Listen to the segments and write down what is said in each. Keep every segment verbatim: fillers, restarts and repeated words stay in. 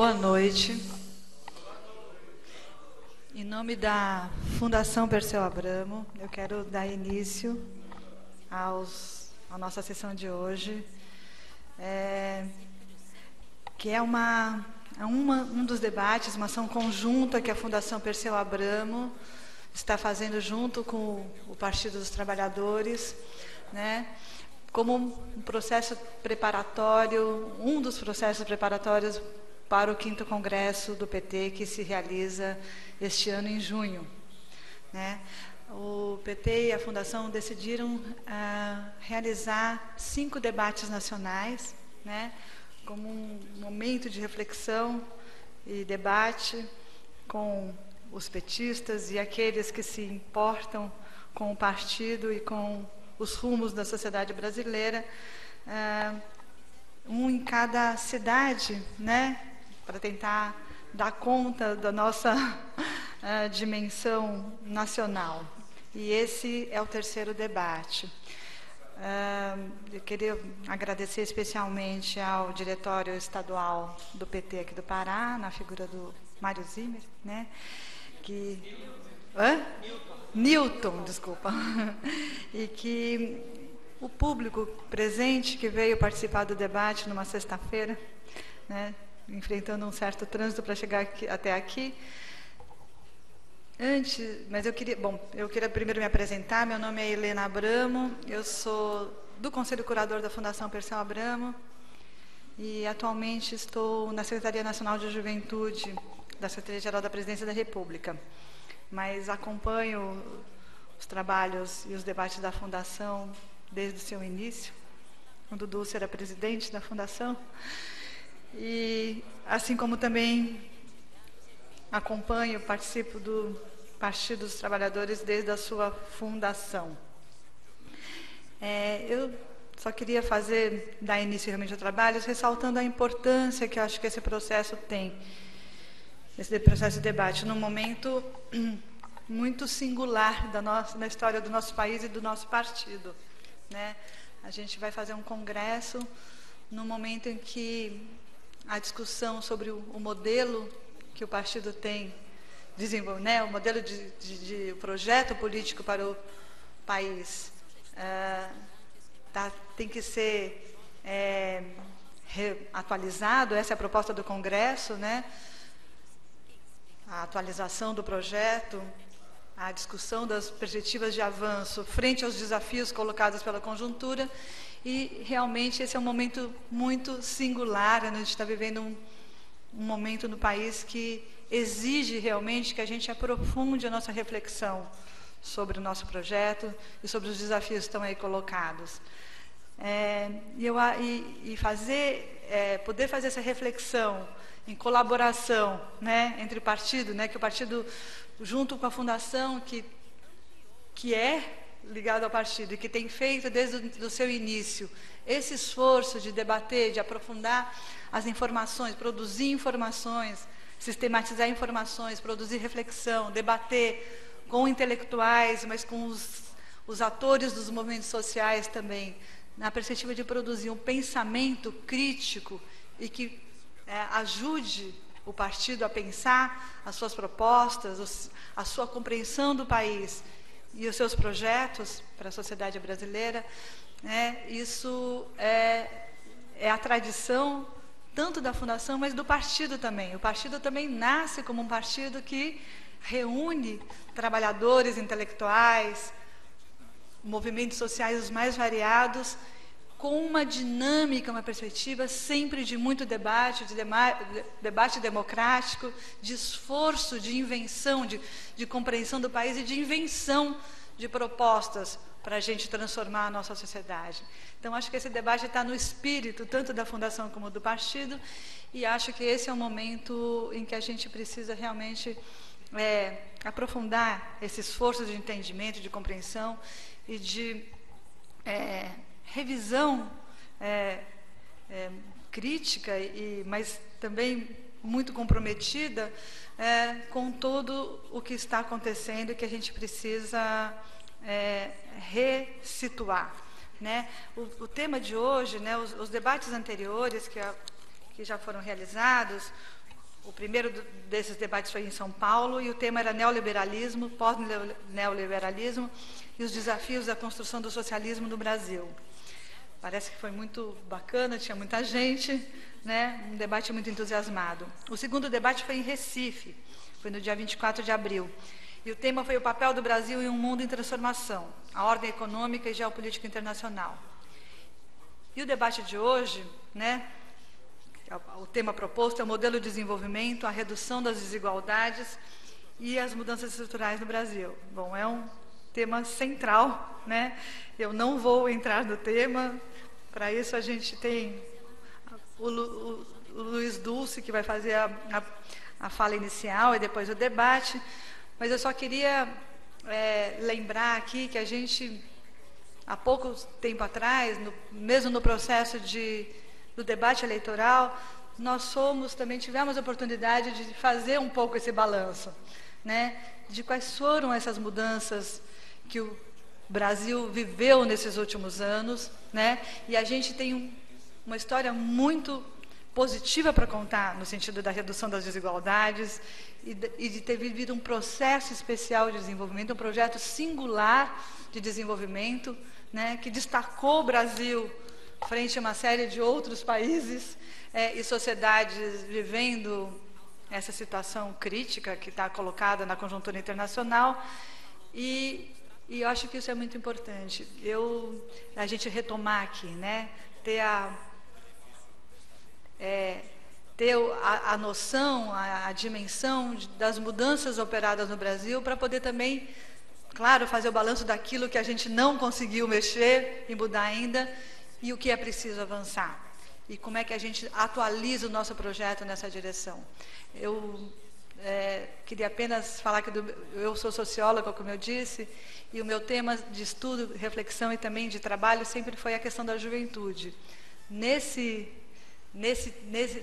Boa noite. Em nome da Fundação Perseu Abramo, eu quero dar início aos, à nossa sessão de hoje, é, que é, uma, é uma, um dos debates, uma ação conjunta que a Fundação Perseu Abramo está fazendo junto com o Partido dos Trabalhadores, né, como um processo preparatório, um dos processos preparatórios para o quinto Congresso do P T, que se realiza este ano em junho, né? O P T e a Fundação decidiram ah, realizar cinco debates nacionais, né, como um momento de reflexão e debate com os petistas e aqueles que se importam com o partido e com os rumos da sociedade brasileira, ah, um em cada cidade, né, para tentar dar conta da nossa uh, dimensão nacional. E esse é o terceiro debate. Uh, eu queria agradecer especialmente ao Diretório Estadual do P T aqui do Pará, na figura do Mário Zimmer, né, que... Hã? Newton. Newton, desculpa. E que o público presente que veio participar do debate numa sexta-feira, né, enfrentando um certo trânsito para chegar aqui, até aqui. Antes, mas eu queria, bom, eu queria primeiro me apresentar. Meu nome é Helena Abramo, eu sou do Conselho Curador da Fundação Perseu Abramo e atualmente estou na Secretaria Nacional de Juventude da Secretaria-Geral da Presidência da República, mas acompanho os trabalhos e os debates da Fundação desde o seu início, quando o Dulce era presidente da Fundação. E, assim como também acompanho, participo do Partido dos Trabalhadores desde a sua fundação. É, eu só queria fazer, dar início realmente ao trabalho, ressaltando a importância que eu acho que esse processo tem, esse processo de debate, num momento muito singular da, nossa, da história do nosso país e do nosso partido, né? A gente vai fazer um congresso no momento em que a discussão sobre o, o modelo que o partido tem desenvolvido, né, o modelo de, de, de projeto político para o país, uh, tá, tem que ser é, re, atualizado. Essa é a proposta do Congresso, né? A atualização do projeto, a discussão das perspectivas de avanço frente aos desafios colocados pela conjuntura. E realmente esse é um momento muito singular, né? A gente está vivendo um, um momento no país que exige realmente que a gente aprofunde a nossa reflexão sobre o nosso projeto e sobre os desafios que estão aí colocados. É, e, eu, e, e fazer, é, poder fazer essa reflexão em colaboração, né, entre o partido, né, que o partido, junto com a Fundação, que, que é ligado ao partido e que tem feito desde o seu início esse esforço de debater, de aprofundar as informações, produzir informações, sistematizar informações, produzir reflexão, debater com intelectuais, mas com os, os atores dos movimentos sociais também, na perspectiva de produzir um pensamento crítico e que é, ajude o partido a pensar as suas propostas, os, a sua compreensão do país e os seus projetos para a sociedade brasileira, né? Isso é, é a tradição tanto da Fundação, mas do partido também. O partido também nasce como um partido que reúne trabalhadores, intelectuais, movimentos sociais os mais variados, com uma dinâmica, uma perspectiva sempre de muito debate, de debate democrático, de esforço, de invenção, de, de compreensão do país e de invenção de propostas para a gente transformar a nossa sociedade. Então, acho que esse debate está no espírito, tanto da Fundação como do partido, e acho que esse é o momento em que a gente precisa realmente é, aprofundar esse esforço de entendimento, de compreensão e de... É, revisão é, é, crítica, e, mas também muito comprometida é, com todo o que está acontecendo e que a gente precisa é, ressituar, né? O, o tema de hoje, né, os, os debates anteriores que, a, que já foram realizados, o primeiro desses debates foi em São Paulo e o tema era neoliberalismo, pós-neoliberalismo e os desafios da construção do socialismo no Brasil. Parece que foi muito bacana, tinha muita gente, né? Um debate muito entusiasmado. O segundo debate foi em Recife, foi no dia vinte e quatro de abril. E o tema foi o papel do Brasil em um mundo em transformação, a ordem econômica e geopolítica internacional. E o debate de hoje, né, o tema proposto é o modelo de desenvolvimento, a redução das desigualdades e as mudanças estruturais no Brasil. Bom, é um tema central, né? Eu não vou entrar no tema, para isso a gente tem o, Lu, o, o Luiz Dulce, que vai fazer a, a, a fala inicial e depois o debate. Mas eu só queria é, lembrar aqui que a gente, há pouco tempo atrás, no, mesmo no processo de, do debate eleitoral, nós somos, também tivemos a oportunidade de fazer um pouco esse balanço, né, de quais foram essas mudanças que o Brasil viveu nesses últimos anos, né, e a gente tem um, uma história muito positiva para contar, no sentido da redução das desigualdades e de, e de ter vivido um processo especial de desenvolvimento, um projeto singular de desenvolvimento, né, que destacou o Brasil frente a uma série de outros países é, e sociedades vivendo essa situação crítica que está colocada na conjuntura internacional. E, e eu acho que isso é muito importante. Eu, a gente retomar aqui, né, ter a É, ter a, a noção, a, a dimensão de, das mudanças operadas no Brasil, para poder também, claro, fazer o balanço daquilo que a gente não conseguiu mexer e mudar ainda, e o que é preciso avançar. E como é que a gente atualiza o nosso projeto nessa direção. Eu é, queria apenas falar que do, eu sou socióloga, como eu disse, e o meu tema de estudo, reflexão e também de trabalho sempre foi a questão da juventude. Nesse Nesse, nesse,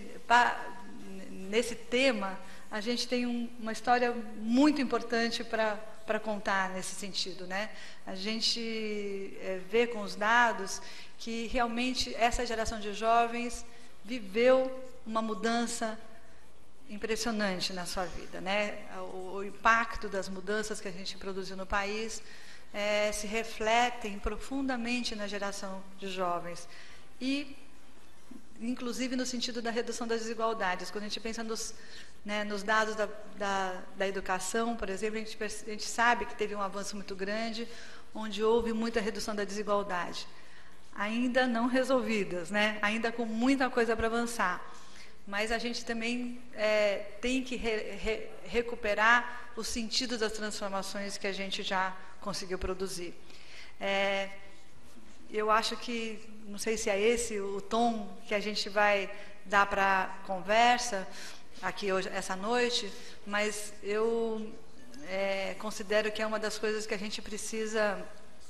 nesse tema, a gente tem um, uma história muito importante para contar nesse sentido, né? A gente é, vê com os dados que realmente essa geração de jovens viveu uma mudança impressionante na sua vida, né? O, o impacto das mudanças que a gente produziu no país é, se refletem profundamente na geração de jovens. E inclusive no sentido da redução das desigualdades. Quando a gente pensa nos, né, nos dados da, da, da educação, por exemplo, a gente, a gente sabe que teve um avanço muito grande, onde houve muita redução da desigualdade. Ainda não resolvidas, né? Ainda com muita coisa para avançar. Mas a gente também é, tem que re, re, recuperar o sentido das transformações que a gente já conseguiu produzir. É, eu acho que, não sei se é esse o tom que a gente vai dar para a conversa aqui hoje, essa noite, mas eu é, considero que é uma das coisas que a gente precisa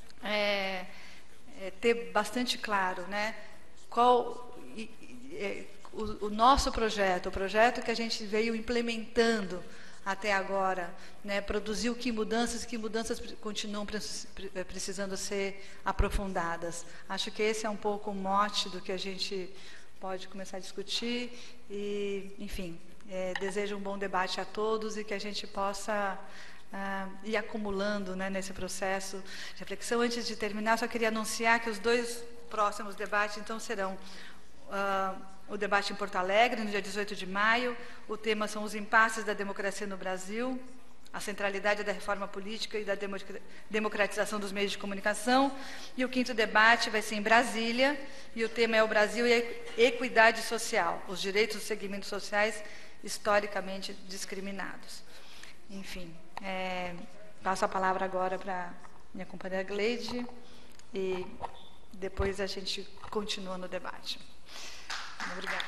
é, é, ter bastante claro, né? Qual e, e, o, o nosso projeto, o projeto que a gente veio implementando até agora, né, produziu que mudanças, que mudanças continuam precisando ser aprofundadas. Acho que esse é um pouco o mote do que a gente pode começar a discutir e, enfim, é, desejo um bom debate a todos e que a gente possa ah, ir acumulando, né, nesse processo de reflexão. Antes de terminar, só queria anunciar que os dois próximos debates, então, serão ah, o debate em Porto Alegre, no dia dezoito de maio. O tema são os impasses da democracia no Brasil, a centralidade da reforma política e da democratização dos meios de comunicação. E o quinto debate vai ser em Brasília, e o tema é o Brasil e a equidade social, os direitos dos segmentos sociais historicamente discriminados. Enfim, é, passo a palavra agora para minha companheira Gleide, e depois a gente continua no debate. Obrigada.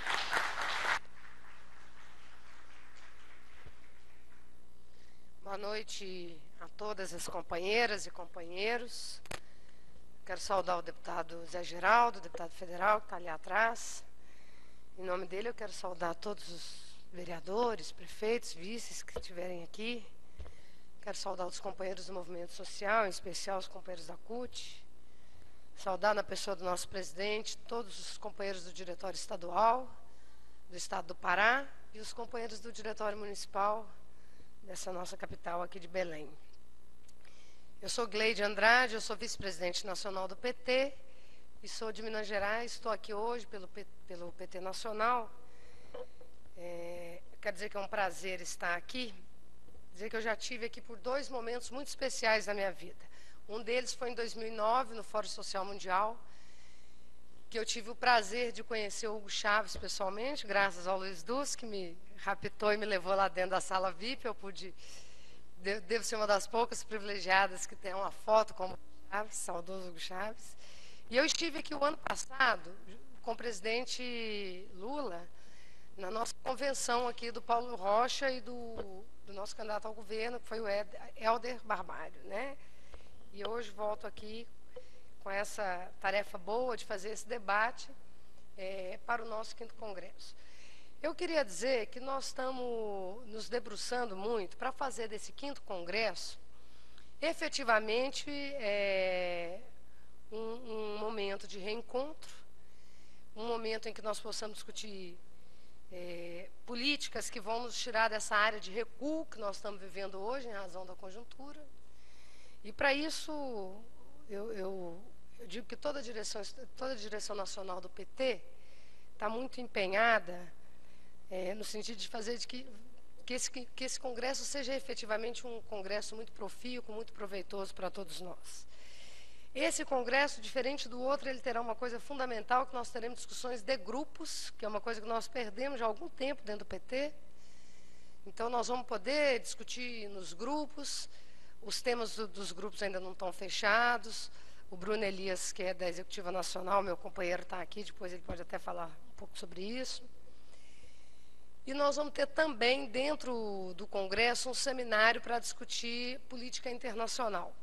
Boa noite a todas as companheiras e companheiros. Quero saudar o deputado Zé Geraldo, deputado federal, que está ali atrás. Em nome dele, eu quero saudar todos os vereadores, prefeitos, vices que estiverem aqui. Quero saudar os companheiros do movimento social, em especial os companheiros da C U T. Saudar na pessoa do nosso presidente, todos os companheiros do diretório estadual, do estado do Pará, e os companheiros do Diretório Municipal dessa nossa capital aqui de Belém. Eu sou Gleide Andrade, eu sou vice-presidente nacional do P T e sou de Minas Gerais. Estou aqui hoje pelo, pelo P T Nacional. É, quero dizer que é um prazer estar aqui, dizer que eu já tive aqui por dois momentos muito especiais da minha vida. Um deles foi em dois mil e nove, no Fórum Social Mundial, que eu tive o prazer de conhecer o Hugo Chávez pessoalmente, graças ao Luiz Dus, que me raptou e me levou lá dentro da sala V I P. Eu pude, devo ser uma das poucas privilegiadas que tem uma foto com o Hugo Chávez, saudoso Hugo Chávez. E eu estive aqui o ano passado com o presidente Lula, na nossa convenção aqui do Paulo Rocha e do, do nosso candidato ao governo, que foi o Helder Barbalho, né? E hoje volto aqui com essa tarefa boa de fazer esse debate é, para o nosso quinto congresso. Eu queria dizer que nós estamos nos debruçando muito para fazer desse quinto congresso efetivamente é, um, um momento de reencontro, um momento em que nós possamos discutir é, políticas que vão nos tirar dessa área de recuo que nós estamos vivendo hoje em razão da conjuntura. E para isso eu, eu, eu digo que toda a direção, toda a direção nacional do P T está muito empenhada é, no sentido de fazer de que, que, esse, que esse congresso seja efetivamente um congresso muito profícuo, muito proveitoso para todos nós. Esse congresso, diferente do outro, ele terá uma coisa fundamental, que nós teremos discussões de grupos, que é uma coisa que nós perdemos já há algum tempo dentro do P T. Então, nós vamos poder discutir nos grupos. Os temas do, dos grupos ainda não estão fechados. O Bruno Elias, que é da Executiva Nacional, meu companheiro, está aqui, depois ele pode até falar um pouco sobre isso. E nós vamos ter também, dentro do Congresso, um seminário para discutir política internacional.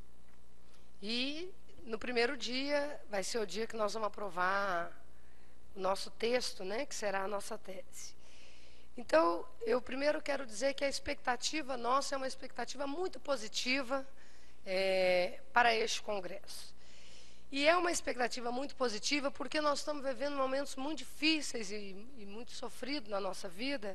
E, no primeiro dia, vai ser o dia que nós vamos aprovar o nosso texto, né, que será a nossa tese. Então, eu primeiro quero dizer que a expectativa nossa é uma expectativa muito positiva é, para este congresso. E é uma expectativa muito positiva porque nós estamos vivendo momentos muito difíceis e, e muito sofridos na nossa vida.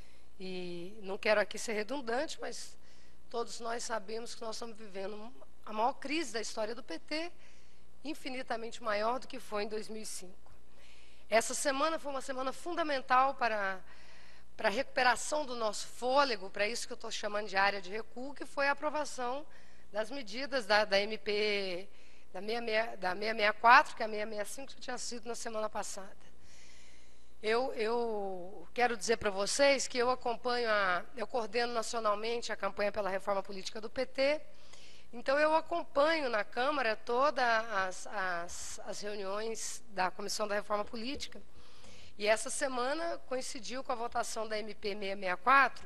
E não quero aqui ser redundante, mas todos nós sabemos que nós estamos vivendo a maior crise da história do P T, infinitamente maior do que foi em dois mil e cinco. Essa semana foi uma semana fundamental para... para a recuperação do nosso fôlego, para isso que eu estou chamando de área de recuo, que foi a aprovação das medidas da, da M P, da, seiscentos e sessenta e quatro, que a seiscentos e sessenta e cinco já tinha sido na semana passada. Eu, eu quero dizer para vocês que eu acompanho, a, eu coordeno nacionalmente a campanha pela reforma política do P T, então eu acompanho na Câmara todas as, as, as reuniões da Comissão da Reforma Política. E essa semana coincidiu com a votação da M P seiscentos e sessenta e quatro.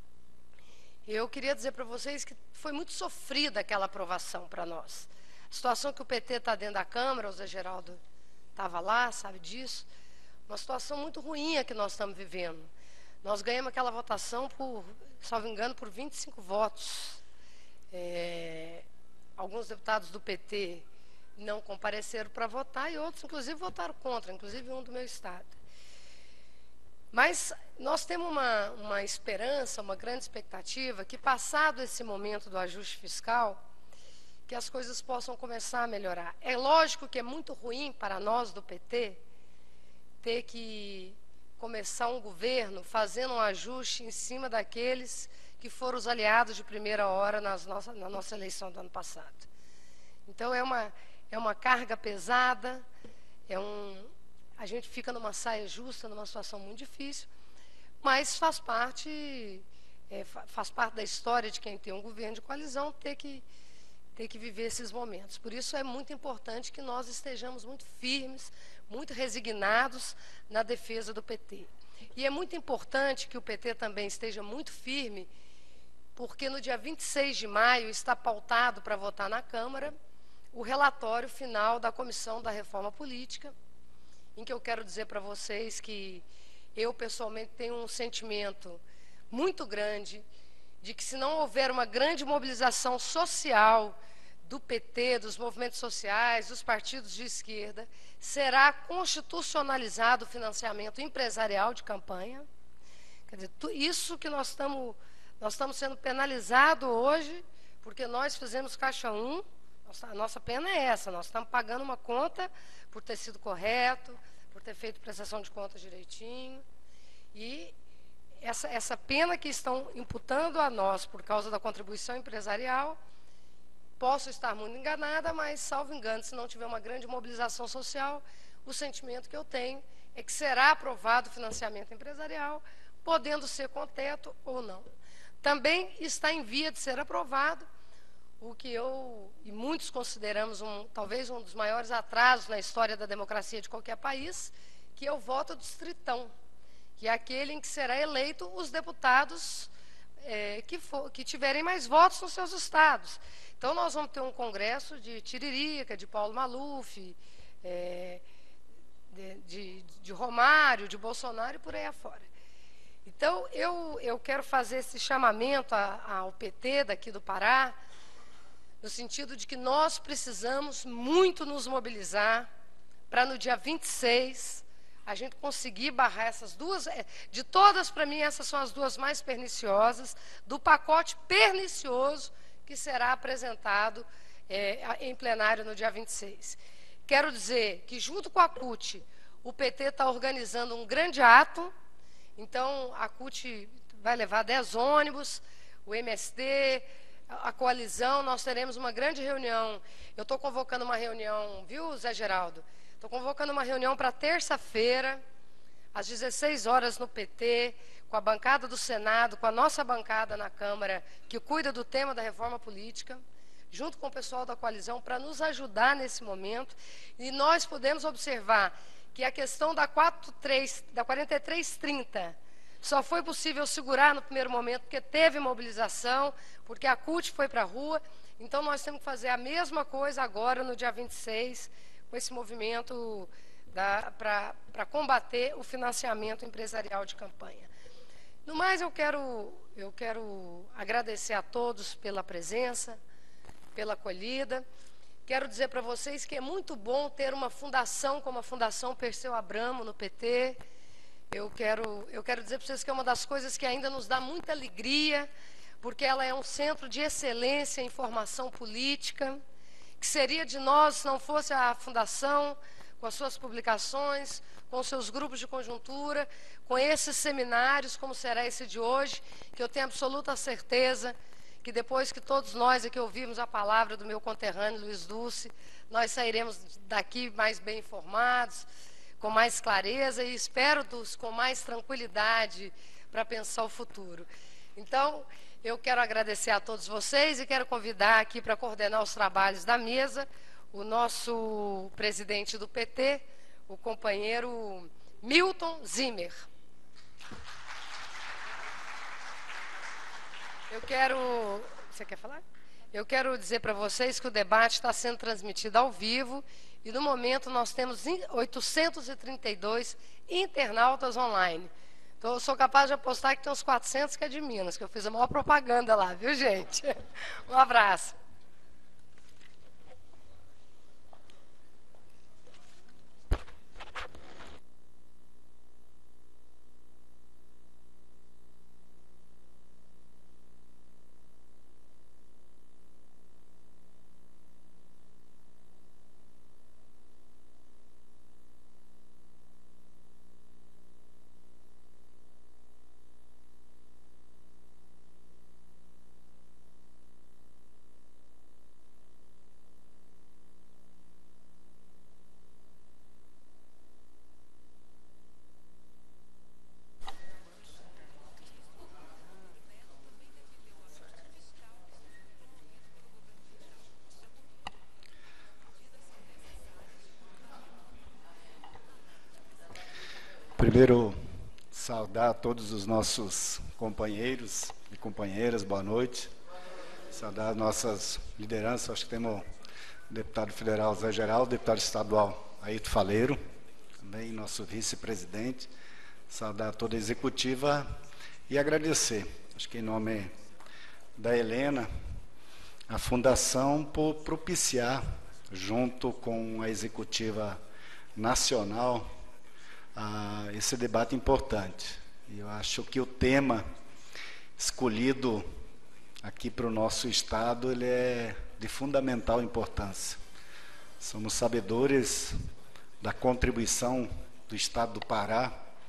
Eu queria dizer para vocês que foi muito sofrida aquela aprovação para nós. A situação que o P T está dentro da Câmara, o Zé Geraldo estava lá, sabe disso. Uma situação muito ruim a que nós estamos vivendo. Nós ganhamos aquela votação por, salvo engano, por vinte e cinco votos. É, alguns deputados do P T não compareceram para votar e outros, inclusive, votaram contra, inclusive um do meu estado. Mas nós temos uma, uma esperança, uma grande expectativa, que passado esse momento do ajuste fiscal, que as coisas possam começar a melhorar. É lógico que é muito ruim para nós do P T ter que começar um governo fazendo um ajuste em cima daqueles que foram os aliados de primeira hora nas nossa, na nossa eleição do ano passado. Então é uma, é uma carga pesada, é um... a gente fica numa saia justa, numa situação muito difícil, mas faz parte, é, faz parte da história de quem tem um governo de coalizão ter que, ter que viver esses momentos. Por isso é muito importante que nós estejamos muito firmes, muito resignados na defesa do P T. E é muito importante que o P T também esteja muito firme, porque no dia vinte e seis de maio está pautado para votar na Câmara o relatório final da Comissão da Reforma Política, em que eu quero dizer para vocês que eu, pessoalmente, tenho um sentimento muito grande de que, se não houver uma grande mobilização social do P T, dos movimentos sociais, dos partidos de esquerda, será constitucionalizado o financiamento empresarial de campanha, Quer dizer, isso que nós estamos, nós estamos sendo penalizados hoje, porque nós fizemos caixa um, nossa, a nossa pena é essa, nós estamos pagando uma conta por ter sido correto, por ter feito prestação de contas direitinho, e essa, essa pena que estão imputando a nós por causa da contribuição empresarial, posso estar muito enganada, mas, salvo engano, se não tiver uma grande mobilização social, o sentimento que eu tenho é que será aprovado o financiamento empresarial, podendo ser com teto ou não. Também está em via de ser aprovado o que eu e muitos consideramos um, talvez um dos maiores atrasos na história da democracia de qualquer país, que é o voto distritão, que é aquele em que será eleito os deputados é, que, for, que tiverem mais votos nos seus estados. Então, nós vamos ter um congresso de Tiririca, de Paulo Maluf, é, de, de, de Romário, de Bolsonaro e por aí afora. Então, eu, eu quero fazer esse chamamento a, ao P T daqui do Pará, no sentido de que nós precisamos muito nos mobilizar para no dia vinte e seis a gente conseguir barrar essas duas, de todas para mim essas são as duas mais perniciosas, do pacote pernicioso que será apresentado é, em plenário no dia vinte e seis. Quero dizer que junto com a C U T, o P T está organizando um grande ato. Então, a C U T vai levar dez ônibus, o M S T, a coalizão, nós teremos uma grande reunião. Eu estou convocando uma reunião, viu, Zé Geraldo? Estou convocando uma reunião para terça-feira, às dezesseis horas no P T, com a bancada do Senado, com a nossa bancada na Câmara, que cuida do tema da reforma política, junto com o pessoal da coalizão, para nos ajudar nesse momento. E nós podemos observar que a questão da, da quarenta e três trinta só foi possível segurar no primeiro momento porque teve mobilização, porque a C U T foi para a rua. Então, nós temos que fazer a mesma coisa agora, no dia vinte e seis, com esse movimento para combater o financiamento empresarial de campanha. No mais, eu quero, eu quero agradecer a todos pela presença, pela acolhida. Quero dizer para vocês que é muito bom ter uma fundação como a Fundação Perseu Abramo no P T. Eu quero, eu quero dizer para vocês que é uma das coisas que ainda nos dá muita alegria, porque ela é um centro de excelência em formação política, que seria de nós se não fosse a Fundação, com as suas publicações, com os seus grupos de conjuntura, com esses seminários, como será esse de hoje, que eu tenho absoluta certeza que depois que todos nós aqui ouvimos a palavra do meu conterrâneo Luiz Dulce, nós sairemos daqui mais bem informados, com mais clareza e espero-nos com mais tranquilidade para pensar o futuro. Então, eu quero agradecer a todos vocês e quero convidar aqui para coordenar os trabalhos da mesa o nosso presidente do P T, o companheiro Milton Zimmer. Eu quero... Você quer falar? Eu quero dizer para vocês que o debate está sendo transmitido ao vivo e, no momento, nós temos oitocentos e trinta e dois internautas online. Então, eu sou capaz de apostar que tem uns quatrocentos que é de Minas, que eu fiz a maior propaganda lá, viu, gente? Um abraço. Primeiro, saudar todos os nossos companheiros e companheiras, boa noite. Saudar nossas lideranças, acho que temos o deputado federal Zé Geraldo, deputado estadual Aito Faleiro, também nosso vice-presidente. Saudar toda a executiva e agradecer, acho que em nome da Helena, a Fundação por propiciar, junto com a executiva nacional, Ah, esse debate importante. E eu acho que o tema escolhido aqui para o nosso Estado, ele é de fundamental importância. Somos sabedores da contribuição do Estado do Pará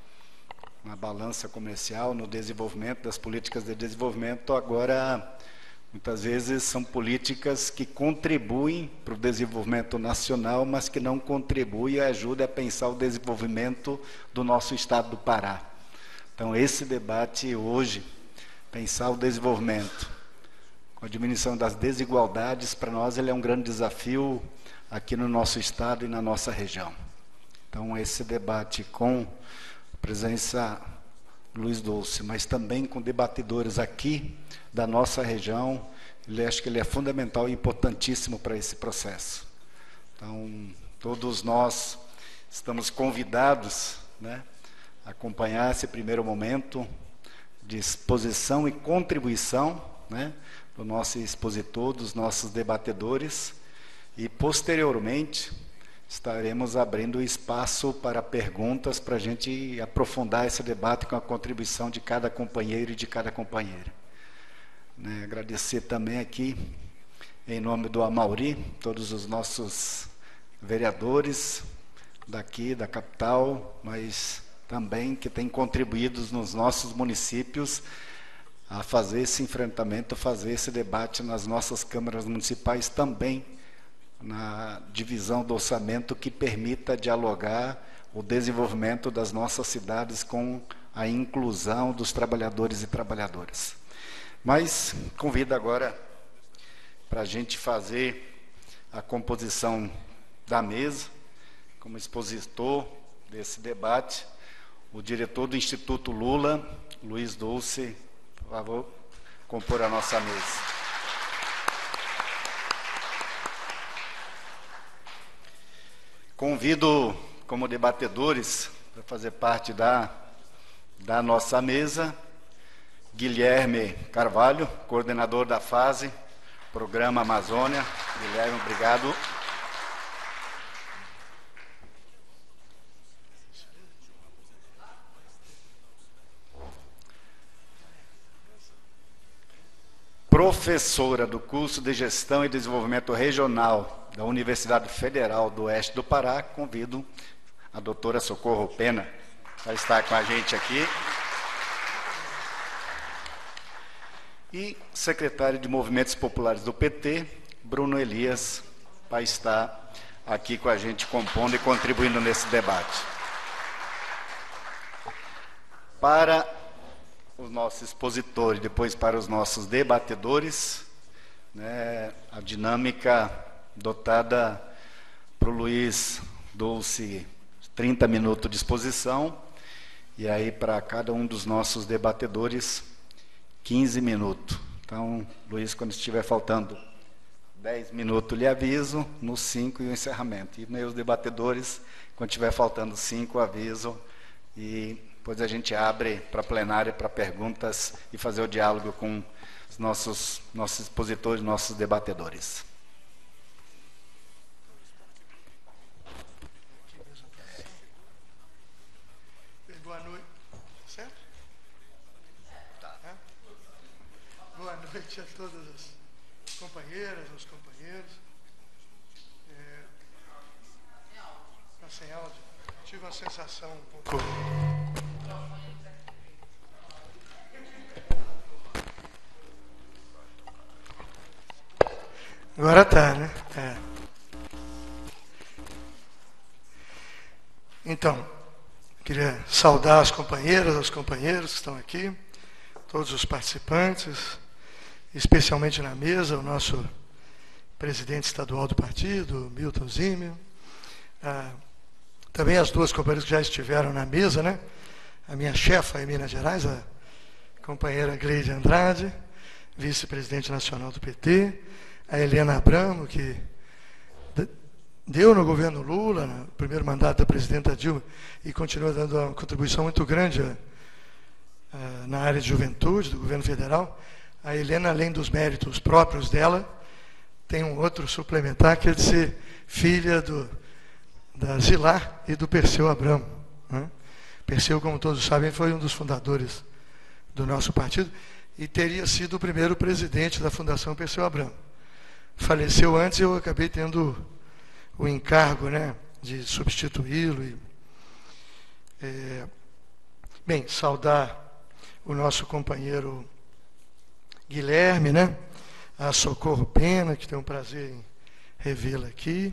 na balança comercial, no desenvolvimento das políticas de desenvolvimento. Agora, muitas vezes são políticas que contribuem para o desenvolvimento nacional, mas que não contribuem e ajudam a pensar o desenvolvimento do nosso Estado do Pará. Então, esse debate hoje, pensar o desenvolvimento, com a diminuição das desigualdades, para nós ele é um grande desafio aqui no nosso Estado e na nossa região. Então, esse debate com a presença do Luiz Dulce, mas também com debatedores aqui da nossa região, ele acho que ele é fundamental e importantíssimo para esse processo. Então, todos nós estamos convidados, né, a acompanhar esse primeiro momento de exposição e contribuição, né, do nosso expositor, dos nossos debatedores, e posteriormente estaremos abrindo espaço para perguntas, para a gente aprofundar esse debate com a contribuição de cada companheiro e de cada companheira. Né, agradecer também aqui, em nome do Amauri, todos os nossos vereadores daqui, da capital, mas também que têm contribuído nos nossos municípios a fazer esse enfrentamento, fazer esse debate nas nossas câmaras municipais também, na divisão do orçamento que permita dialogar o desenvolvimento das nossas cidades com a inclusão dos trabalhadores e trabalhadoras. Mas convido agora para a gente fazer a composição da mesa, como expositor desse debate, o diretor do Instituto Lula, Luiz Dulce, por favor, compor a nossa mesa. Convido como debatedores para fazer parte da, da nossa mesa, Guilherme Carvalho, coordenador da fase, Programa Amazônia. Guilherme, obrigado. Professora do curso de Gestão e Desenvolvimento Regional da Universidade Federal do Oeste do Pará, convido a doutora Socorro Pena para estar com a gente aqui. E secretário de Movimentos Populares do P T, Bruno Elias, para estar aqui com a gente, compondo e contribuindo nesse debate. Para os nossos expositores, depois para os nossos debatedores, né, a dinâmica dotada para o Luiz Dulce, trinta minutos de exposição, e aí para cada um dos nossos debatedores, quinze minutos. Então, Luiz, quando estiver faltando dez minutos, lhe aviso, no cinco e o encerramento. E meus debatedores, quando estiver faltando cinco, aviso, e depois a gente abre para a plenária, para perguntas e fazer o diálogo com os nossos, nossos expositores, nossos debatedores. Boa noite. Certo? Tá. É? Boa noite a todas as companheiras, os companheiros. É... Tá sem áudio. Tive uma sensação um pouco... Agora tá, né? É. Então, queria saudar as companheiras, os companheiros que estão aqui, todos os participantes, especialmente na mesa, o nosso presidente estadual do partido, Milton Zimmer, ah, também as duas companheiras que já estiveram na mesa, né? A minha chefa em Minas Gerais, a companheira Gleide Andrade, vice-presidente nacional do P T, a Helena Abramo, que deu no governo Lula, no primeiro mandato da presidenta Dilma, e continua dando uma contribuição muito grande a, a, na área de juventude do governo federal. A Helena, além dos méritos próprios dela, tem um outro suplementar, que é de ser filha do, da Zilar e do Perseu Abramo, né? Perseu, como todos sabem, foi um dos fundadores do nosso partido e teria sido o primeiro presidente da Fundação Perseu Abramo. Faleceu antes e eu acabei tendo o encargo, né, de substituí-lo. E, é, bem, saudar o nosso companheiro Guilherme, né, a Socorro Pena, que tem um prazer em revê-la aqui,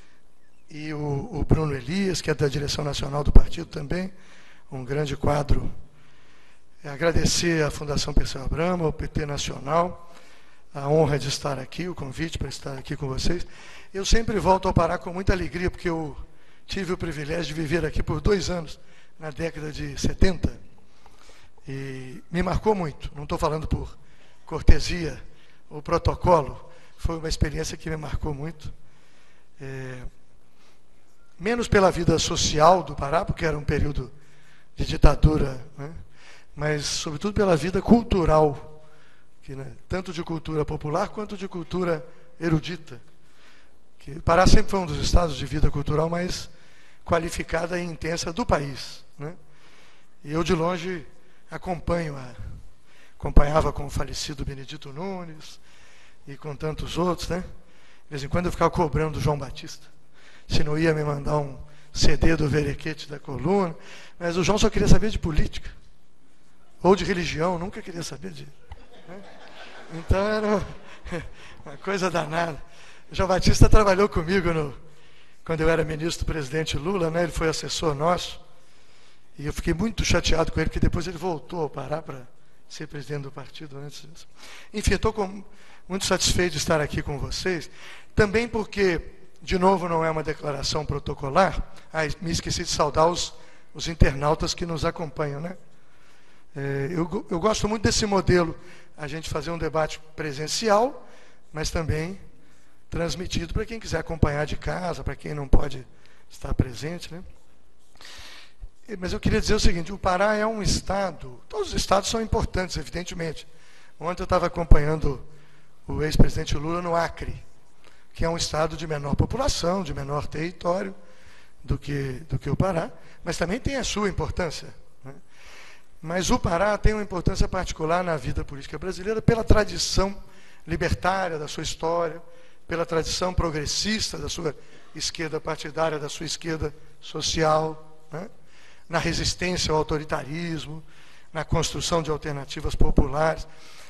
e o, o Bruno Elias, que é da direção nacional do partido também, um grande quadro. Agradecer à Fundação Perseu Abramo, ao P T Nacional, a honra de estar aqui, o convite para estar aqui com vocês. Eu sempre volto ao Pará com muita alegria, porque eu tive o privilégio de viver aqui por dois anos, na década de setenta, e me marcou muito. Não estou falando por cortesia ou protocolo, foi uma experiência que me marcou muito. É, menos pela vida social do Pará, porque era um período de ditadura, né? Mas, sobretudo, pela vida cultural, que, né, tanto de cultura popular quanto de cultura erudita. Que o Pará sempre foi um dos estados de vida cultural mais qualificada e intensa do país, né? E eu, de longe, acompanho a, acompanhava com o falecido Benedito Nunes e com tantos outros, né? De vez em quando eu ficava cobrando do João Batista, se não ia me mandar um C D do Verequete da Coluna, mas o João só queria saber de política, ou de religião, nunca queria saber de... Né? Então era uma, uma coisa danada. O João Batista trabalhou comigo no, quando eu era ministro do presidente Lula, né? Ele foi assessor nosso, e eu fiquei muito chateado com ele, porque depois ele voltou ao Pará para ser presidente do partido antes disso. Enfim, estou com, muito satisfeito de estar aqui com vocês, também porque, de novo, não é uma declaração protocolar. Ah, me esqueci de saudar os, os internautas que nos acompanham, né? É, eu, eu gosto muito desse modelo, a gente fazer um debate presencial, mas também transmitido para quem quiser acompanhar de casa, para quem não pode estar presente, né? Mas eu queria dizer o seguinte: o Pará é um estado, todos os estados são importantes, evidentemente. Ontem eu estava acompanhando o ex-presidente Lula no Acre, que é um estado de menor população, de menor território do que, do que o Pará, mas também tem a sua importância, né? Mas o Pará tem uma importância particular na vida política brasileira pela tradição libertária da sua história, pela tradição progressista da sua esquerda partidária, da sua esquerda social, né? Na resistência ao autoritarismo, na construção de alternativas populares.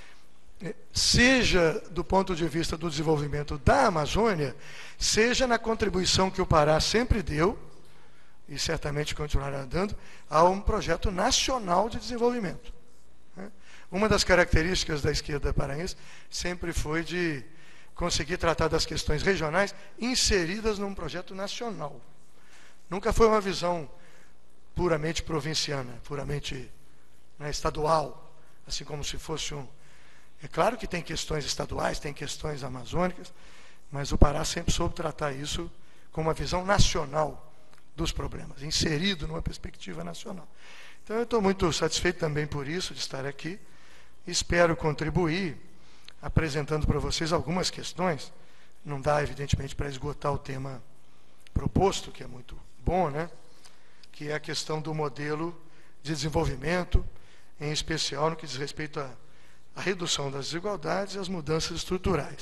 Seja do ponto de vista do desenvolvimento da Amazônia, seja na contribuição que o Pará sempre deu, e certamente continuará dando, a um projeto nacional de desenvolvimento. Uma das características da esquerda paraense sempre foi de conseguir tratar das questões regionais inseridas num projeto nacional. Nunca foi uma visão puramente provinciana, puramente, né, estadual, assim como se fosse um... É claro que tem questões estaduais, tem questões amazônicas, mas o Pará sempre soube tratar isso com uma visão nacional dos problemas, inserido numa perspectiva nacional. Então eu estou muito satisfeito também por isso, de estar aqui. Espero contribuir, apresentando para vocês algumas questões. Não dá, evidentemente, para esgotar o tema proposto, que é muito bom, né? Que é a questão do modelo de desenvolvimento, em especial no que diz respeito à, à redução das desigualdades e às mudanças estruturais.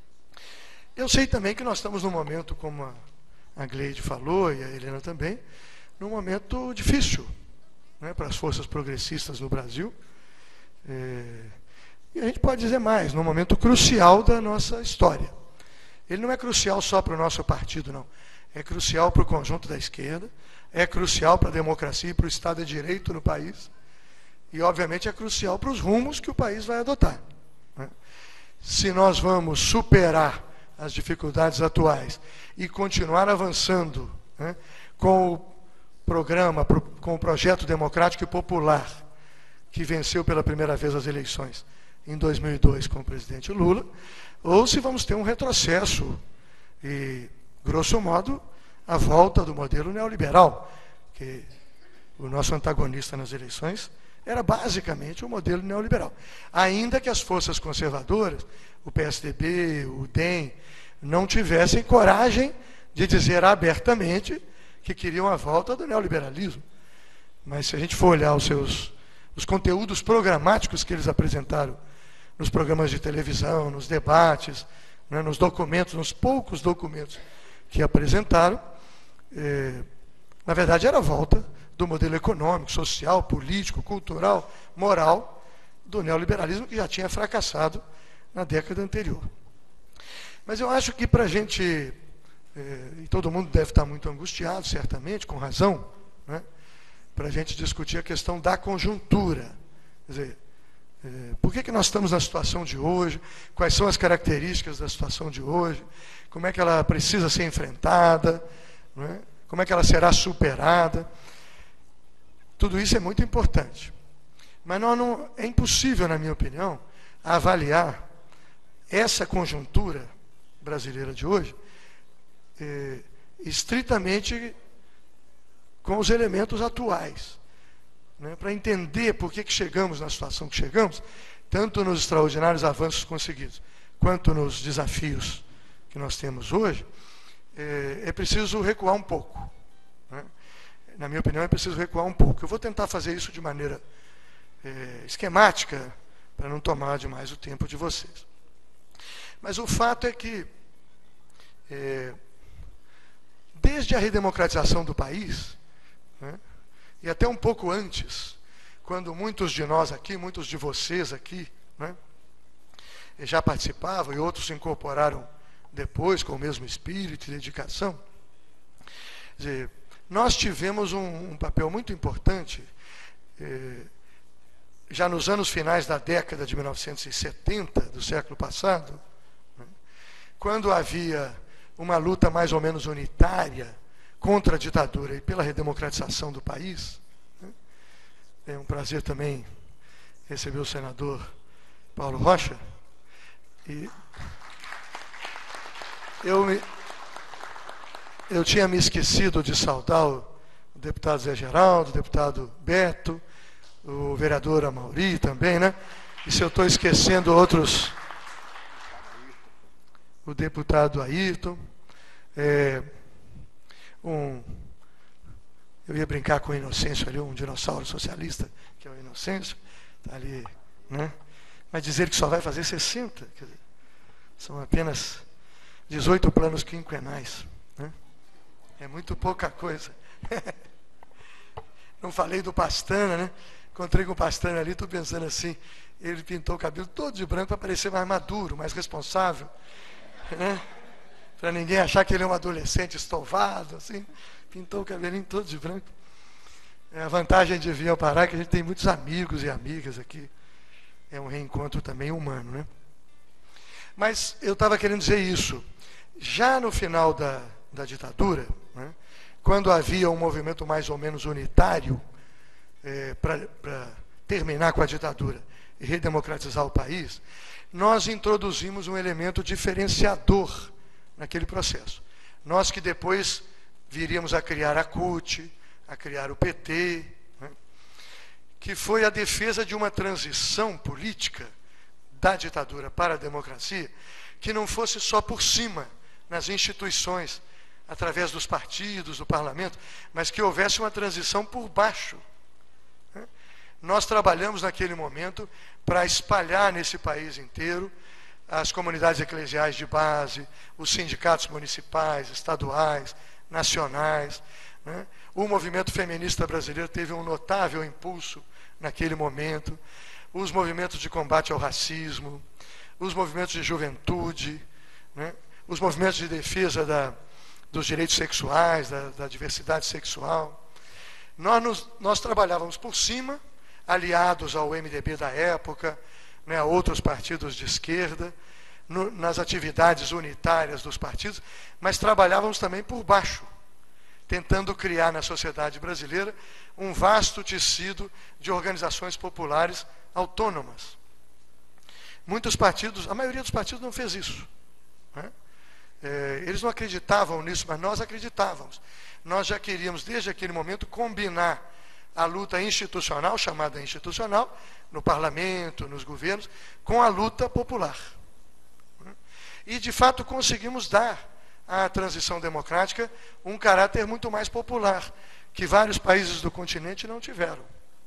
Eu sei também que nós estamos num momento, como a, a Gleide falou, e a Helena também, num momento difícil, né, para as forças progressistas no Brasil. É, e a gente pode dizer mais, num momento crucial da nossa história. Ele não é crucial só para o nosso partido, não. É crucial para o conjunto da esquerda, é crucial para a democracia e para o Estado de Direito no país, e, obviamente, é crucial para os rumos que o país vai adotar, né? Se nós vamos superar as dificuldades atuais e continuar avançando, né, com o programa, com o projeto democrático e popular que venceu pela primeira vez as eleições em dois mil e dois com o presidente Lula, ou se vamos ter um retrocesso e, grosso modo, a volta do modelo neoliberal, que o nosso antagonista nas eleições era basicamente o modelo neoliberal. Ainda que as forças conservadoras, o P S D B, o D E M, não tivessem coragem de dizer abertamente que queriam a volta do neoliberalismo. mas se a gente for olhar os seus os conteúdos programáticos que eles apresentaram nos programas de televisão, nos debates, né, nos documentos, nos poucos documentos que apresentaram, eh, na verdade era a volta do modelo econômico, social, político, cultural, moral do neoliberalismo, que já tinha fracassado na década anterior. Mas eu acho que para a gente, eh, e todo mundo deve estar muito angustiado, certamente, com razão, né, para a gente discutir a questão da conjuntura. Quer dizer, eh, por que que nós estamos na situação de hoje, quais são as características da situação de hoje, como é que ela precisa ser enfrentada, né, como é que ela será superada. Tudo isso é muito importante. Mas não, não, é impossível, na minha opinião, avaliar essa conjuntura brasileira de hoje eh, estritamente com os elementos atuais, né, para entender por que que chegamos na situação que chegamos, tanto nos extraordinários avanços conseguidos, quanto nos desafios que nós temos hoje, é, é preciso recuar um pouco. Né? Na minha opinião, é preciso recuar um pouco. Eu vou tentar fazer isso de maneira é, esquemática, para não tomar demais o tempo de vocês. Mas o fato é que, é, desde a redemocratização do país, né, e até um pouco antes, quando muitos de nós aqui, muitos de vocês aqui, né, já participavam e outros se incorporaram depois com o mesmo espírito e dedicação, quer dizer, nós tivemos um, um papel muito importante eh, já nos anos finais da década de mil novecentos e setenta, do século passado, né, quando havia uma luta mais ou menos unitária contra a ditadura e pela redemocratização do país. Né. É um prazer também receber o senador Paulo Rocha. E eu, me, eu tinha me esquecido de saudar o deputado Zé Geraldo, o deputado Beto, o vereador Amauri também, né? E se eu estou esquecendo outros, o deputado Ayrton, é, um, eu ia brincar com o Inocêncio ali, um dinossauro socialista, que é o Inocêncio, está ali, né? Mas dizer que só vai fazer sessenta, quer dizer, são apenas dezoito planos quinquenais, né? É muito pouca coisa. Não falei do Pastana, né? Encontrei com o Pastana ali, estou pensando assim, ele pintou o cabelo todo de branco para parecer mais maduro, mais responsável, né? Para ninguém achar que ele é um adolescente estovado, assim, pintou o cabelinho todo de branco. É a vantagem de vir ao Pará é que a gente tem muitos amigos e amigas aqui. É um reencontro também humano, né? Mas eu estava querendo dizer isso. Já no final da, da ditadura, né, quando havia um movimento mais ou menos unitário é, para terminar com a ditadura e redemocratizar o país, nós introduzimos um elemento diferenciador naquele processo. Nós que depois viríamos a criar a C U T, a criar o P T, né, que foi a defesa de uma transição política da ditadura para a democracia, que não fosse só por cima, nas instituições, através dos partidos, do parlamento, mas que houvesse uma transição por baixo. Né? Nós trabalhamos naquele momento para espalhar nesse país inteiro as comunidades eclesiais de base, os sindicatos municipais, estaduais, nacionais. Né? O movimento feminista brasileiro teve um notável impulso naquele momento, os movimentos de combate ao racismo, os movimentos de juventude, né? Os movimentos de defesa da, dos direitos sexuais, da, da diversidade sexual. Nós, nos, nós trabalhávamos por cima, aliados ao M D B da época, né, a outros partidos de esquerda, no, nas atividades unitárias dos partidos, mas trabalhávamos também por baixo, tentando criar na sociedade brasileira um vasto tecido de organizações populares autônomas. Muitos partidos, a maioria dos partidos não fez isso. Né? É, eles não acreditavam nisso, mas nós acreditávamos. Nós já queríamos, desde aquele momento, combinar a luta institucional, chamada institucional, no parlamento, nos governos, com a luta popular. E, de fato, conseguimos dar à transição democrática um caráter muito mais popular, que vários países do continente não tiveram.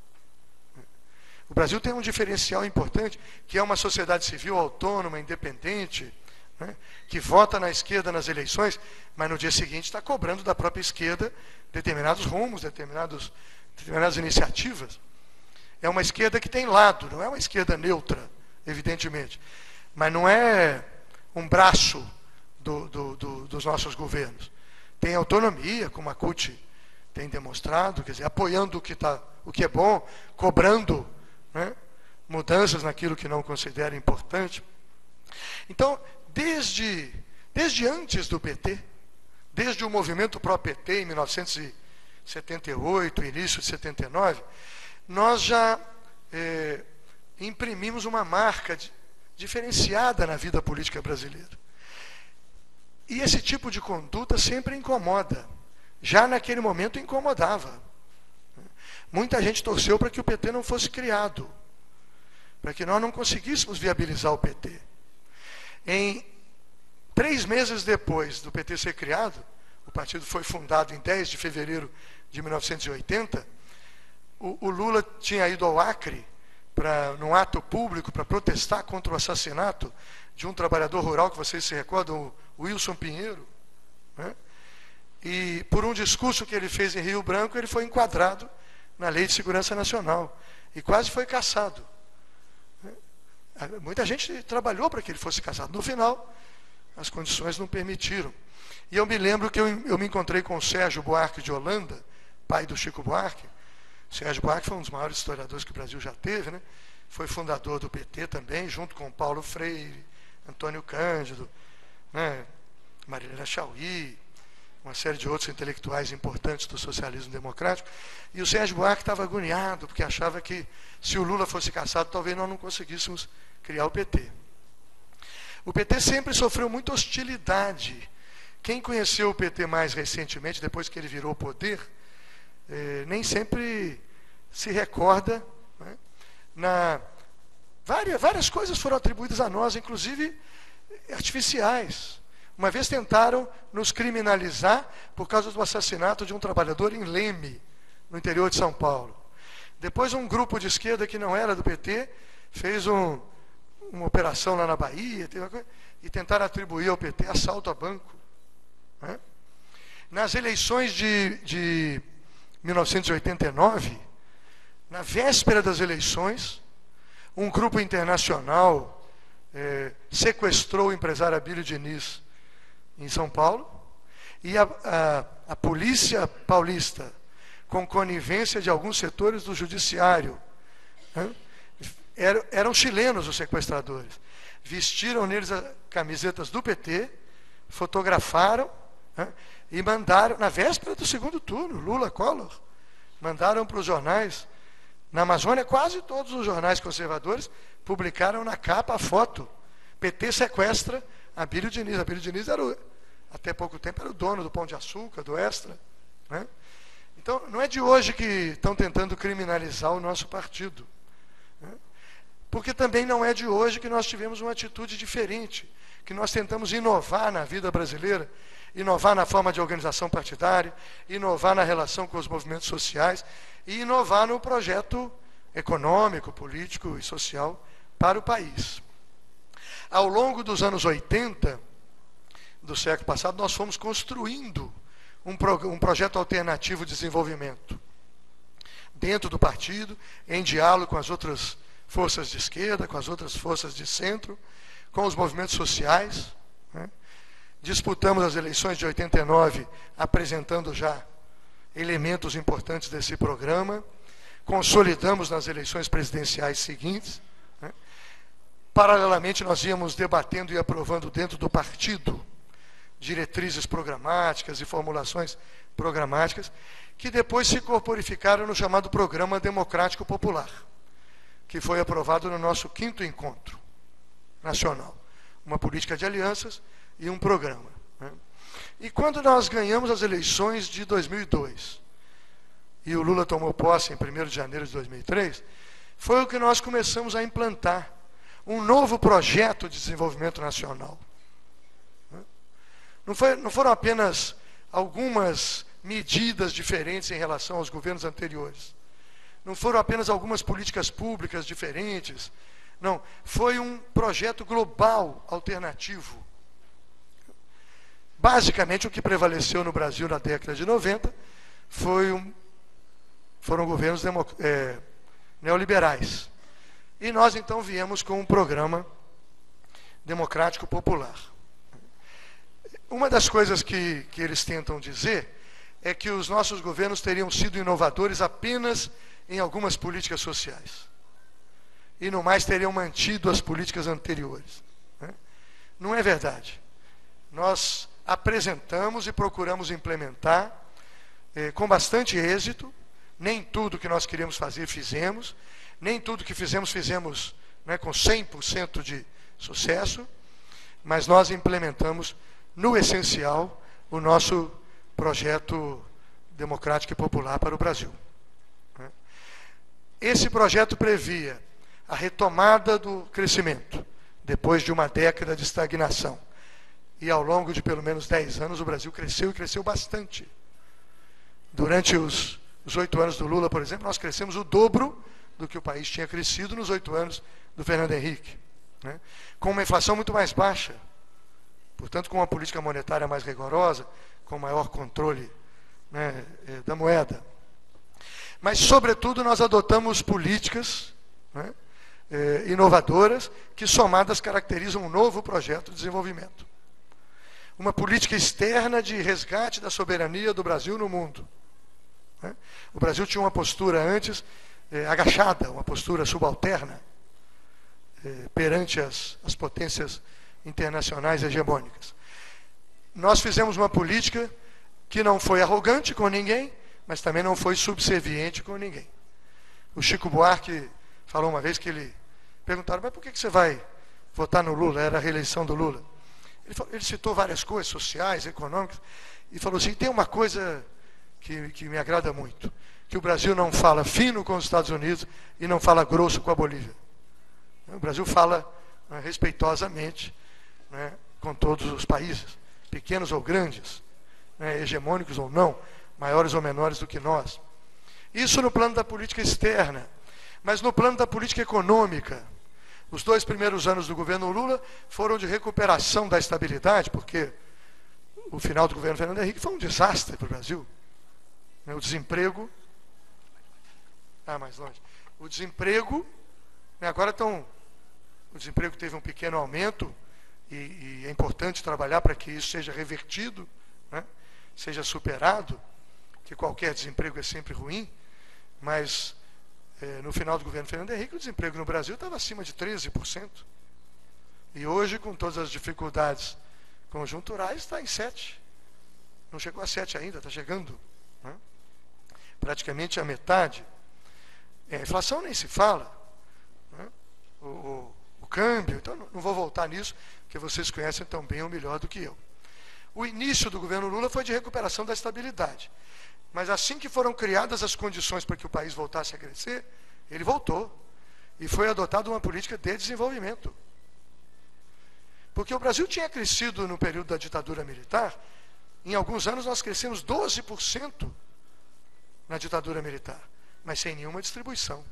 O Brasil tem um diferencial importante, que é uma sociedade civil autônoma, independente, né, que vota na esquerda nas eleições, mas no dia seguinte está cobrando da própria esquerda determinados rumos, determinados, determinadas iniciativas. É uma esquerda que tem lado, não é uma esquerda neutra, evidentemente, mas não é um braço do, do, do, dos nossos governos. Tem autonomia, como a C U T tem demonstrado, quer dizer, apoiando o que, tá, o que é bom, cobrando, né, mudanças naquilo que não considera importante. Então, desde, desde antes do P T, desde o movimento pró-P T em mil novecentos e setenta e oito, início de setenta e nove, nós já é, imprimimos uma marca de, diferenciada na vida política brasileira. E esse tipo de conduta sempre incomoda. Já naquele momento incomodava. Muita gente torceu para que o P T não fosse criado, para que nós não conseguíssemos viabilizar o P T. Em três meses depois do P T ser criado, o partido foi fundado em dez de fevereiro de mil novecentos e oitenta, o, o Lula tinha ido ao Acre, pra, num ato público, para protestar contra o assassinato de um trabalhador rural, que vocês se recordam, o Wilson Pinheiro, né? E por um discurso que ele fez em Rio Branco, ele foi enquadrado na Lei de Segurança Nacional e quase foi cassado. Muita gente trabalhou para que ele fosse cassado. No final, as condições não permitiram. E eu me lembro que eu, eu me encontrei com o Sérgio Buarque de Holanda, pai do Chico Buarque. O Sérgio Buarque foi um dos maiores historiadores que o Brasil já teve, né? Foi fundador do P T também, junto com Paulo Freire, Antônio Cândido, né? Marilena Chauí, uma série de outros intelectuais importantes do socialismo democrático. E o Sérgio Buarque estava agoniado, porque achava que se o Lula fosse cassado, talvez nós não conseguíssemos criar o P T. O P T sempre sofreu muita hostilidade. Quem conheceu o P T mais recentemente, depois que ele virou poder, eh, nem sempre se recorda, né? Na, várias, várias coisas foram atribuídas a nós, inclusive artificiais. Uma vez tentaram nos criminalizar por causa do assassinato de um trabalhador em Leme, no interior de São Paulo. Depois um grupo de esquerda que não era do P T fez um, uma operação lá na Bahia e tentaram atribuir ao P T assalto a banco, né? Nas eleições de, de mil novecentos e oitenta e nove, na véspera das eleições, um grupo internacional eh, sequestrou o empresário Abílio Diniz em São Paulo, e a, a, a polícia paulista, com conivência de alguns setores do judiciário, né, eram, eram chilenos os sequestradores, vestiram neles as camisetas do P T, fotografaram, né, e mandaram, na véspera do segundo turno, Lula, Collor, mandaram para os jornais. Na Amazônia, quase todos os jornais conservadores publicaram na capa a foto: P T sequestra Abílio Diniz. Abílio Diniz, era o, até pouco tempo, era o dono do Pão de Açúcar, do Extra, né? Então, não é de hoje que estão tentando criminalizar o nosso partido, né? Porque também não é de hoje que nós tivemos uma atitude diferente, que nós tentamos inovar na vida brasileira, inovar na forma de organização partidária, inovar na relação com os movimentos sociais e inovar no projeto econômico, político e social para o país. Ao longo dos anos oitenta do século passado, nós fomos construindo um, pro, um projeto alternativo de desenvolvimento dentro do partido, em diálogo com as outras forças de esquerda, com as outras forças de centro, com os movimentos sociais, né? Disputamos as eleições de oitenta e nove, apresentando já elementos importantes desse programa, consolidamos nas eleições presidenciais seguintes, né? Paralelamente, nós íamos debatendo e aprovando dentro do partido diretrizes programáticas e formulações programáticas, que depois se corporificaram no chamado Programa Democrático Popular, que foi aprovado no nosso quinto encontro nacional. Uma política de alianças e um programa, né? E quando nós ganhamos as eleições de dois mil e dois, e o Lula tomou posse em primeiro de janeiro de dois mil e três, foi o que nós começamos a implantar um novo projeto de desenvolvimento nacional. Não, foi, não foram apenas algumas medidas diferentes em relação aos governos anteriores. Não foram apenas algumas políticas públicas diferentes. Não, foi um projeto global alternativo. Basicamente, o que prevaleceu no Brasil na década de noventa foi um, foram governos demo, é, neoliberais. E nós, então, viemos com um programa democrático popular. Uma das coisas que, que eles tentam dizer é que os nossos governos teriam sido inovadores apenas em algumas políticas sociais. E no mais teriam mantido as políticas anteriores. Não é verdade. Nós apresentamos e procuramos implementar eh, com bastante êxito. Nem tudo que nós queríamos fazer fizemos. Nem tudo que fizemos, fizemos, né, com cem por cento de sucesso. Mas nós implementamos, no essencial, o nosso projeto democrático e popular para o Brasil. Esse projeto previa a retomada do crescimento, depois de uma década de estagnação. E ao longo de pelo menos dez anos, o Brasil cresceu e cresceu bastante. Durante os oito anos do Lula, por exemplo, nós crescemos o dobro do que o país tinha crescido nos oito anos do Fernando Henrique, né? Com uma inflação muito mais baixa, portanto, com uma política monetária mais rigorosa, com maior controle, né, da moeda. Mas, sobretudo, nós adotamos políticas, né, eh, inovadoras, que somadas caracterizam um novo projeto de desenvolvimento. Uma política externa de resgate da soberania do Brasil no mundo. Né? O Brasil tinha uma postura antes eh, agachada, uma postura subalterna, eh, perante as, as potências internacionais hegemônicas. Nós fizemos uma política que não foi arrogante com ninguém, mas também não foi subserviente com ninguém. O Chico Buarque falou uma vez que ele perguntaram, mas por que você vai votar no Lula? Era a reeleição do Lula. Ele, falou, ele citou várias coisas, sociais, econômicas, e falou assim, tem uma coisa que, que me agrada muito, que o Brasil não fala fino com os Estados Unidos e não fala grosso com a Bolívia. O Brasil fala, né, respeitosamente, né, com todos os países, pequenos ou grandes, né, hegemônicos ou não, maiores ou menores do que nós. Isso no plano da política externa. Mas no plano da política econômica, os dois primeiros anos do governo Lula foram de recuperação da estabilidade, porque o final do governo Fernando Henrique foi um desastre para o Brasil. O desemprego... Ah, mais longe. O desemprego... Agora estão... O desemprego teve um pequeno aumento, e, e é importante trabalhar para que isso seja revertido, né, seja superado, que qualquer desemprego é sempre ruim, mas eh, no final do governo Fernando Henrique, o desemprego no Brasil estava acima de treze por cento. E hoje, com todas as dificuldades conjunturais, está em sete por cento. Não chegou a sete por cento ainda, está chegando, né, praticamente a metade. A inflação nem se fala, né, o, o, o câmbio, então não, não vou voltar nisso, porque vocês conhecem tão bem ou melhor do que eu. O início do governo Lula foi de recuperação da estabilidade. Mas assim que foram criadas as condições para que o país voltasse a crescer, ele voltou. E foi adotada uma política de desenvolvimento. Porque o Brasil tinha crescido no período da ditadura militar. Em alguns anos nós crescemos doze por cento na ditadura militar, mas sem nenhuma distribuição.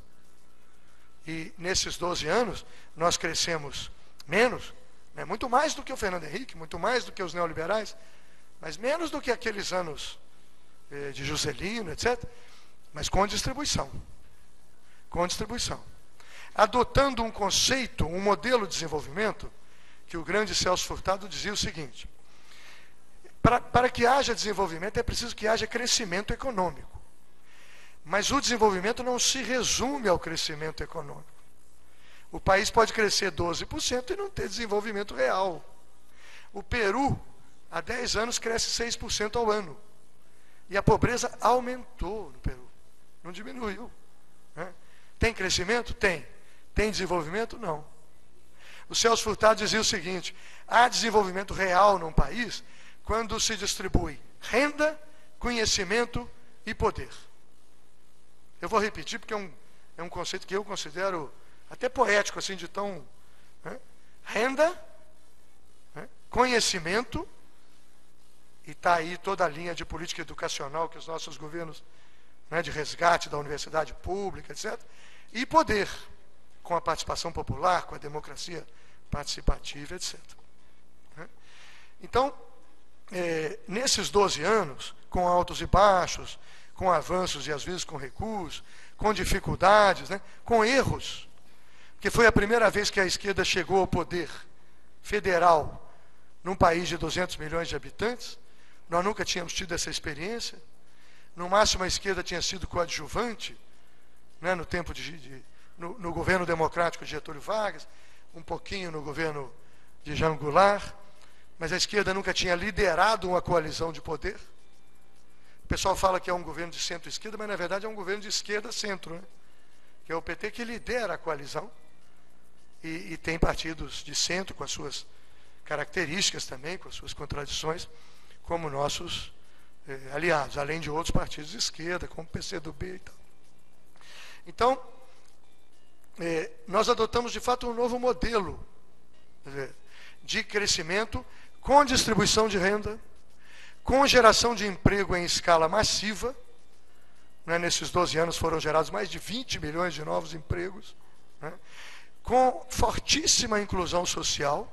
E nesses doze anos nós crescemos menos, né, muito mais do que o Fernando Henrique, muito mais do que os neoliberais, mas menos do que aqueles anos de Juscelino, etcétera, mas com distribuição. Com distribuição. Adotando um conceito, um modelo de desenvolvimento, que o grande Celso Furtado dizia o seguinte, para, para que haja desenvolvimento é preciso que haja crescimento econômico. Mas o desenvolvimento não se resume ao crescimento econômico. O país pode crescer doze por cento e não ter desenvolvimento real. O Peru, há dez anos, cresce seis por cento ao ano. E a pobreza aumentou no Peru, não diminuiu. Né? Tem crescimento? Tem. Tem desenvolvimento? Não. O Celso Furtado dizia o seguinte, há desenvolvimento real num país quando se distribui renda, conhecimento e poder. Eu vou repetir porque é um, é um conceito que eu considero até poético, assim, de tão... Né? Renda, né? Conhecimento e está aí toda a linha de política educacional que os nossos governos, né, de resgate da universidade pública, etcétera, e poder, com a participação popular, com a democracia participativa, etcétera. Então, é, nesses doze anos, com altos e baixos, com avanços e às vezes com recuos, com dificuldades, né, com erros, porque foi a primeira vez que a esquerda chegou ao poder federal num país de duzentos milhões de habitantes. Nós nunca tínhamos tido essa experiência. No máximo a esquerda tinha sido coadjuvante, né, no tempo de, de no, no governo democrático de Getúlio Vargas, um pouquinho no governo de Jean Goulart, mas a esquerda nunca tinha liderado uma coalizão de poder. O pessoal fala que é um governo de centro-esquerda, mas na verdade é um governo de esquerda-centro, né? Que é o P T que lidera a coalizão e, e tem partidos de centro com as suas características também, com as suas contradições, como nossos eh, aliados, além de outros partidos de esquerda, como o P C do B e tal. Então, eh, nós adotamos de fato um novo modelo dizer, de crescimento com distribuição de renda, com geração de emprego em escala massiva, né, nesses doze anos foram gerados mais de vinte milhões de novos empregos, né, com fortíssima inclusão social.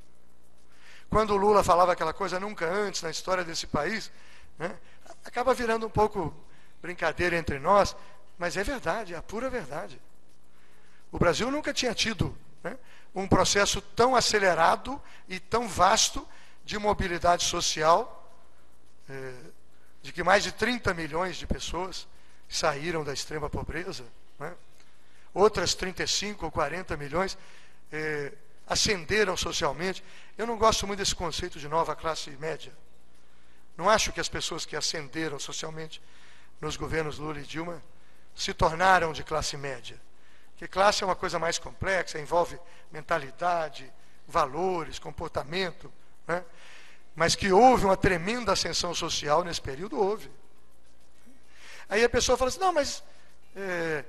Quando o Lula falava aquela coisa nunca antes na história desse país, né, acaba virando um pouco brincadeira entre nós, mas é verdade, é a pura verdade. O Brasil nunca tinha tido, né, um processo tão acelerado e tão vasto de mobilidade social, eh, de que mais de trinta milhões de pessoas saíram da extrema pobreza, né? Outras trinta e cinco ou quarenta milhões eh, ascenderam socialmente. Eu não gosto muito desse conceito de nova classe média. Não acho que as pessoas que ascenderam socialmente nos governos Lula e Dilma se tornaram de classe média. Porque classe é uma coisa mais complexa, envolve mentalidade, valores, comportamento, né? Mas que houve uma tremenda ascensão social nesse período, houve. Aí a pessoa fala assim, não, mas é,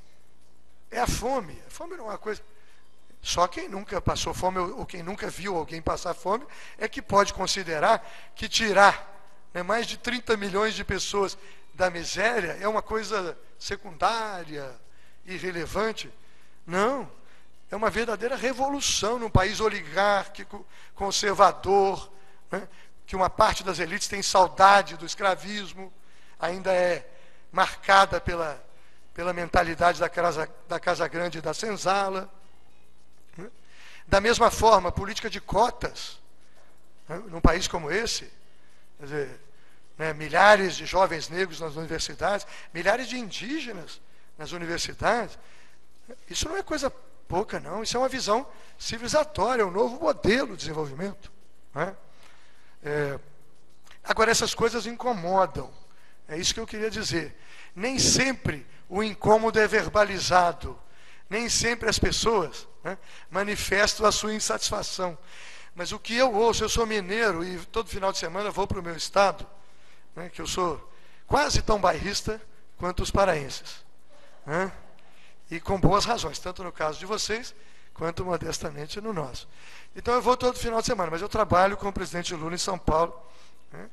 é a fome. A fome não é uma coisa... Só quem nunca passou fome ou quem nunca viu alguém passar fome é que pode considerar que tirar, né, mais de trinta milhões de pessoas da miséria é uma coisa secundária, irrelevante. Não, é uma verdadeira revolução num país oligárquico, conservador, né, que uma parte das elites tem saudade do escravismo, ainda é marcada pela, pela mentalidade da casa, da Casa Grande e da Senzala. Né. Da mesma forma, a política de cotas, né, num país como esse, quer dizer, né, milhares de jovens negros nas universidades, milhares de indígenas nas universidades, isso não é coisa pouca, não. Isso é uma visão civilizatória, é um novo modelo de desenvolvimento. Né? É, agora, essas coisas incomodam. É isso que eu queria dizer. Nem sempre o incômodo é verbalizado. Nem sempre as pessoas, né, manifestam a sua insatisfação. Mas o que eu ouço, eu sou mineiro e todo final de semana vou para o meu estado, né, que eu sou quase tão bairrista quanto os paraenses. Né? E com boas razões, tanto no caso de vocês, quanto modestamente no nosso. Então eu vou todo final de semana, mas eu trabalho com o presidente Lula em São Paulo. Né?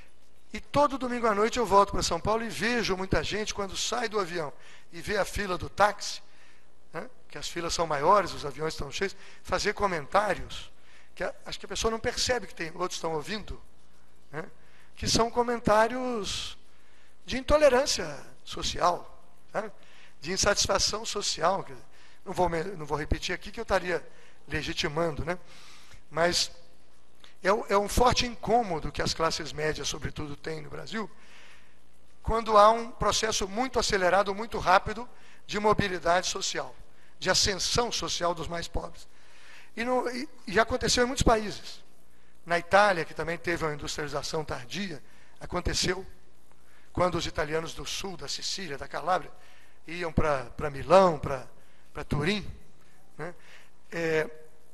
E todo domingo à noite eu volto para São Paulo e vejo muita gente, quando sai do avião e vê a fila do táxi, né, que as filas são maiores, os aviões estão cheios, fazer comentários, que a, acho que a pessoa não percebe que tem, outros estão ouvindo, né, que são comentários de intolerância social, né, de insatisfação social. Não vou, não vou repetir aqui que eu estaria legitimando, né? Mas é, é um forte incômodo que as classes médias, sobretudo, têm no Brasil, quando há um processo muito acelerado, muito rápido, de mobilidade social, de ascensão social dos mais pobres. E, no, e, e já aconteceu em muitos países. Na Itália, que também teve uma industrialização tardia, aconteceu quando os italianos do sul, da Sicília, da Calábria, iam para Milão, para Turim, né? É,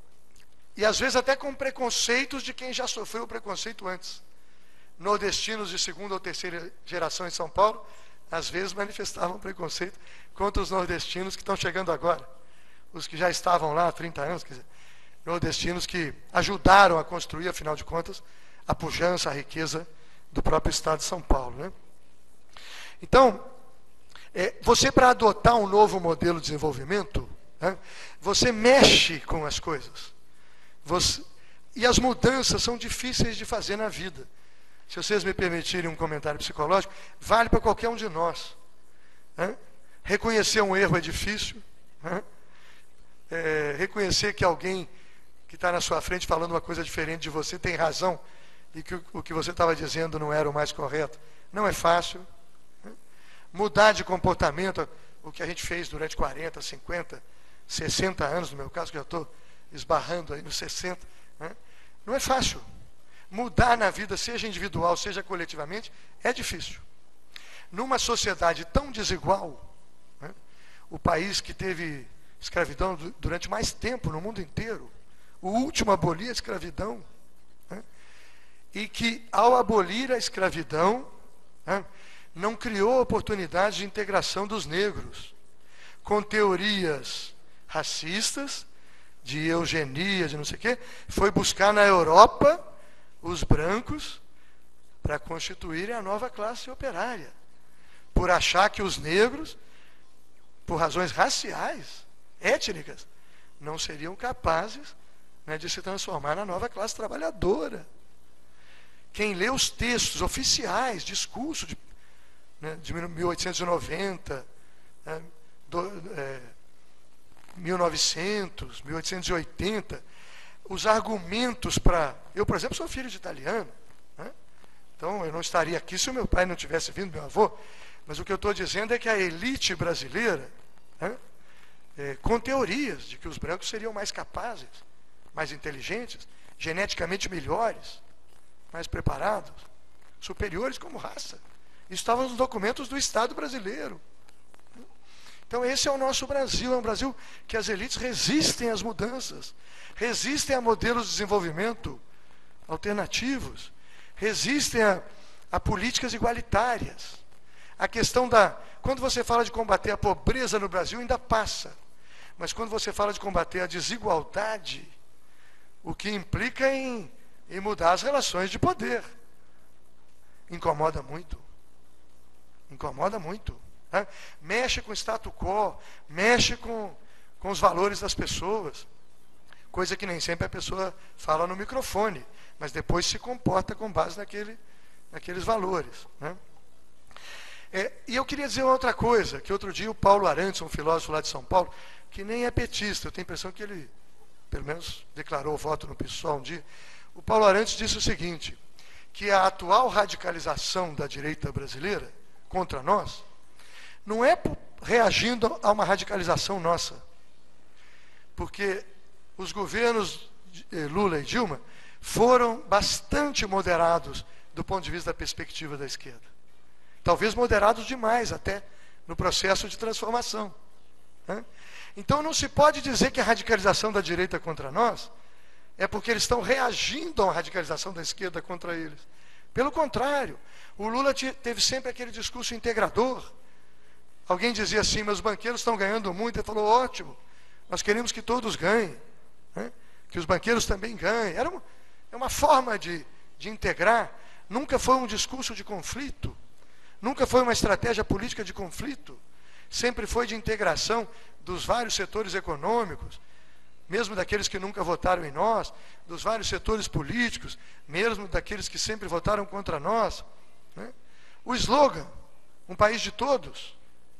e às vezes até com preconceitos de quem já sofreu o preconceito antes. Nordestinos de segunda ou terceira geração em São Paulo, às vezes manifestavam preconceito contra os nordestinos que estão chegando agora. Os que já estavam lá há trinta anos, quer dizer, nordestinos que ajudaram a construir, afinal de contas, a pujança, a riqueza do próprio Estado de São Paulo, né? Então, é, você para adotar um novo modelo de desenvolvimento, né, você mexe com as coisas. Você, e as mudanças são difíceis de fazer na vida. Se vocês me permitirem um comentário psicológico, vale para qualquer um de nós. Né? Reconhecer um erro é difícil. Né? É, reconhecer que alguém que está na sua frente falando uma coisa diferente de você tem razão e que o, o que você estava dizendo não era o mais correto, não é fácil. Né? Mudar de comportamento, o que a gente fez durante quarenta, cinquenta, sessenta anos, no meu caso, que eu estou esbarrando aí nos sessenta, né? Não é fácil. Mudar na vida, seja individual, seja coletivamente, é difícil. Numa sociedade tão desigual, né? O país que teve escravidão durante mais tempo no mundo inteiro, o último a abolir a escravidão, né? E que ao abolir a escravidão, né, não criou oportunidade de integração dos negros, com teorias racistas, de eugenia, de não sei o quê, foi buscar na Europa os brancos para constituírem a nova classe operária, por achar que os negros, por razões raciais, étnicas, não seriam capazes, né, de se transformar na nova classe trabalhadora. Quem lê os textos oficiais, discurso de, né, de mil oitocentos e noventa, né, do, é, mil e novecentos, mil oitocentos e oitenta, os argumentos para... Eu, por exemplo, sou filho de italiano, né? Então eu não estaria aqui se o meu pai não tivesse vindo, meu avô, mas o que eu estou dizendo é que a elite brasileira, né, é, com teorias de que os brancos seriam mais capazes, mais inteligentes, geneticamente melhores, mais preparados, superiores como raça. Isso estava nos documentos do Estado brasileiro. Então esse é o nosso Brasil, é um Brasil que as elites resistem às mudanças, resistem a modelos de desenvolvimento alternativos, resistem a, a políticas igualitárias. A questão da... Quando você fala de combater a pobreza no Brasil, ainda passa. Mas quando você fala de combater a desigualdade, o que implica em, em mudar as relações de poder, incomoda muito. Incomoda muito. Né? Mexe com o status quo, mexe com, com os valores das pessoas, coisa que nem sempre a pessoa fala no microfone, mas depois se comporta com base naquele, naqueles valores. Né? É, e eu queria dizer outra coisa, que outro dia o Paulo Arantes, um filósofo lá de São Paulo, que nem é petista, eu tenho a impressão que ele, pelo menos, declarou voto no PSOL um dia. O Paulo Arantes disse o seguinte, que a atual radicalização da direita brasileira contra nós não é reagindo a uma radicalização nossa, porque os governos Lula e Dilma foram bastante moderados do ponto de vista da perspectiva da esquerda. Talvez moderados demais até no processo de transformação. Né? Então não se pode dizer que a radicalização da direita contra nós é porque eles estão reagindo a uma radicalização da esquerda contra eles. Pelo contrário, o Lula teve sempre aquele discurso integrador. Alguém dizia assim, meus banqueiros estão ganhando muito. Ele falou, ótimo, nós queremos que todos ganhem, né? Que os banqueiros também ganhem. Era uma, é uma forma de, de integrar. Nunca foi um discurso de conflito, nunca foi uma estratégia política de conflito, sempre foi de integração dos vários setores econômicos, mesmo daqueles que nunca votaram em nós, dos vários setores políticos, mesmo daqueles que sempre votaram contra nós. Né? O slogan, um país de todos.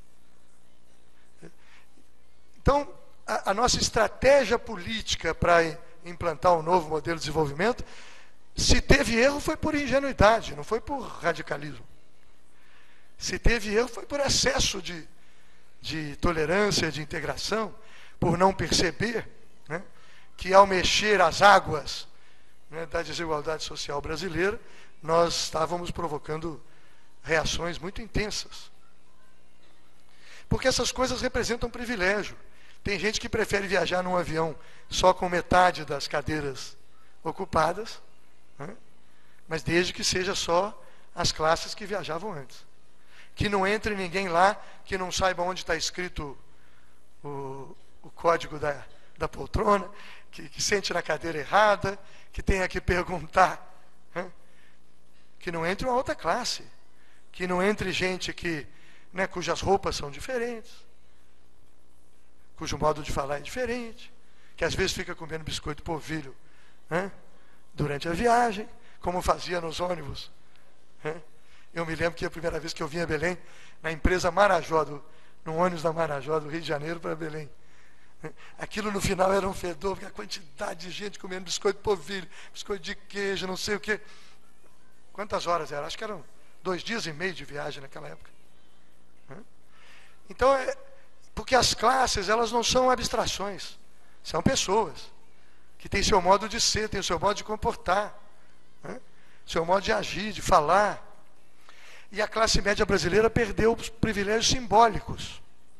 Então, a, a nossa estratégia política para implantar um novo modelo de desenvolvimento, se teve erro foi por ingenuidade, não foi por radicalismo. Se teve erro foi por excesso de, de tolerância, de integração, por não perceber, né, que ao mexer as águas, né, da desigualdade social brasileira, nós estávamos provocando reações muito intensas. Porque essas coisas representam privilégio. Tem gente que prefere viajar num avião só com metade das cadeiras ocupadas, né, mas desde que seja só as classes que viajavam antes. Que não entre ninguém lá que não saiba onde está escrito o, o código da, da poltrona, que, que sente na cadeira errada, que tenha que perguntar Né? Que não entre uma outra classe. Que não entre gente que, né, cujas roupas são diferentes, cujo modo de falar é diferente, que às vezes fica comendo biscoito polvilho, né, durante a viagem, como fazia nos ônibus. Né? Eu me lembro que a primeira vez que eu vim a Belém, na empresa Marajó, do, no ônibus da Marajó, do Rio de Janeiro para Belém. Né? Aquilo no final era um fedor, porque a quantidade de gente comendo biscoito polvilho, biscoito de queijo, não sei o quê. Quantas horas era? Acho que eram dois dias e meio de viagem naquela época. Né? Então, é, porque as classes, elas não são abstrações, são pessoas que têm seu modo de ser, têm o seu modo de comportar, né? Seu modo de agir, de falar. E a classe média brasileira perdeu os privilégios simbólicos.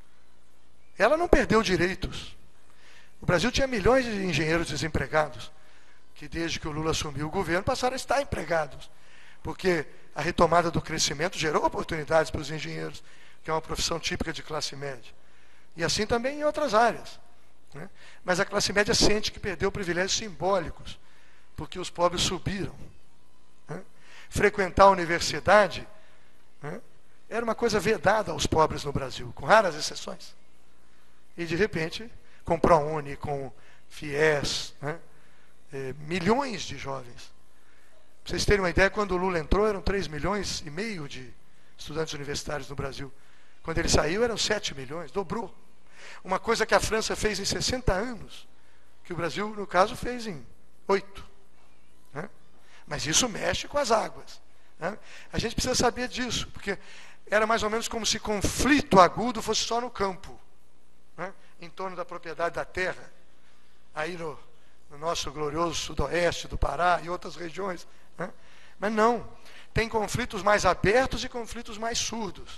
Ela não perdeu direitos. O Brasil tinha milhões de engenheiros desempregados, que desde que o Lula assumiu o governo passaram a estar empregados, porque a retomada do crescimento gerou oportunidades para os engenheiros, que é uma profissão típica de classe média. E assim também em outras áreas. Né? Mas a classe média sente que perdeu privilégios simbólicos, porque os pobres subiram. Né? Frequentar a universidade, né, era uma coisa vedada aos pobres no Brasil, com raras exceções. E de repente, com ProUni, com FIES, né, eh, milhões de jovens. Para vocês terem uma ideia, quando o Lula entrou, eram três milhões e meio de estudantes universitários no Brasil. Quando ele saiu, eram sete milhões, dobrou. Uma coisa que a França fez em sessenta anos, que o Brasil, no caso, fez em oito. Né? Mas isso mexe com as águas. Né? A gente precisa saber disso, porque era mais ou menos como se conflito agudo fosse só no campo, né? Em torno da propriedade da terra, aí no, no nosso glorioso sudoeste do Pará e outras regiões. Né? Mas não, tem conflitos mais abertos e conflitos mais surdos.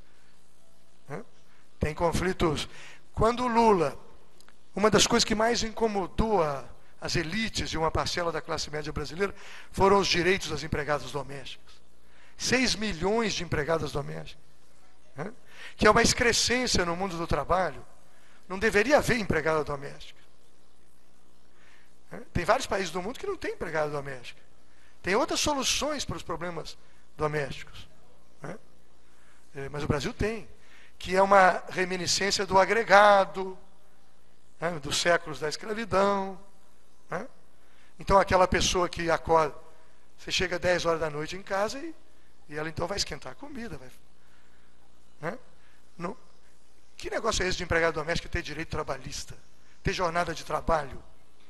Né? Tem conflitos... Quando o Lula, uma das coisas que mais incomodou a, as elites de uma parcela da classe média brasileira foram os direitos das empregadas domésticas. seis milhões de empregadas domésticas. Né? Que é uma excrescência no mundo do trabalho. Não deveria haver empregada doméstica. Né? Tem vários países do mundo que não tem empregada doméstica. Tem outras soluções para os problemas domésticos. Né? É, mas o Brasil tem. Que é uma reminiscência do agregado, né, dos séculos da escravidão. Né? Então, aquela pessoa que acorda, você chega às dez horas da noite em casa e, e ela então vai esquentar a comida. Vai, né? Não, que negócio é esse de empregado doméstico ter direito trabalhista? Ter jornada de trabalho?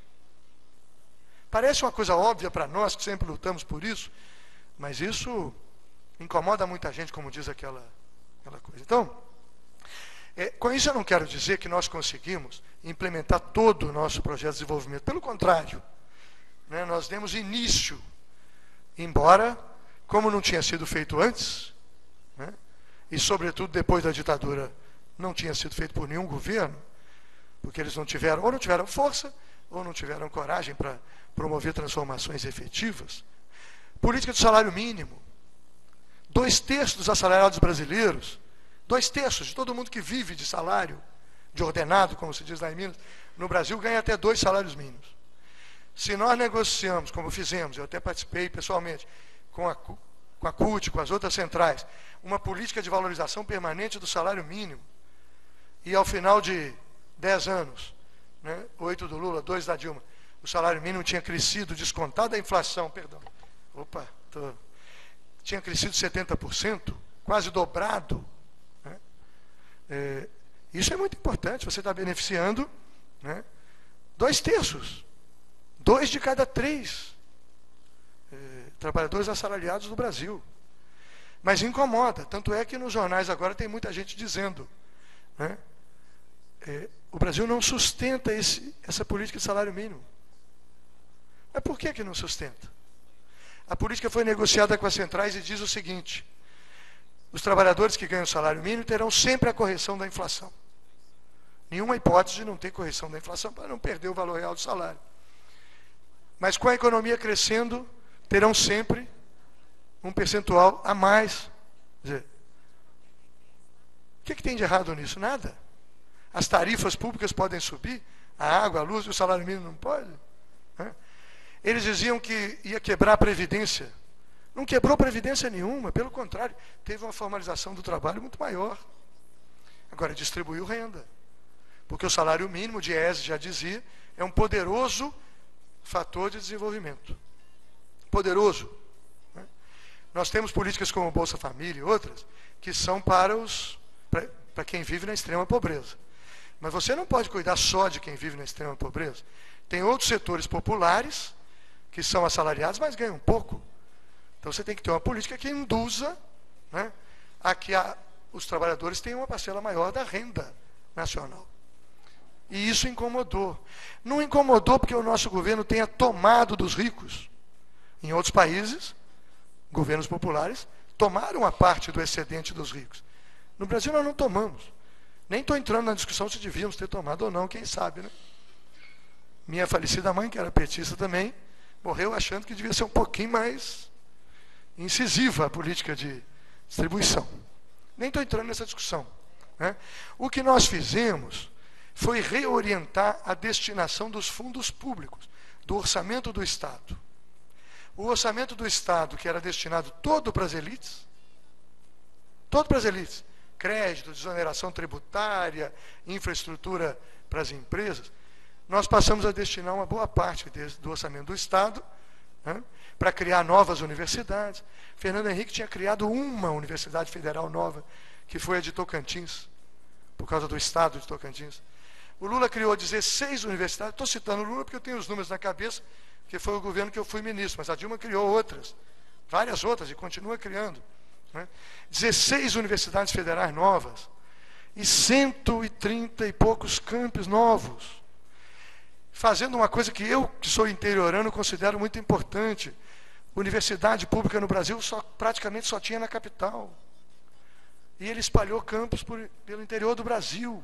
Parece uma coisa óbvia para nós, que sempre lutamos por isso, mas isso incomoda muita gente, como diz aquela, aquela coisa. Então... É, com isso eu não quero dizer que nós conseguimos implementar todo o nosso projeto de desenvolvimento. Pelo contrário, né, nós demos início, embora, como não tinha sido feito antes, né, e sobretudo depois da ditadura não tinha sido feito por nenhum governo, porque eles não tiveram, ou não tiveram força, ou não tiveram coragem para promover transformações efetivas. Política de salário mínimo. Dois terços dos assalariados brasileiros, dois terços de todo mundo que vive de salário, de ordenado, como se diz lá em Minas, no Brasil ganha até dois salários mínimos. Se nós negociamos, como fizemos, eu até participei pessoalmente, com a, com a C U T, com as outras centrais, uma política de valorização permanente do salário mínimo, e ao final de dez anos, né, oito do Lula, dois da Dilma, o salário mínimo tinha crescido, descontado a inflação, perdão, opa, tô, tinha crescido setenta por cento, quase dobrado. É, isso é muito importante, você está beneficiando, né, dois terços, dois de cada três é, trabalhadores assalariados do Brasil. Mas incomoda, tanto é que nos jornais agora tem muita gente dizendo, né, é, o Brasil não sustenta esse, essa política de salário mínimo. Mas por que que não sustenta? A política foi negociada com as centrais e diz o seguinte: os trabalhadores que ganham salário mínimo terão sempre a correção da inflação. Nenhuma hipótese de não ter correção da inflação para não perder o valor real do salário. Mas com a economia crescendo, terão sempre um percentual a mais. Quer dizer, o que, que tem de errado nisso? Nada. As tarifas públicas podem subir, a água, a luz, e o salário mínimo não pode. Né? Eles diziam que ia quebrar a Previdência. Não quebrou Previdência nenhuma, pelo contrário, teve uma formalização do trabalho muito maior. Agora, distribuiu renda. Porque o salário mínimo, de Diese já dizia, é um poderoso fator de desenvolvimento. Poderoso. Né? Nós temos políticas como Bolsa Família e outras, que são para, os, para, para quem vive na extrema pobreza. Mas você não pode cuidar só de quem vive na extrema pobreza. Tem outros setores populares, que são assalariados, mas ganham pouco. Então você tem que ter uma política que induza, né, a que a, os trabalhadores tenham uma parcela maior da renda nacional. E isso incomodou. Não incomodou porque o nosso governo tenha tomado dos ricos. Em outros países, governos populares tomaram a parte do excedente dos ricos. No Brasil nós não tomamos. Nem estou entrando na discussão se devíamos ter tomado ou não, quem sabe, né? Minha falecida mãe, que era petista também, morreu achando que devia ser um pouquinho mais incisiva a política de distribuição. Nem estou entrando nessa discussão, né? O que nós fizemos foi reorientar a destinação dos fundos públicos, do orçamento do Estado. O orçamento do Estado, que era destinado todo para as elites, todo para as elites, crédito, desoneração tributária, infraestrutura para as empresas, nós passamos a destinar uma boa parte desse, do orçamento do Estado, né, para criar novas universidades. Fernando Henrique tinha criado uma universidade federal nova, que foi a de Tocantins, por causa do Estado de Tocantins. O Lula criou dezesseis universidades. Estou citando o Lula porque eu tenho os números na cabeça, que foi o governo que eu fui ministro, mas a Dilma criou outras, várias outras, e continua criando. Né? dezesseis universidades federais novas, e cento e trinta e poucos campos novos, fazendo uma coisa que eu, que sou interiorano, considero muito importante. Universidade pública no Brasil só, praticamente só tinha na capital. E ele espalhou campos por, pelo interior do Brasil.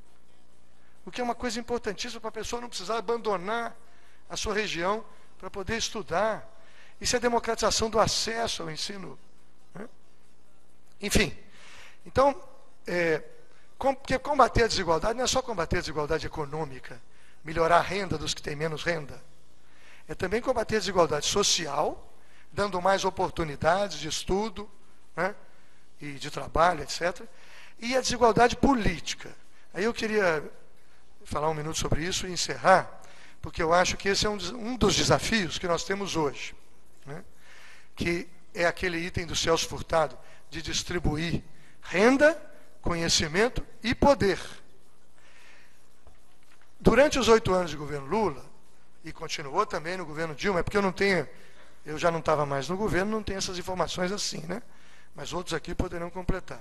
O que é uma coisa importantíssima para a pessoa não precisar abandonar a sua região para poder estudar. Isso é democratização do acesso ao ensino. Né? Enfim, então, é, com, porque combater a desigualdade não é só combater a desigualdade econômica, melhorar a renda dos que têm menos renda. É também combater a desigualdade social, dando mais oportunidades de estudo, né, e de trabalho, etcétera. E a desigualdade política. Aí eu queria falar um minuto sobre isso e encerrar, porque eu acho que esse é um, um dos desafios que nós temos hoje, né, que é aquele item do Celso Furtado, de distribuir renda, conhecimento e poder. Durante os oito anos de governo Lula, e continuou também no governo Dilma, é porque eu não tenho, eu já não estava mais no governo, não tenho essas informações assim, né? Mas outros aqui poderão completar.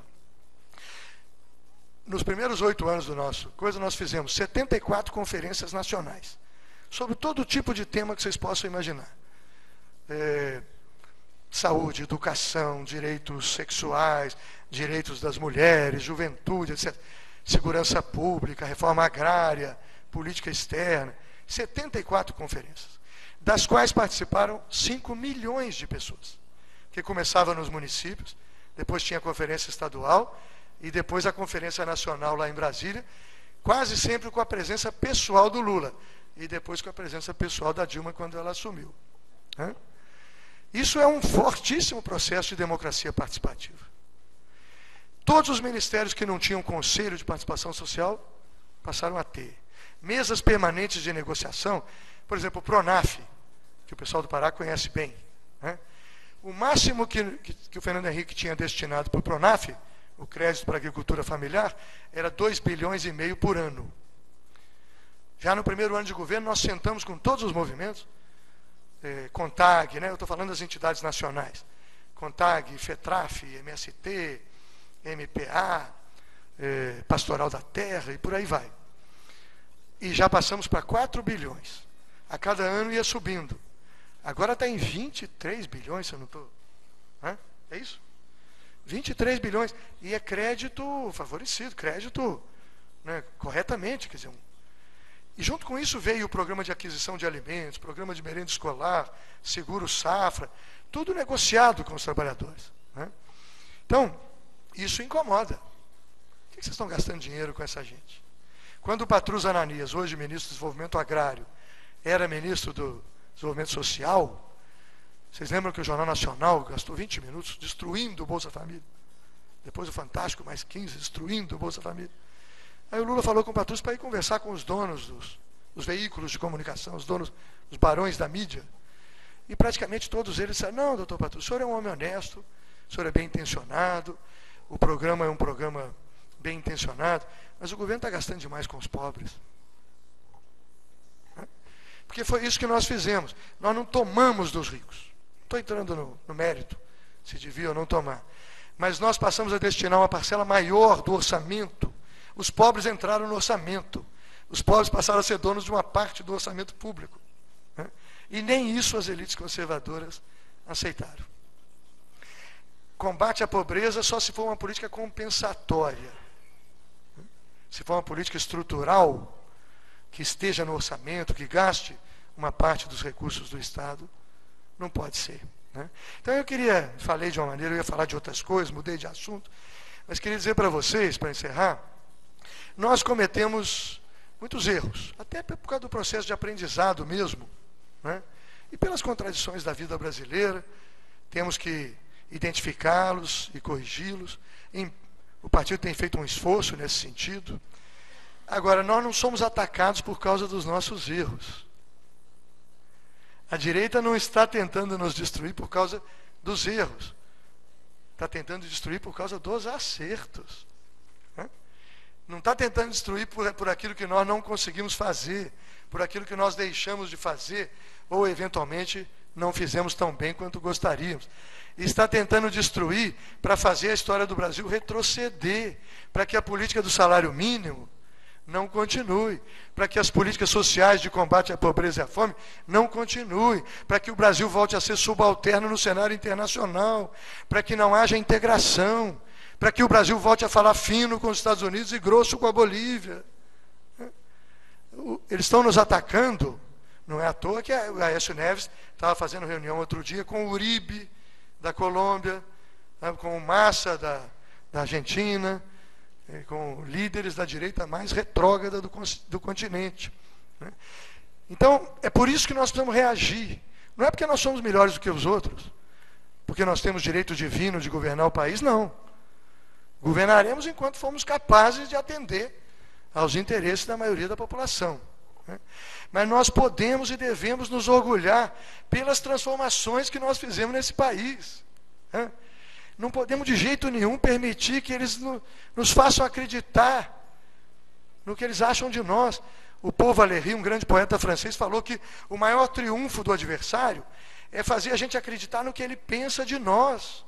Nos primeiros oito anos do nosso coisa, nós fizemos setenta e quatro conferências nacionais, sobre todo tipo de tema que vocês possam imaginar. É, saúde, educação, direitos sexuais, direitos das mulheres, juventude, etcétera. Segurança pública, reforma agrária, política externa. setenta e quatro conferências, das quais participaram cinco milhões de pessoas, que começava nos municípios, depois tinha a conferência estadual, e depois a conferência nacional lá em Brasília, quase sempre com a presença pessoal do Lula, e depois com a presença pessoal da Dilma quando ela assumiu. Né? Isso é um fortíssimo processo de democracia participativa. Todos os ministérios que não tinham conselho de participação social passaram a ter. Mesas permanentes de negociação, por exemplo, o Pronaf, que o pessoal do Pará conhece bem. Né? O máximo que, que, que o Fernando Henrique tinha destinado para o Pronaf, o crédito para a agricultura familiar, era dois bilhões e meio por ano. Já no primeiro ano de governo, nós sentamos com todos os movimentos, eh, CONTAG, né? Eu estou falando das entidades nacionais, CONTAG, FETRAF, M S T, M P A, eh, Pastoral da Terra, e por aí vai. E já passamos para quatro bilhões. A cada ano ia subindo. Agora está em vinte e três bilhões, se eu não estou... Hã? É isso? vinte e três bilhões. E é crédito favorecido, crédito, né, corretamente. Quer dizer, um... E junto com isso veio o programa de aquisição de alimentos, programa de merenda escolar, seguro safra, tudo negociado com os trabalhadores. Né? Então, isso incomoda. Por que vocês estão gastando dinheiro com essa gente? Quando o Patrus Ananias, hoje ministro do Desenvolvimento Agrário, era ministro do desenvolvimento social. Vocês lembram que o Jornal Nacional gastou vinte minutos destruindo o Bolsa Família? Depois o Fantástico, mais quinze, destruindo o Bolsa Família. Aí o Lula falou com o Patrus para ir conversar com os donos dos, dos veículos de comunicação, os donos, os barões da mídia. E praticamente todos eles disseram, não, doutor Patrus, o senhor é um homem honesto, o senhor é bem intencionado, o programa é um programa bem intencionado, mas o governo está gastando demais com os pobres. Porque foi isso que nós fizemos. Nós não tomamos dos ricos. Não estou entrando no, no mérito, se devia ou não tomar. Mas nós passamos a destinar uma parcela maior do orçamento. Os pobres entraram no orçamento. Os pobres passaram a ser donos de uma parte do orçamento público. Né? E nem isso as elites conservadoras aceitaram. Combate à pobreza só se for uma política compensatória. Se for uma política estrutural, que esteja no orçamento, que gaste uma parte dos recursos do Estado, não pode ser. Né? Então eu queria, falei de uma maneira, eu ia falar de outras coisas, mudei de assunto, mas queria dizer para vocês, para encerrar, nós cometemos muitos erros, até por causa do processo de aprendizado mesmo, né? E pelas contradições da vida brasileira, temos que identificá-los e corrigi-los. O partido tem feito um esforço nesse sentido. Agora, nós não somos atacados por causa dos nossos erros. A direita não está tentando nos destruir por causa dos erros. Está tentando destruir por causa dos acertos. Não está tentando destruir por, por aquilo que nós não conseguimos fazer, por aquilo que nós deixamos de fazer, ou eventualmente não fizemos tão bem quanto gostaríamos. Está tentando destruir para fazer a história do Brasil retroceder, para que a política do salário mínimo não continue, para que as políticas sociais de combate à pobreza e à fome não continuem, para que o Brasil volte a ser subalterno no cenário internacional, para que não haja integração, para que o Brasil volte a falar fino com os Estados Unidos e grosso com a Bolívia. Eles estão nos atacando, não é à toa que o Aécio Neves estava fazendo reunião outro dia com o Uribe da Colômbia, com o Massa da, da Argentina, com líderes da direita mais retrógrada do, do continente. Né? Então, é por isso que nós precisamos reagir. Não é porque nós somos melhores do que os outros, porque nós temos direito divino de governar o país, não. Governaremos enquanto formos capazes de atender aos interesses da maioria da população. Né? Mas nós podemos e devemos nos orgulhar pelas transformações que nós fizemos nesse país. Né? Não podemos de jeito nenhum permitir que eles no, nos façam acreditar no que eles acham de nós. O Paul Valéry, um grande poeta francês, falou que o maior triunfo do adversário é fazer a gente acreditar no que ele pensa de nós.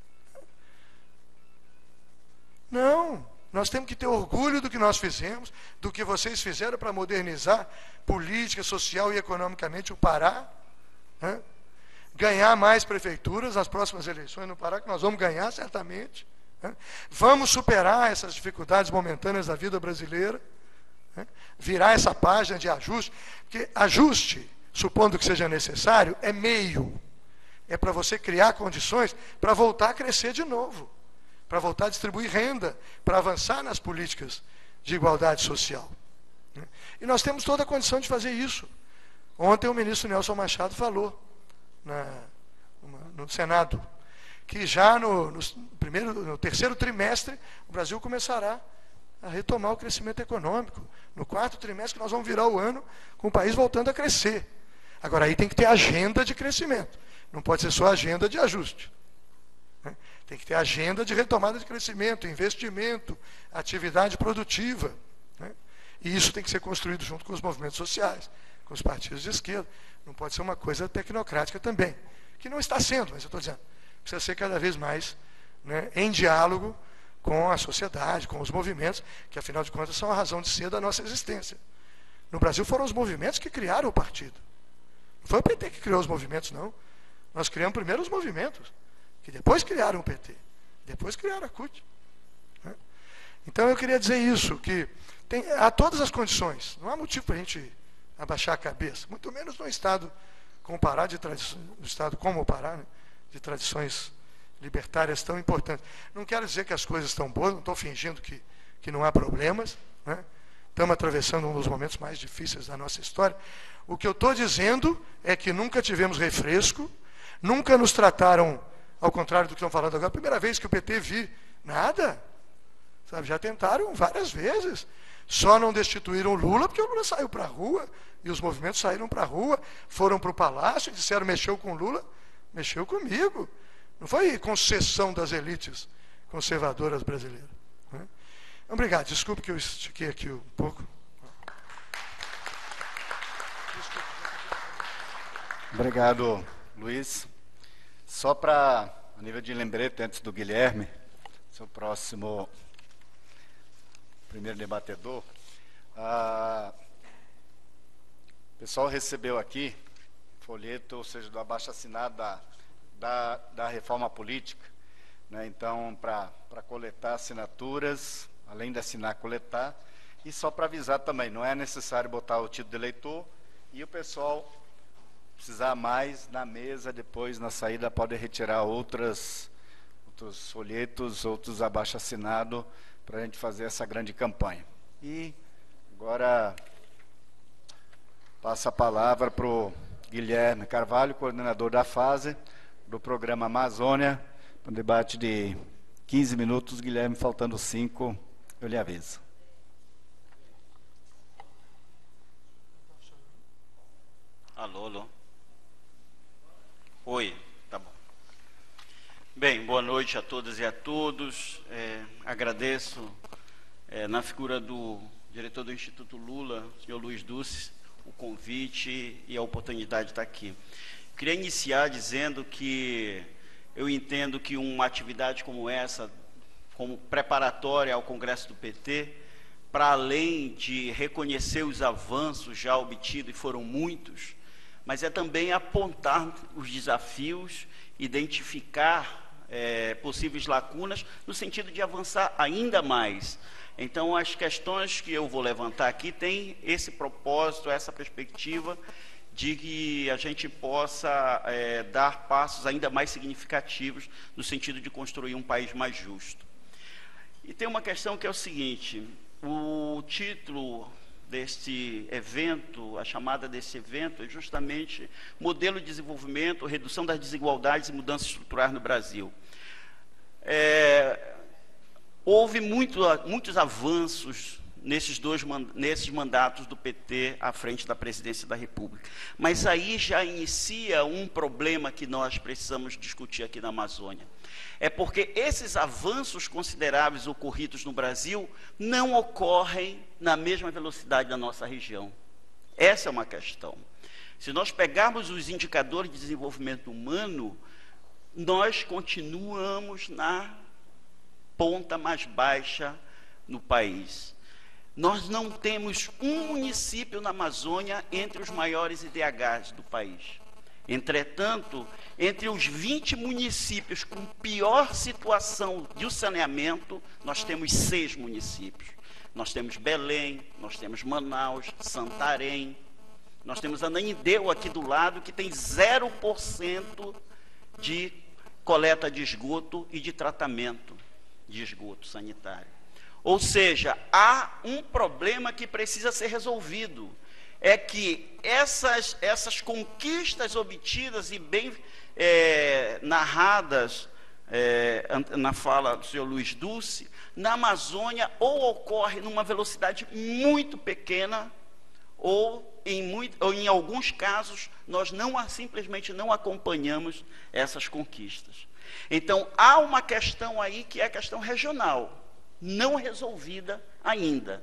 Não, nós temos que ter orgulho do que nós fizemos, do que vocês fizeram para modernizar política, social e economicamente o Pará. Né? Ganhar mais prefeituras nas próximas eleições no Pará, que nós vamos ganhar certamente. Né? Vamos superar essas dificuldades momentâneas da vida brasileira, né? Virar essa página de ajuste, porque ajuste, supondo que seja necessário, é meio. É para você criar condições para voltar a crescer de novo, para voltar a distribuir renda, para avançar nas políticas de igualdade social. Né? E nós temos toda a condição de fazer isso. Ontem o ministro Nelson Machado falou, Na, uma, no Senado, que já no, no, primeiro, no terceiro trimestre o Brasil começará a retomar o crescimento econômico. No quarto trimestre nós vamos virar o ano com o país voltando a crescer. Agora aí tem que ter agenda de crescimento, não pode ser só agenda de ajuste. Né? Tem que ter agenda de retomada de crescimento, investimento, atividade produtiva. Né? E isso tem que ser construído junto com os movimentos sociais, com os partidos de esquerda. Não pode ser uma coisa tecnocrática também, que não está sendo, mas eu estou dizendo, precisa ser cada vez mais, né, em diálogo com a sociedade, com os movimentos, que afinal de contas são a razão de ser da nossa existência. No Brasil foram os movimentos que criaram o partido. Não foi o P T que criou os movimentos, não. Nós criamos primeiro os movimentos, que depois criaram o P T, depois criaram a C U T. Né? Então eu queria dizer isso, que tem, há todas as condições, não há motivo para a gente abaixar a cabeça, muito menos no Estado como o Pará, de tradições, no Estado como o Pará, né, de tradições libertárias tão importantes. Não quero dizer que as coisas estão boas, não estou fingindo que, que não há problemas, né? Estamos atravessando um dos momentos mais difíceis da nossa história. O que eu estou dizendo é que nunca tivemos refresco, nunca nos trataram, ao contrário do que estão falando agora, a primeira vez que o P T vi, nada. Sabe, já tentaram várias vezes. Só não destituíram o Lula porque o Lula saiu para a rua, e os movimentos saíram para a rua, foram para o palácio e disseram, mexeu com o Lula, mexeu comigo. Não foi concessão das elites conservadoras brasileiras. Né? Obrigado, desculpe que eu estiquei aqui um pouco. Obrigado, Luiz. Só para, a nível de lembrete, antes do Guilherme, seu próximo primeiro debatedor, ah, o pessoal recebeu aqui folheto, ou seja, do abaixo-assinado da, da, da reforma política, né? Então, para coletar assinaturas, além de assinar, coletar, e só para avisar também, não é necessário botar o título de eleitor, e o pessoal precisar mais na mesa, depois na saída pode retirar outras, outros folhetos, outros abaixo-assinados, para a gente fazer essa grande campanha. E agora passo a palavra para o Guilherme Carvalho, coordenador da fase do programa Amazônia, um debate de quinze minutos. Guilherme, faltando cinco, eu lhe aviso. Alô, alô. Oi, tá bom. Bem, boa noite a todas e a todos. É, agradeço, é, na figura do diretor do Instituto Lula, senhor Luiz Dulce, o convite e a oportunidade de estar aqui. Queria iniciar dizendo que eu entendo que uma atividade como essa, como preparatória ao Congresso do P T, para além de reconhecer os avanços já obtidos, e foram muitos, mas é também apontar os desafios, identificar é, possíveis lacunas, no sentido de avançar ainda mais. Então, as questões que eu vou levantar aqui têm esse propósito, essa perspectiva de que a gente possa é, dar passos ainda mais significativos no sentido de construir um país mais justo. E tem uma questão que é o seguinte: o título deste evento, a chamada desse evento, é justamente Modelo de Desenvolvimento, Redução das Desigualdades e Mudanças Estruturais no Brasil. É, houve muito, muitos avanços nesses dois nesses mandatos do P T à frente da presidência da República. Mas aí já inicia um problema que nós precisamos discutir aqui na Amazônia. É porque esses avanços consideráveis ocorridos no Brasil não ocorrem na mesma velocidade da nossa região. Essa é uma questão. Se nós pegarmos os indicadores de desenvolvimento humano, nós continuamos na ponta mais baixa no país. Nós não temos um município na Amazônia entre os maiores I D Hs do país. Entretanto, entre os vinte municípios com pior situação de saneamento, nós temos seis municípios. Nós temos Belém, nós temos Manaus, Santarém, nós temos Ananindeua aqui do lado, que tem zero por cento de coleta de esgoto e de tratamento de esgoto sanitário. Ou seja, há um problema que precisa ser resolvido. É que essas, essas conquistas obtidas e bem é, narradas é, na fala do senhor Luiz Dulce, na Amazônia ou ocorre numa velocidade muito pequena, ou em, muito, ou em alguns casos nós não simplesmente não acompanhamos essas conquistas. Então há uma questão aí que é a questão regional, não resolvida ainda,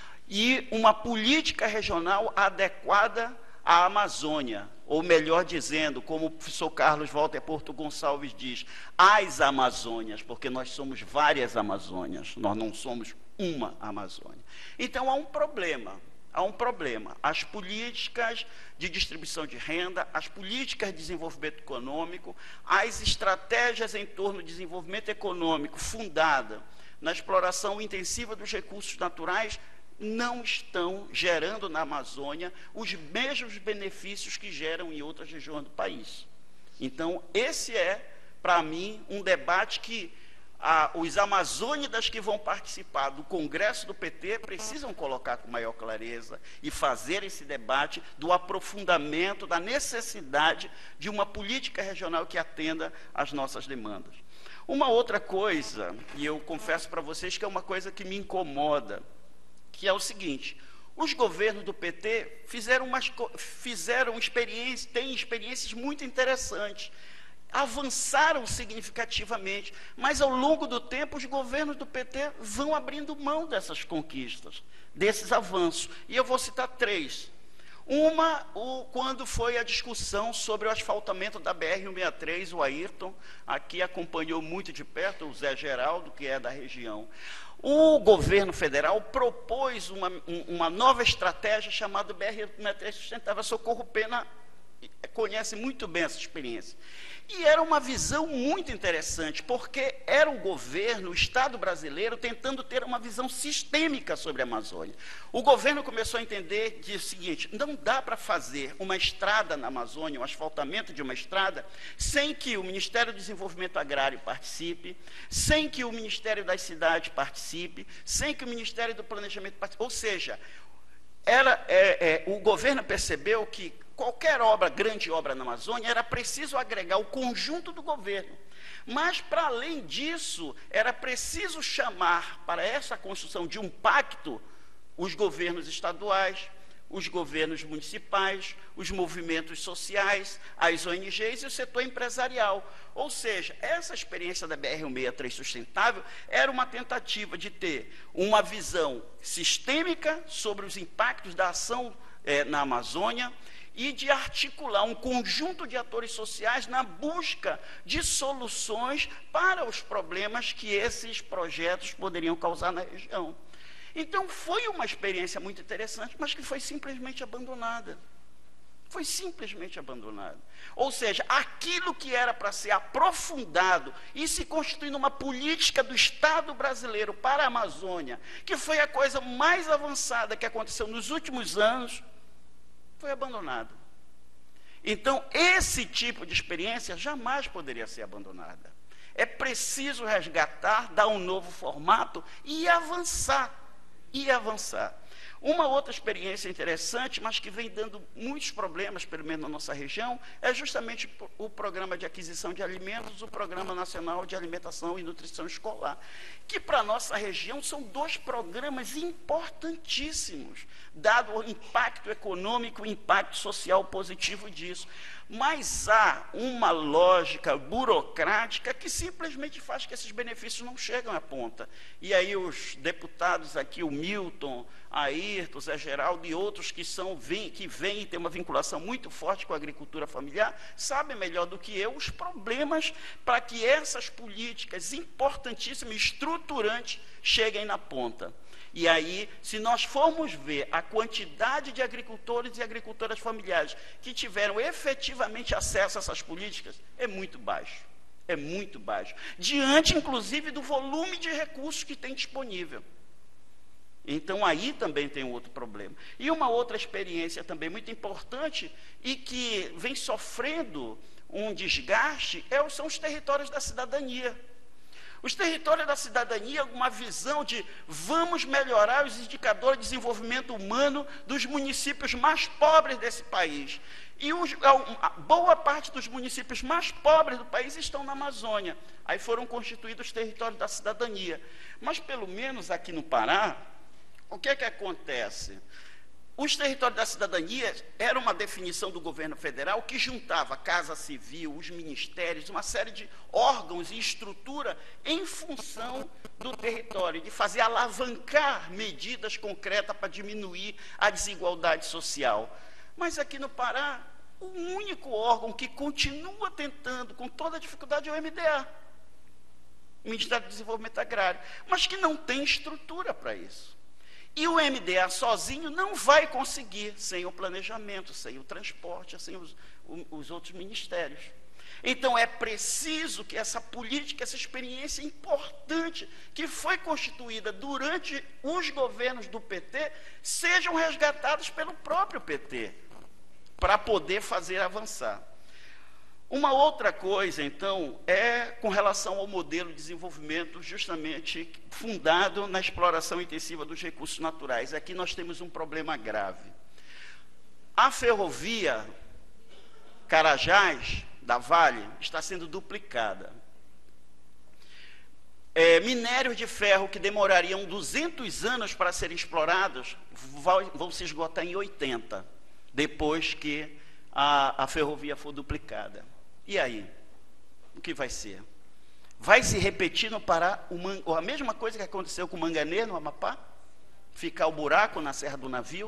e uma política regional adequada à Amazônia, ou melhor dizendo, como o professor Carlos Walter Porto Gonçalves diz, as Amazônias, porque nós somos várias Amazônias, nós não somos uma Amazônia. Então há um problema, há um problema. As políticas de distribuição de renda, as políticas de desenvolvimento econômico, as estratégias em torno do desenvolvimento econômico fundada na exploração intensiva dos recursos naturais não estão gerando na Amazônia os mesmos benefícios que geram em outras regiões do país. Então, esse é, para mim, um debate que a, os amazônidas que vão participar do Congresso do P T precisam colocar com maior clareza e fazer esse debate do aprofundamento da necessidade de uma política regional que atenda às nossas demandas. Uma outra coisa, e eu confesso para vocês que é uma coisa que me incomoda, que é o seguinte: os governos do P T fizeram, umas, fizeram experiências, têm experiências muito interessantes, avançaram significativamente, mas ao longo do tempo os governos do P T vão abrindo mão dessas conquistas, desses avanços. E eu vou citar três. Uma, o, quando foi a discussão sobre o asfaltamento da B R cento e sessenta e três, o Ayrton aqui acompanhou muito de perto, o Zé Geraldo, que é da região. O governo federal propôs uma, uma nova estratégia chamada B R cento e sessenta e três Sustentável. A Socorro Pena conhece muito bem essa experiência. E era uma visão muito interessante, porque era o governo, o Estado brasileiro, tentando ter uma visão sistêmica sobre a Amazônia. O governo começou a entender que, o seguinte: não dá para fazer uma estrada na Amazônia, um asfaltamento de uma estrada, sem que o Ministério do Desenvolvimento Agrário participe, sem que o Ministério das Cidades participe, sem que o Ministério do Planejamento participe. Ou seja, era, é, é, o governo percebeu que qualquer obra, grande obra na Amazônia, era preciso agregar o conjunto do governo. Mas, para além disso, era preciso chamar para essa construção de um pacto os governos estaduais, os governos municipais, os movimentos sociais, as O N Gs e o setor empresarial. Ou seja, essa experiência da B R cento e sessenta e três Sustentável era uma tentativa de ter uma visão sistêmica sobre os impactos da ação eh, na Amazônia, e de articular um conjunto de atores sociais na busca de soluções para os problemas que esses projetos poderiam causar na região. Então, foi uma experiência muito interessante, mas que foi simplesmente abandonada. Foi simplesmente abandonada. Ou seja, aquilo que era para ser aprofundado e se constituir numa política do Estado brasileiro para a Amazônia, que foi a coisa mais avançada que aconteceu nos últimos anos, foi abandonado. Então, esse tipo de experiência jamais poderia ser abandonada. É preciso resgatar, dar um novo formato e avançar, e avançar. Uma outra experiência interessante, mas que vem dando muitos problemas, pelo menos na nossa região, é justamente o Programa de Aquisição de Alimentos, o Programa Nacional de Alimentação e Nutrição Escolar, que para a nossa região são dois programas importantíssimos, dado o impacto econômico, o impacto social positivo disso. Mas há uma lógica burocrática que simplesmente faz que esses benefícios não chegam à ponta. E aí os deputados aqui, o Milton, a Ayrton, Zé Geraldo e outros que, são, vêm, que vêm e têm uma vinculação muito forte com a agricultura familiar, sabem melhor do que eu os problemas para que essas políticas importantíssimas, estruturantes, cheguem na ponta. E aí, se nós formos ver a quantidade de agricultores e agricultoras familiares que tiveram efetivamente acesso a essas políticas, é muito baixo. É muito baixo. Diante, inclusive, do volume de recursos que tem disponível. Então, aí também tem um outro problema. E uma outra experiência também muito importante e que vem sofrendo um desgaste é, são os territórios da cidadania. Os territórios da cidadania, uma visão de vamos melhorar os indicadores de desenvolvimento humano dos municípios mais pobres desse país. E os, a boa parte dos municípios mais pobres do país estão na Amazônia. Aí foram constituídos os territórios da cidadania. Mas, pelo menos aqui no Pará, o que é que acontece? Os territórios da cidadania era uma definição do governo federal que juntava a Casa Civil, os ministérios, uma série de órgãos e estrutura em função do território, de fazer alavancar medidas concretas para diminuir a desigualdade social. Mas aqui no Pará, o único órgão que continua tentando, com toda a dificuldade, é o M D A, o Ministério do Desenvolvimento Agrário, mas que não tem estrutura para isso. E o M D A sozinho não vai conseguir, sem o planejamento, sem o transporte, sem os, os outros ministérios. Então, é preciso que essa política, essa experiência importante, que foi constituída durante os governos do P T, sejam resgatados pelo próprio P T, para poder fazer avançar. Uma outra coisa, então, é com relação ao modelo de desenvolvimento justamente fundado na exploração intensiva dos recursos naturais. Aqui nós temos um problema grave. A ferrovia Carajás, da Vale, está sendo duplicada. É, minérios de ferro que demorariam duzentos anos para serem explorados vão se esgotar em oitenta, depois que a, a ferrovia for duplicada. E aí? O que vai ser? Vai se repetir no Pará o, a mesma coisa que aconteceu com o manganês no Amapá? Ficar o buraco na Serra do Navio?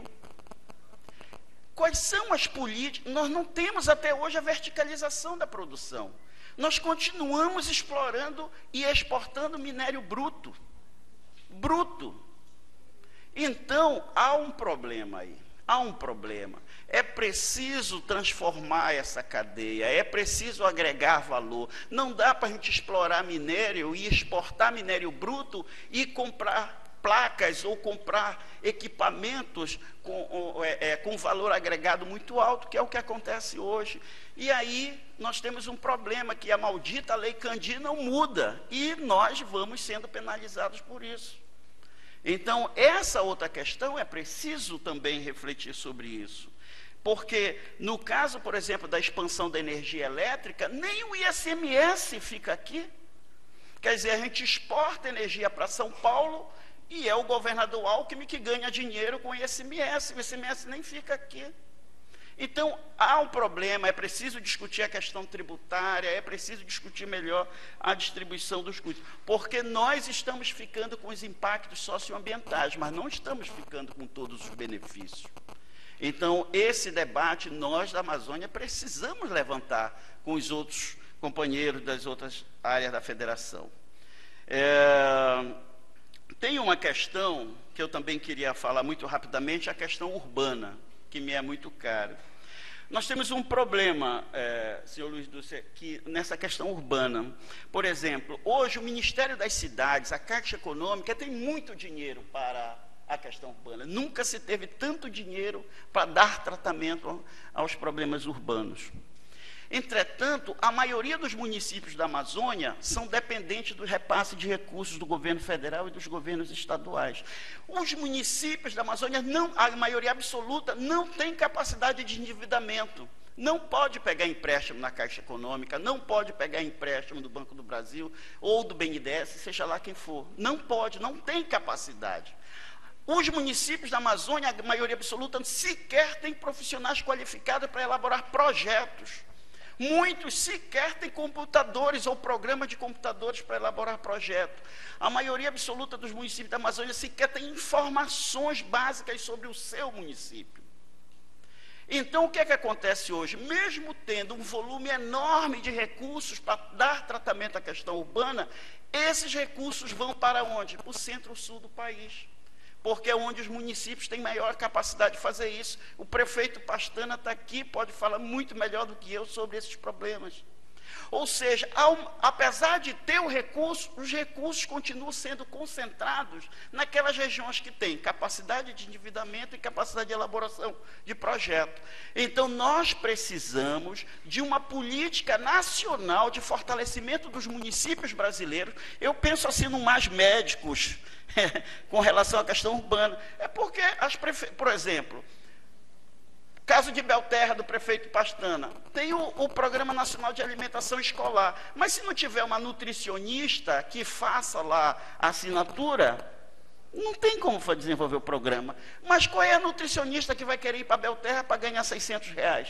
Quais são as políticas? Nós não temos até hoje a verticalização da produção. Nós continuamos explorando e exportando minério bruto. Bruto. Então, há um problema aí. Há um problema. É preciso transformar essa cadeia, é preciso agregar valor. Não dá para a gente explorar minério e exportar minério bruto e comprar placas ou comprar equipamentos com, é, é, com valor agregado muito alto, que é o que acontece hoje. E aí nós temos um problema, que a maldita Lei Candir não muda, e nós vamos sendo penalizados por isso. Então, essa outra questão, é preciso também refletir sobre isso. Porque, no caso, por exemplo, da expansão da energia elétrica, nem o I C M S fica aqui. Quer dizer, a gente exporta energia para São Paulo e é o governador Alckmin que ganha dinheiro com o I C M S. O I C M S nem fica aqui. Então, há um problema, é preciso discutir a questão tributária, é preciso discutir melhor a distribuição dos custos, porque nós estamos ficando com os impactos socioambientais, mas não estamos ficando com todos os benefícios. Então, esse debate, nós da Amazônia precisamos levantar com os outros companheiros das outras áreas da federação. É, tem uma questão que eu também queria falar muito rapidamente, a questão urbana, que me é muito cara. Nós temos um problema, é, senhor Luiz Dúcia, que nessa questão urbana. Por exemplo, hoje o Ministério das Cidades, a Caixa Econômica, tem muito dinheiro para a questão urbana. Nunca se teve tanto dinheiro para dar tratamento aos problemas urbanos. Entretanto, a maioria dos municípios da Amazônia são dependentes do repasse de recursos do governo federal e dos governos estaduais. Os municípios da Amazônia, não, a maioria absoluta, não tem capacidade de endividamento. Não pode pegar empréstimo na Caixa Econômica, não pode pegar empréstimo do Banco do Brasil ou do B N D E S, seja lá quem for. Não pode, não tem capacidade. Os municípios da Amazônia, a maioria absoluta, sequer tem profissionais qualificados para elaborar projetos. Muitos sequer têm computadores ou programas de computadores para elaborar projeto. A maioria absoluta dos municípios da Amazônia sequer tem informações básicas sobre o seu município. Então, o que é que acontece hoje? Mesmo tendo um volume enorme de recursos para dar tratamento à questão urbana, esses recursos vão para onde? Para o centro-sul do país. Porque é onde os municípios têm maior capacidade de fazer isso. O prefeito Pastana está aqui, pode falar muito melhor do que eu sobre esses problemas. Ou seja, ao, apesar de ter o recurso, os recursos continuam sendo concentrados naquelas regiões que têm capacidade de endividamento e capacidade de elaboração de projeto. Então, nós precisamos de uma política nacional de fortalecimento dos municípios brasileiros. Eu penso assim no Mais Médicos, com relação à questão urbana. É porque, as prefe... por exemplo, caso de Belterra, do prefeito Pastana, tem o, o Programa Nacional de Alimentação Escolar, mas se não tiver uma nutricionista que faça lá a assinatura, não tem como desenvolver o programa. Mas qual é a nutricionista que vai querer ir para Belterra para ganhar seiscentos reais?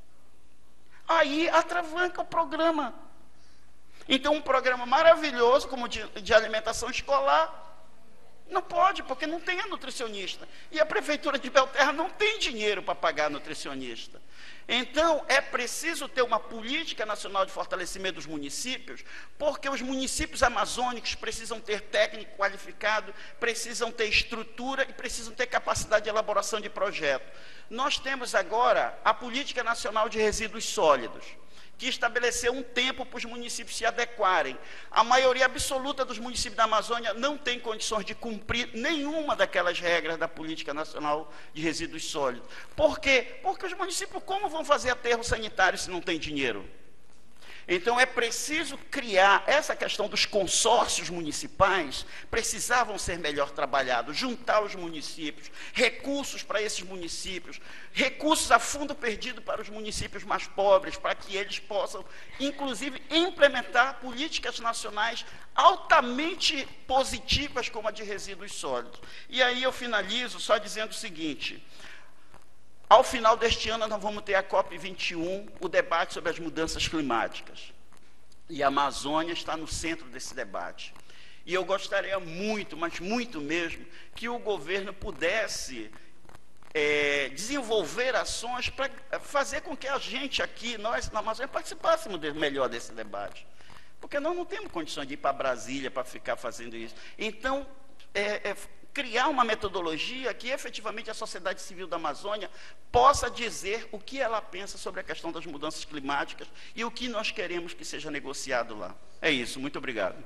Aí atravanca o programa. Então, um programa maravilhoso, como de, de alimentação escolar, não pode, porque não tem a nutricionista. E a Prefeitura de Belterra não tem dinheiro para pagar a nutricionista. Então, é preciso ter uma política nacional de fortalecimento dos municípios, porque os municípios amazônicos precisam ter técnico qualificado, precisam ter estrutura e precisam ter capacidade de elaboração de projeto. Nós temos agora a Política Nacional de Resíduos Sólidos, que estabeleceu um tempo para os municípios se adequarem. A maioria absoluta dos municípios da Amazônia não tem condições de cumprir nenhuma daquelas regras da Política Nacional de Resíduos Sólidos. Por quê? Porque os municípios, como vão fazer aterro sanitário se não tem dinheiro? Então, é preciso criar, essa questão dos consórcios municipais, precisavam ser melhor trabalhados, juntar os municípios, recursos para esses municípios, recursos a fundo perdido para os municípios mais pobres, para que eles possam, inclusive, implementar políticas nacionais altamente positivas, como a de resíduos sólidos. E aí eu finalizo só dizendo o seguinte: ao final deste ano, nós vamos ter a COP vinte e um, o debate sobre as mudanças climáticas. E a Amazônia está no centro desse debate. E eu gostaria muito, mas muito mesmo, que o governo pudesse é, desenvolver ações para fazer com que a gente aqui, nós na Amazônia, participássemos de, melhor desse debate. Porque nós não temos condições de ir para Brasília para ficar fazendo isso. Então, é, é, criar uma metodologia que efetivamente a sociedade civil da Amazônia possa dizer o que ela pensa sobre a questão das mudanças climáticas e o que nós queremos que seja negociado lá. É isso, muito obrigado.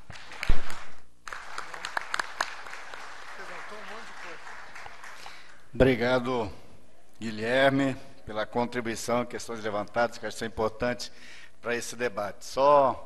Obrigado, Guilherme, pela contribuição, questões levantadas, que acho que são importantes para esse debate. Só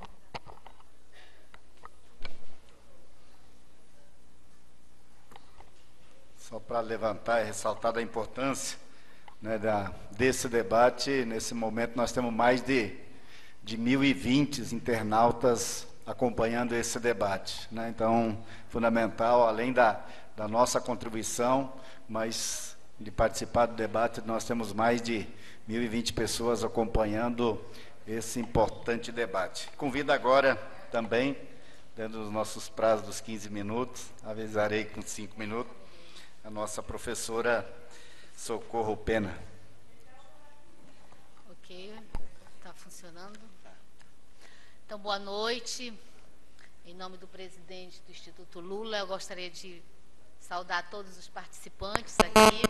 Só para levantar e ressaltar a importância, né, da, desse debate. Nesse momento nós temos mais de, de mil e vinte internautas acompanhando esse debate, né? Então, fundamental, além da, da nossa contribuição, mas de participar do debate, nós temos mais de mil e vinte pessoas acompanhando esse importante debate. Convido agora também, dentro dos nossos prazos dos quinze minutos, avisarei com cinco minutos, a nossa professora Socorro Pena. Ok, está funcionando. Então, boa noite. Em nome do presidente do Instituto Lula, eu gostaria de saudar todos os participantes aqui.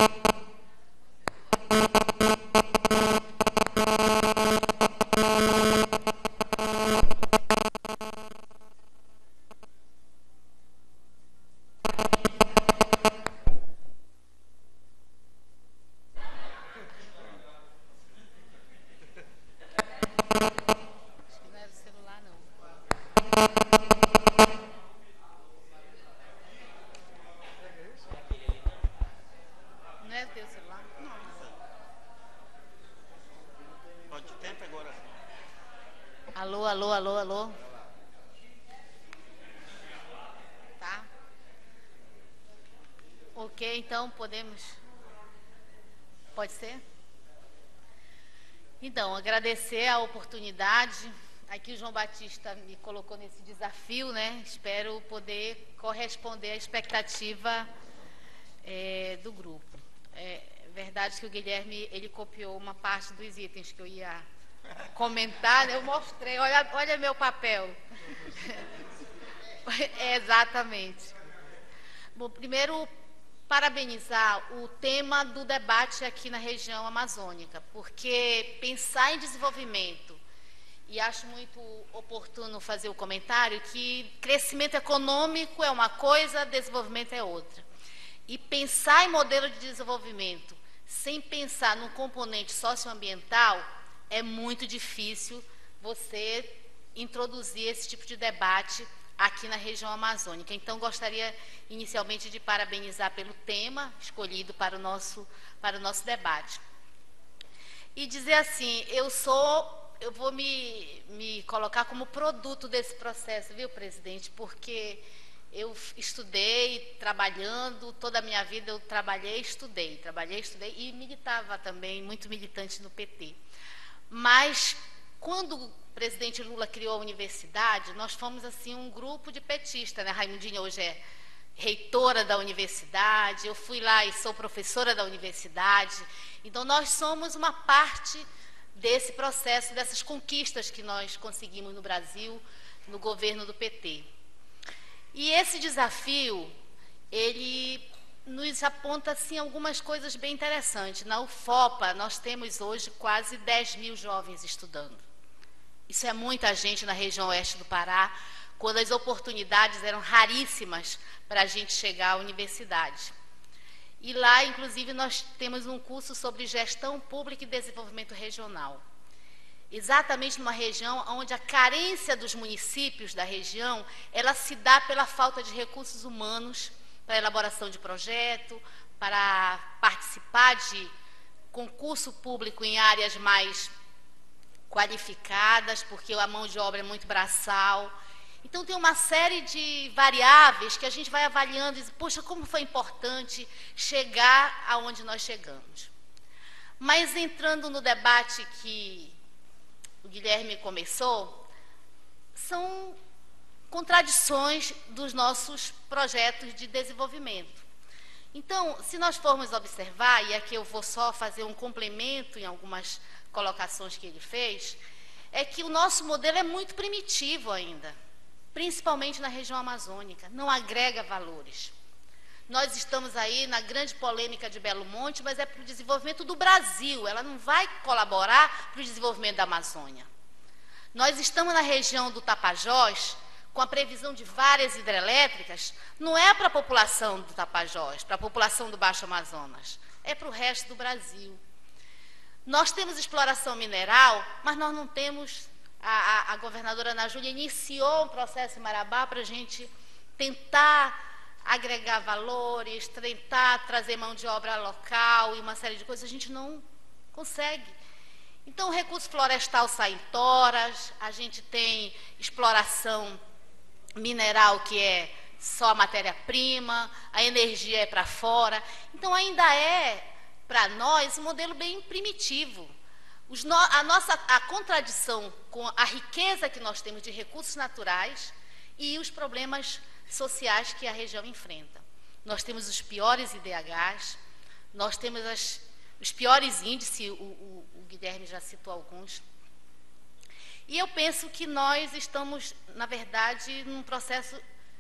Alô, alô, alô, alô. Tá? Ok, então podemos... Pode ser? Então, agradecer a oportunidade. Aqui o João Batista me colocou nesse desafio, né? Espero poder corresponder à expectativa é, do grupo. É verdade que o Guilherme, ele copiou uma parte dos itens que eu ia comentar, eu mostrei, olha, olha meu papel. É, exatamente. Bom, primeiro, parabenizar o tema do debate aqui na região amazônica, porque pensar em desenvolvimento, e acho muito oportuno fazer o comentário que crescimento econômico é uma coisa, desenvolvimento é outra. E pensar em modelo de desenvolvimento sem pensar no componente socioambiental é muito difícil você introduzir esse tipo de debate aqui na região amazônica. Então, gostaria inicialmente de parabenizar pelo tema escolhido para o nosso, para o nosso debate. E dizer assim, eu sou, eu vou me, me colocar como produto desse processo, viu, presidente? Porque eu estudei, trabalhando, toda a minha vida eu trabalhei, estudei, trabalhei, estudei e militava também, muito militante no P T. Mas, quando o presidente Lula criou a universidade, nós fomos, assim, um grupo de petistas, né? Raimundinha hoje é reitora da universidade, eu fui lá e sou professora da universidade. Então, nós somos uma parte desse processo, dessas conquistas que nós conseguimos no Brasil, no governo do P T. E esse desafio, ele nos aponta, assim, algumas coisas bem interessantes. Na U F O P A, nós temos hoje quase dez mil jovens estudando. Isso é muita gente na região oeste do Pará, quando as oportunidades eram raríssimas para a gente chegar à universidade. E lá, inclusive, nós temos um curso sobre gestão pública e desenvolvimento regional. exatamente numa região onde a carência dos municípios da região, ela se dá pela falta de recursos humanos para a elaboração de projeto, para participar de concurso público em áreas mais qualificadas, porque a mão de obra é muito braçal. Então, tem uma série de variáveis que a gente vai avaliando e diz, poxa, como foi importante chegar aonde nós chegamos. Mas, entrando no debate que o Guilherme começou, são contradições dos nossos projetos de desenvolvimento. Então, se nós formos observar, e aqui eu vou só fazer um complemento em algumas colocações que ele fez, é que o nosso modelo é muito primitivo ainda, principalmente na região amazônica, não agrega valores. Nós estamos aí na grande polêmica de Belo Monte, mas é para o desenvolvimento do Brasil, ela não vai colaborar para o desenvolvimento da Amazônia. Nós estamos na região do Tapajós, com a previsão de várias hidrelétricas, não é para a população do Tapajós, para a população do Baixo Amazonas, é para o resto do Brasil. Nós temos exploração mineral, mas nós não temos... A, a, a governadora Ana Júlia iniciou um processo em Marabá para a gente tentar agregar valores, tentar trazer mão de obra local e uma série de coisas, a gente não consegue. Então, o recurso florestal sai em toras, a gente tem exploração mineral, que é só a matéria-prima, a energia é para fora. Então, ainda é, para nós, um modelo bem primitivo. Os no, a nossa a contradição com a riqueza que nós temos de recursos naturais e os problemas sociais que a região enfrenta. Nós temos os piores I D Hs, nós temos as, os piores índices, o, o, o Guilherme já citou alguns. E eu penso que nós estamos, na verdade, num processo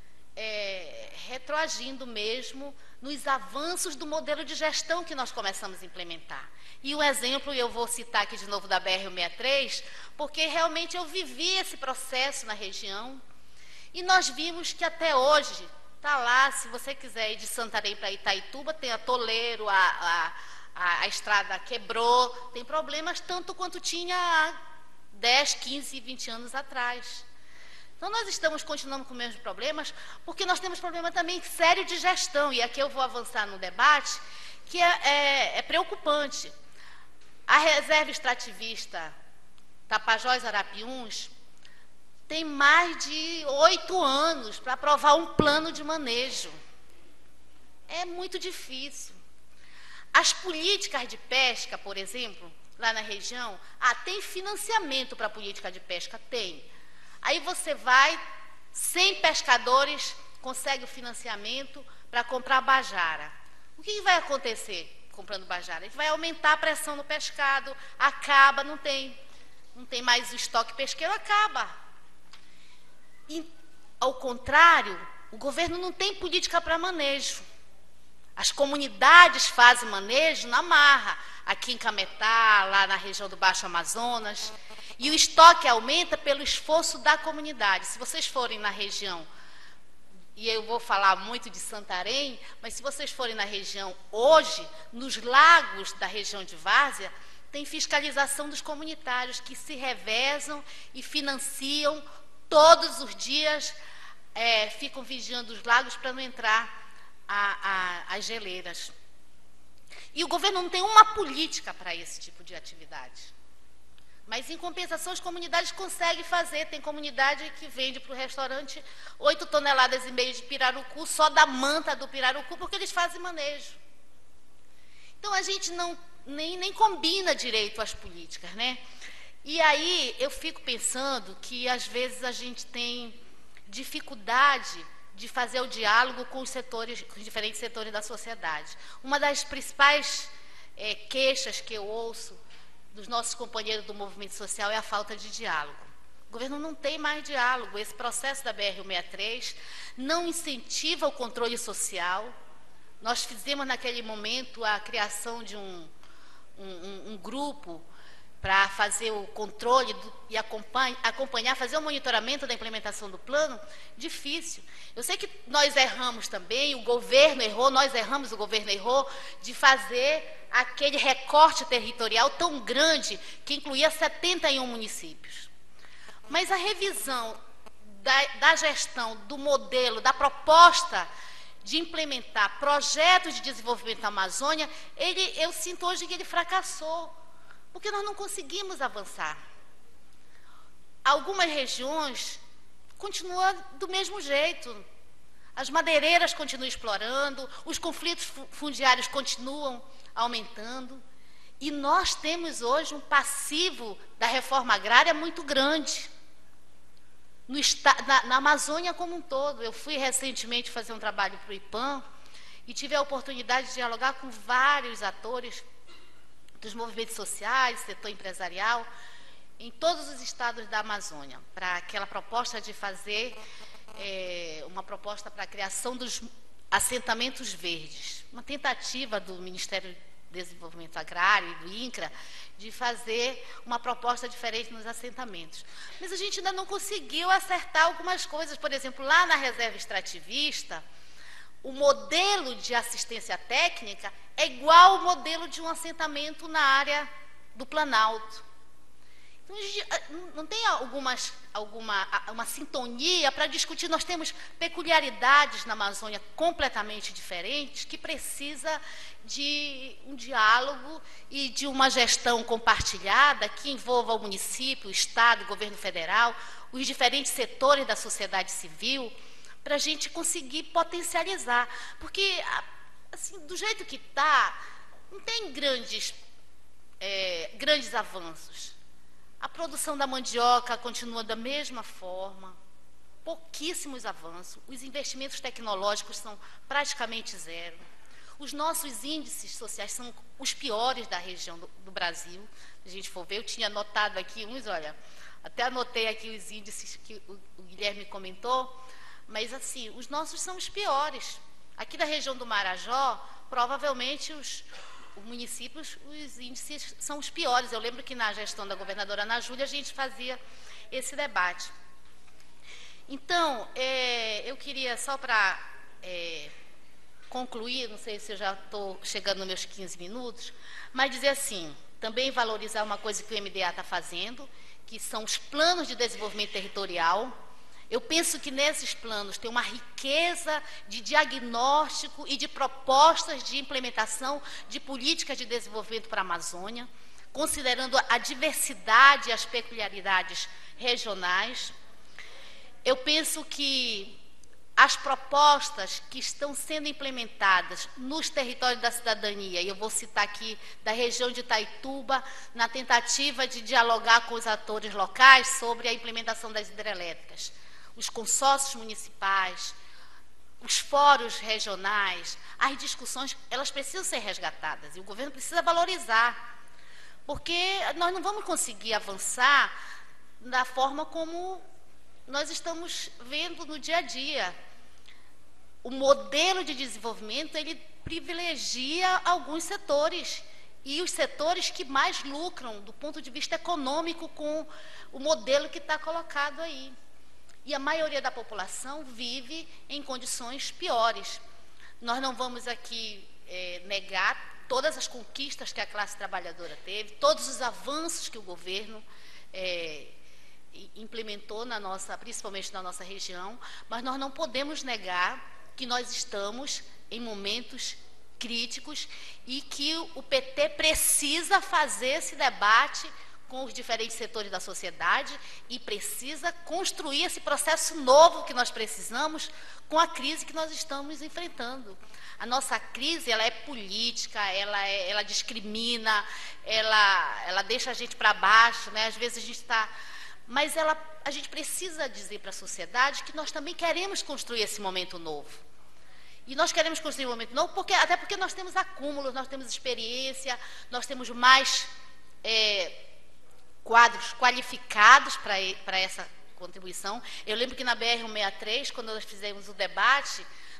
é, retroagindo mesmo nos avanços do modelo de gestão que nós começamos a implementar. E um exemplo, eu vou citar aqui de novo da B R cento e sessenta e três, porque realmente eu vivi esse processo na região, e nós vimos que até hoje, está lá, se você quiser ir de Santarém para Itaituba, tem a Toleiro, a, a, a, a estrada quebrou, tem problemas tanto quanto tinha há dez, quinze, vinte anos atrás. Então, nós estamos continuando com os mesmos problemas, porque nós temos problema também sério de gestão, e aqui eu vou avançar no debate, que é, é, é preocupante. A reserva extrativista Tapajós Arapiuns tem mais de oito anos para aprovar um plano de manejo. É muito difícil. As políticas de pesca, por exemplo, lá na região, ah, tem financiamento para a política de pesca? Tem. Aí você vai, cem pescadores consegue o financiamento para comprar bajara. O que vai acontecer comprando bajara? Vai aumentar a pressão no pescado, acaba, não tem, não tem mais o estoque pesqueiro, acaba. E, ao contrário, o governo não tem política para manejo. As comunidades fazem manejo na marra, aqui em Cametá, lá na região do Baixo Amazonas, e o estoque aumenta pelo esforço da comunidade. Se vocês forem na região, e eu vou falar muito de Santarém, mas se vocês forem na região hoje, nos lagos da região de Várzea, tem fiscalização dos comunitários que se revezam e financiam todos os dias, é, ficam vigiando os lagos para não entrar a, a, as geleiras. E o governo não tem uma política para esse tipo de atividade. Mas, em compensação, as comunidades conseguem fazer. Tem comunidade que vende para o restaurante oito toneladas e meio de pirarucu, só da manta do pirarucu, porque eles fazem manejo. Então, a gente não, nem, nem combina direito as políticas, né? E aí, eu fico pensando que, às vezes, a gente tem dificuldade de fazer o diálogo com os setores, com os diferentes setores da sociedade. Uma das principais é, queixas que eu ouço dos nossos companheiros do movimento social é a falta de diálogo. O governo não tem mais diálogo. Esse processo da B R cento e sessenta e três não incentiva o controle social. Nós fizemos, naquele momento, a criação de um, um, um grupo para fazer o controle do, e acompanhar, acompanhar, fazer o monitoramento da implementação do plano, difícil. Eu sei que nós erramos também, o governo errou, nós erramos, o governo errou, de fazer aquele recorte territorial tão grande que incluía setenta e um municípios. Mas a revisão da, da gestão, do modelo, da proposta de implementar projetos de desenvolvimento da Amazônia, ele, eu sinto hoje que ele fracassou, porque nós não conseguimos avançar. Algumas regiões continuam do mesmo jeito. As madeireiras continuam explorando, os conflitos fundiários continuam aumentando, e nós temos hoje um passivo da reforma agrária muito grande. No, na, na Amazônia como um todo. Eu fui recentemente fazer um trabalho para o IPAM e tive a oportunidade de dialogar com vários atores dos movimentos sociais, setor empresarial, em todos os estados da Amazônia, para aquela proposta de fazer é, uma proposta para a criação dos assentamentos verdes, uma tentativa do Ministério do Desenvolvimento Agrário e do INCRA de fazer uma proposta diferente nos assentamentos. Mas a gente ainda não conseguiu acertar algumas coisas. Por exemplo, lá na reserva extrativista, o modelo de assistência técnica é igual ao modelo de um assentamento na área do Planalto. Então, a gente não tem algumas, alguma uma sintonia para discutir. Nós temos peculiaridades na Amazônia completamente diferentes, que precisa de um diálogo e de uma gestão compartilhada que envolva o município, o Estado, o governo federal, os diferentes setores da sociedade civil, para a gente conseguir potencializar. Porque, assim, do jeito que está, não tem grandes, é, grandes avanços. A produção da mandioca continua da mesma forma, pouquíssimos avanços, os investimentos tecnológicos são praticamente zero. Os nossos índices sociais são os piores da região do, do Brasil. Se a gente for ver, eu tinha anotado aqui uns, olha, até anotei aqui os índices que o, o Guilherme comentou, mas assim, os nossos são os piores. Aqui da região do Marajó, provavelmente os, os municípios, os índices são os piores. Eu lembro que na gestão da governadora Ana Júlia a gente fazia esse debate. Então, é, eu queria só para é, concluir, não sei se eu já estou chegando nos meus quinze minutos, mas dizer assim, também valorizar uma coisa que o M D A está fazendo, que são os planos de desenvolvimento territorial. Eu penso que nesses planos tem uma riqueza de diagnóstico e de propostas de implementação de políticas de desenvolvimento para a Amazônia, considerando a diversidade e as peculiaridades regionais. Eu penso que as propostas que estão sendo implementadas nos territórios da cidadania, e eu vou citar aqui da região de Itaituba, na tentativa de dialogar com os atores locais sobre a implementação das hidrelétricas, os consórcios municipais, os fóruns regionais, as discussões, elas precisam ser resgatadas e o governo precisa valorizar, porque nós não vamos conseguir avançar da forma como nós estamos vendo no dia a dia. O modelo de desenvolvimento, ele privilegia alguns setores, e os setores que mais lucram do ponto de vista econômico com o modelo que está colocado aí. E a maioria da população vive em condições piores. Nós não vamos aqui é, negar todas as conquistas que a classe trabalhadora teve, todos os avanços que o governo é, implementou, na nossa, principalmente na nossa região, mas nós não podemos negar que nós estamos em momentos críticos e que o P T precisa fazer esse debate com os diferentes setores da sociedade e precisa construir esse processo novo que nós precisamos com a crise que nós estamos enfrentando. A nossa crise, ela é política, ela, é, ela discrimina, ela, ela deixa a gente para baixo, né? Às vezes a gente está... Mas ela, a gente precisa dizer para a sociedade que nós também queremos construir esse momento novo. E nós queremos construir um momento novo, porque, até porque nós temos acúmulos, nós temos experiência, nós temos mais... É, quadros qualificados para essa contribuição. Eu lembro que na B R cento e sessenta e três, quando nós fizemos o debate,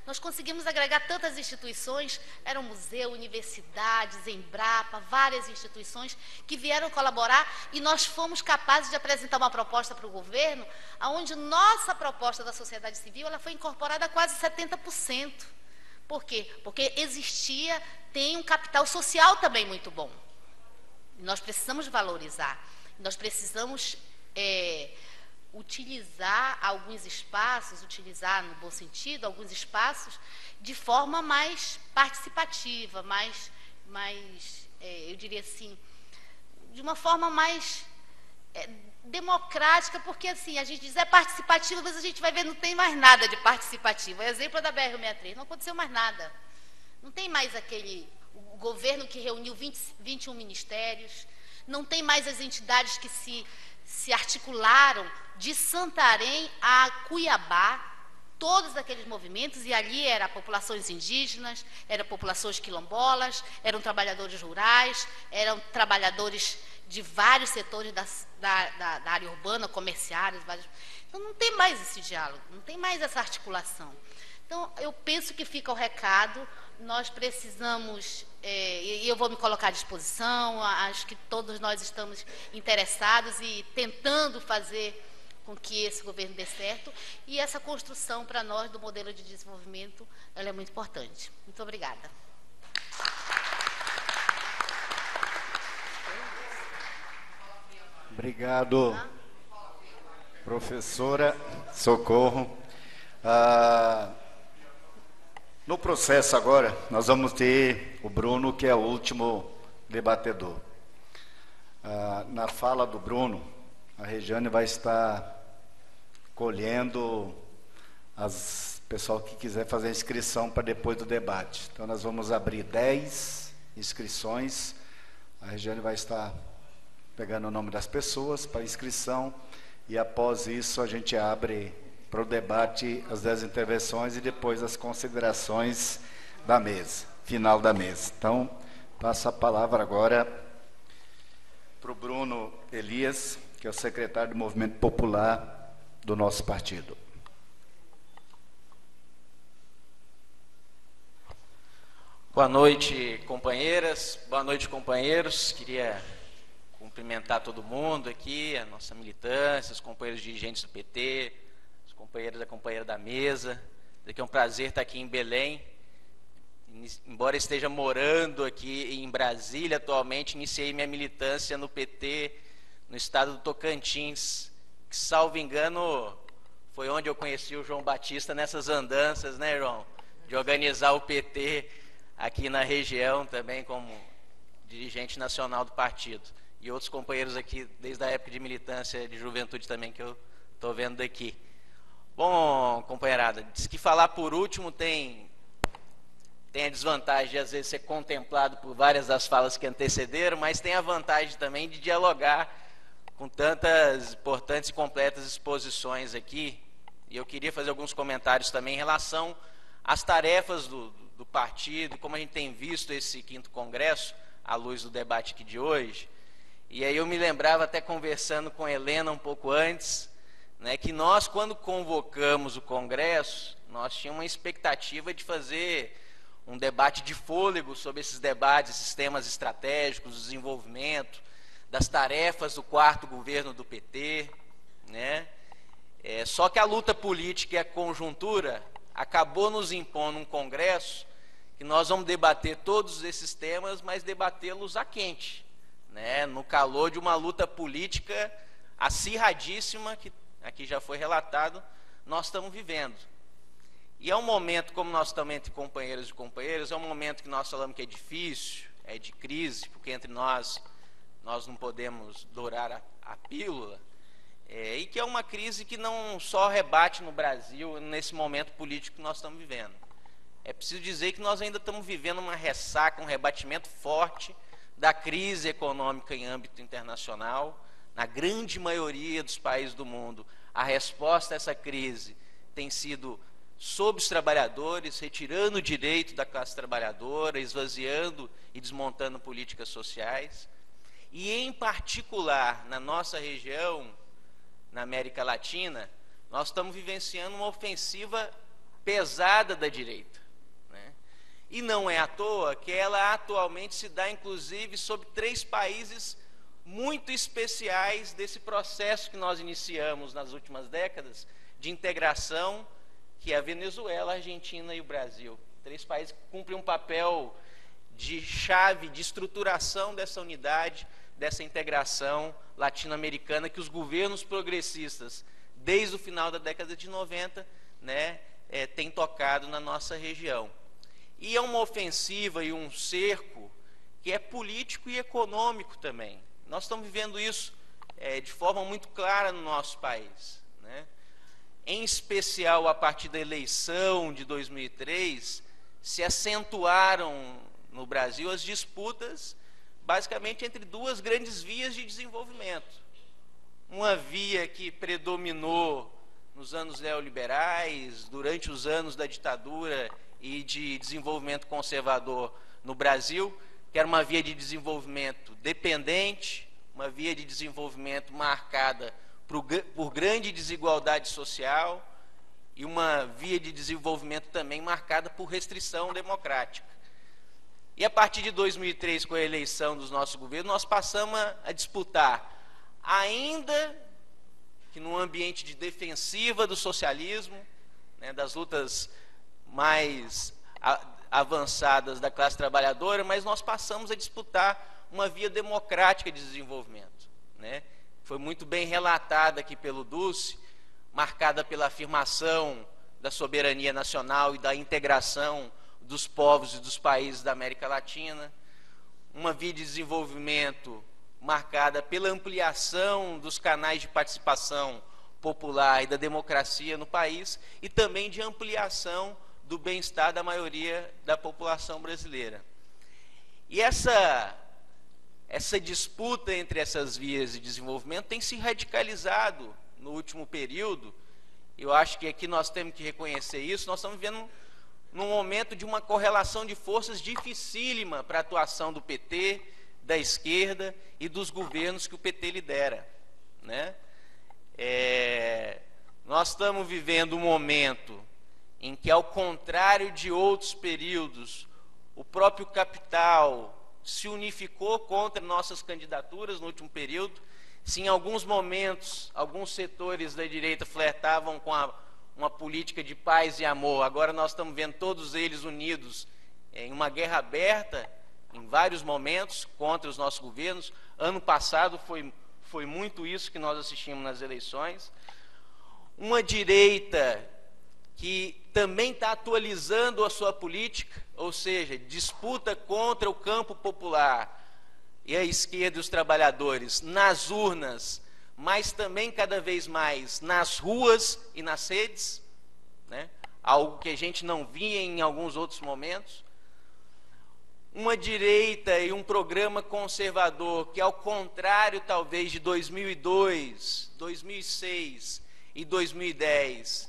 Nós conseguimos agregar tantas instituições, eram museu, universidades, Embrapa, várias instituições que vieram colaborar e nós fomos capazes de apresentar uma proposta para o governo, onde nossa proposta da sociedade civil ela foi incorporada a quase setenta por cento. Por quê? Porque existia, tem um capital social também muito bom. Nós precisamos valorizar, nós precisamos é, utilizar alguns espaços, utilizar no bom sentido, alguns espaços de forma mais participativa, mais, mais é, eu diria assim, de uma forma mais é, democrática, porque assim, a gente diz é participativo, mas a gente vai ver, não tem mais nada de participativo. O exemplo da B R sessenta e três, não aconteceu mais nada. Não tem mais aquele o governo que reuniu vinte, vinte e um ministérios, não tem mais as entidades que se, se articularam de Santarém a Cuiabá, todos aqueles movimentos, e ali eram populações indígenas, eram populações quilombolas, eram trabalhadores rurais, eram trabalhadores de vários setores da, da, da, da área urbana, comerciários, vários... Então não tem mais esse diálogo, não tem mais essa articulação. Então eu penso que fica o recado, nós precisamos, é, e eu vou me colocar à disposição, acho que todos nós estamos interessados e tentando fazer com que esse governo dê certo, e essa construção para nós do modelo de desenvolvimento, ela é muito importante. Muito obrigada. Obrigado, professora Socorro. Ah, no processo agora, nós vamos ter o Bruno, que é o último debatedor. Ah, na fala do Bruno, a Regiane vai estar colhendo as pessoal que quiser fazer a inscrição para depois do debate. Então nós vamos abrir dez inscrições. A Regiane vai estar pegando o nome das pessoas para inscrição e após isso a gente abre para o debate as dez intervenções e depois as considerações da mesa, final da mesa. Então, passo a palavra agora para o Bruno Elias, que é o secretário do Movimento Popular do nosso partido. Boa noite, companheiras, boa noite, companheiros. Queria cumprimentar todo mundo aqui, a nossa militância, os companheiros dirigentes do P T, os companheiros e companheiras da mesa. É um prazer estar aqui em Belém. Embora esteja morando aqui em Brasília atualmente, iniciei minha militância no P T no estado do Tocantins, que, salvo engano, foi onde eu conheci o João Batista nessas andanças, né, João? De organizar o P T aqui na região também como dirigente nacional do partido. E outros companheiros aqui, desde a época de militância de juventude também, que eu estou vendo daqui. Bom, companheirada, diz que falar por último tem, tem a desvantagem de, às vezes, ser contemplado por várias das falas que antecederam, mas tem a vantagem também de dialogar com tantas importantes e completas exposições aqui. E eu queria fazer alguns comentários também em relação às tarefas do, do partido, e como a gente tem visto esse quinto congresso, à luz do debate aqui de hoje. E aí eu me lembrava, até conversando com a Helena um pouco antes, né, que nós, quando convocamos o congresso, nós tínhamos uma expectativa de fazer um debate de fôlego sobre esses debates, esses temas estratégicos, do desenvolvimento, das tarefas do quarto governo do P T, né? É, só que a luta política e a conjuntura acabou nos impondo um congresso que nós vamos debater todos esses temas, mas debatê-los a quente, né? No calor de uma luta política acirradíssima, que aqui já foi relatado, nós estamos vivendo. E é um momento, como nós estamos entre companheiros e companheiras, é um momento que nós falamos que é difícil, é de crise, porque entre nós, nós não podemos dourar a, a pílula, é, e que é uma crise que não só rebate no Brasil, nesse momento político que nós estamos vivendo. É preciso dizer que nós ainda estamos vivendo uma ressaca, um rebatimento forte da crise econômica em âmbito internacional. Na grande maioria dos países do mundo, a resposta a essa crise tem sido sobre os trabalhadores, retirando o direito da classe trabalhadora, esvaziando e desmontando políticas sociais. E, em particular, na nossa região, na América Latina, nós estamos vivenciando uma ofensiva pesada da direita, né? E não é à toa que ela atualmente se dá, inclusive, sobre três países muito especiais desse processo que nós iniciamos nas últimas décadas de integração, que é a Venezuela, a Argentina e o Brasil. Três países que cumprem um papel de chave, de estruturação dessa unidade, dessa integração latino-americana que os governos progressistas, desde o final da década de noventa, né, é, têm tocado na nossa região. E é uma ofensiva e um cerco que é político e econômico também. Nós estamos vivendo isso é, de forma muito clara no nosso país, né? Em especial a partir da eleição de dois mil e três, se acentuaram no Brasil as disputas basicamente entre duas grandes vias de desenvolvimento. Uma via que predominou nos anos neoliberais, durante os anos da ditadura e de desenvolvimento conservador no Brasil, que era uma via de desenvolvimento dependente, uma via de desenvolvimento marcada por, por grande desigualdade social e uma via de desenvolvimento também marcada por restrição democrática. E a partir de dois mil e três, com a eleição dos nossos governos, nós passamos a disputar, ainda que num ambiente de defensiva do socialismo, né, das lutas mais a, avançadas da classe trabalhadora, mas nós passamos a disputar uma via democrática de desenvolvimento, né? Foi muito bem relatada aqui pelo Dulce, marcada pela afirmação da soberania nacional e da integração dos povos e dos países da América Latina, uma via de desenvolvimento marcada pela ampliação dos canais de participação popular e da democracia no país e também de ampliação do bem-estar da maioria da população brasileira. E essa, essa disputa entre essas vias de desenvolvimento tem se radicalizado no último período. Eu acho que aqui nós temos que reconhecer isso. Nós estamos vivendo num momento de uma correlação de forças dificílima para a atuação do P T, da esquerda e dos governos que o P T lidera, né? É, nós estamos vivendo um momento em que, ao contrário de outros períodos, o próprio capital se unificou contra nossas candidaturas no último período. Se em alguns momentos, alguns setores da direita flertavam com a, uma política de paz e amor, agora nós estamos vendo todos eles unidos em uma guerra aberta, em vários momentos, contra os nossos governos. Ano passado foi, foi muito isso que nós assistimos nas eleições. Uma direita que também está atualizando a sua política, ou seja, disputa contra o campo popular e a esquerda e os trabalhadores nas urnas, mas também cada vez mais nas ruas e nas redes, né? Algo que a gente não via em alguns outros momentos. Uma direita e um programa conservador que, ao contrário talvez de dois mil e dois, dois mil e seis e dois mil e dez,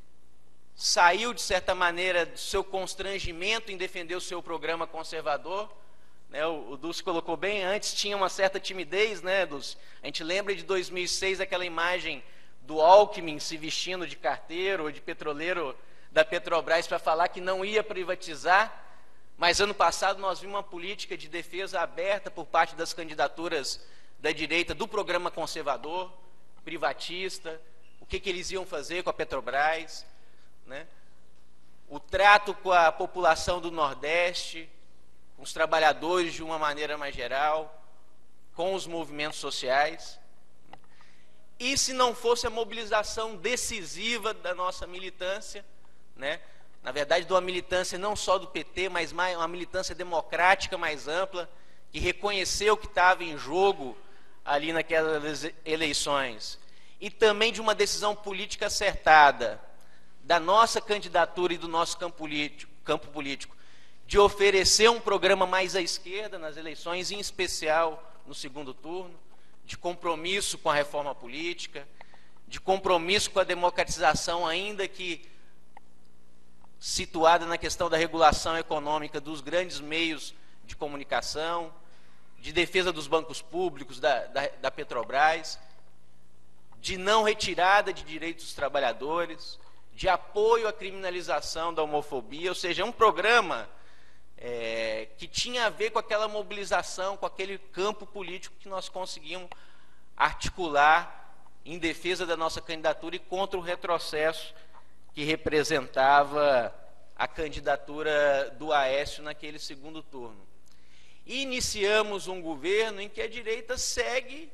saiu de certa maneira do seu constrangimento em defender o seu programa conservador, né? O, o Dulce colocou bem, antes tinha uma certa timidez, né, Dulce? A gente lembra de dois mil e seis aquela imagem do Alckmin se vestindo de carteiro ou de petroleiro da Petrobras para falar que não ia privatizar. Mas ano passado nós vimos uma política de defesa aberta por parte das candidaturas da direita do programa conservador, privatista, o que, que eles iam fazer com a Petrobras, né? O trato com a população do Nordeste, com os trabalhadores de uma maneira mais geral, com os movimentos sociais. E se não fosse a mobilização decisiva da nossa militância, né? Na verdade, de uma militância não só do P T, mas mais, uma militância democrática mais ampla, que reconheceu o que estava em jogo ali naquelas eleições, e também de uma decisão política acertada da nossa candidatura e do nosso campo político, campo político, de oferecer um programa mais à esquerda nas eleições, em especial no segundo turno, de compromisso com a reforma política, de compromisso com a democratização, ainda que situada na questão da regulação econômica dos grandes meios de comunicação, de defesa dos bancos públicos, da, da, da Petrobras, de não retirada de direitos dos trabalhadores, de apoio à criminalização da homofobia, ou seja, um programa é, que tinha a ver com aquela mobilização, com aquele campo político que nós conseguimos articular em defesa da nossa candidatura e contra o retrocesso que representava a candidatura do Aécio naquele segundo turno. E iniciamos um governo em que a direita segue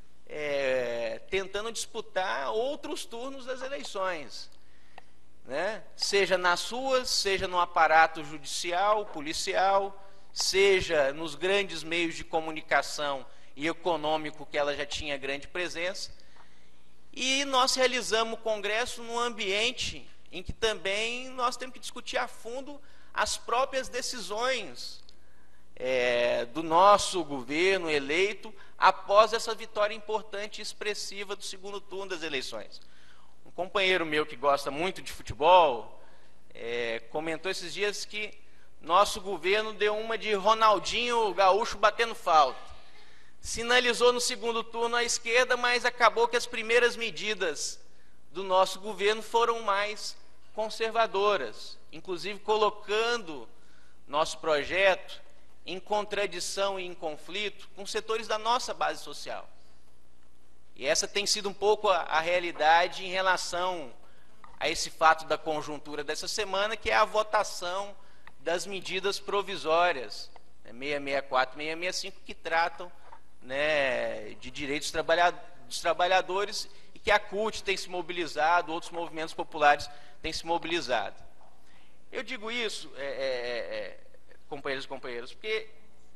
é, tentando disputar outros turnos das eleições, né? Seja nas ruas, seja no aparato judicial, policial, seja nos grandes meios de comunicação e econômico que ela já tinha grande presença. E nós realizamos o Congresso num ambiente em que também nós temos que discutir a fundo as próprias decisões é, do nosso governo eleito após essa vitória importante e expressiva do segundo turno das eleições. Um companheiro meu que gosta muito de futebol é, comentou esses dias que nosso governo deu uma de Ronaldinho Gaúcho batendo falta. Sinalizou no segundo turno à esquerda, mas acabou que as primeiras medidas do nosso governo foram mais conservadoras, inclusive colocando nosso projeto em contradição e em conflito com setores da nossa base social. E essa tem sido um pouco a, a realidade em relação a esse fato da conjuntura dessa semana, que é a votação das medidas provisórias, né, seiscentos e sessenta e quatro e seiscentos e sessenta e cinco, que tratam, né, de direitos dos trabalhadores, e que a C U T tem se mobilizado, outros movimentos populares têm se mobilizado. Eu digo isso, é, é, é, companheiros e companheiras, porque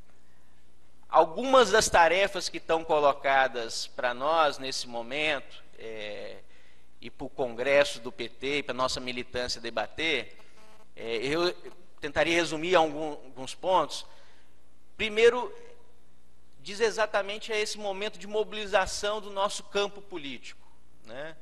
algumas das tarefas que estão colocadas para nós nesse momento, é, e para o Congresso do P T, e para a nossa militância debater, é, eu tentaria resumir algum, alguns pontos. Primeiro, diz exatamente a esse momento de mobilização do nosso campo político, né?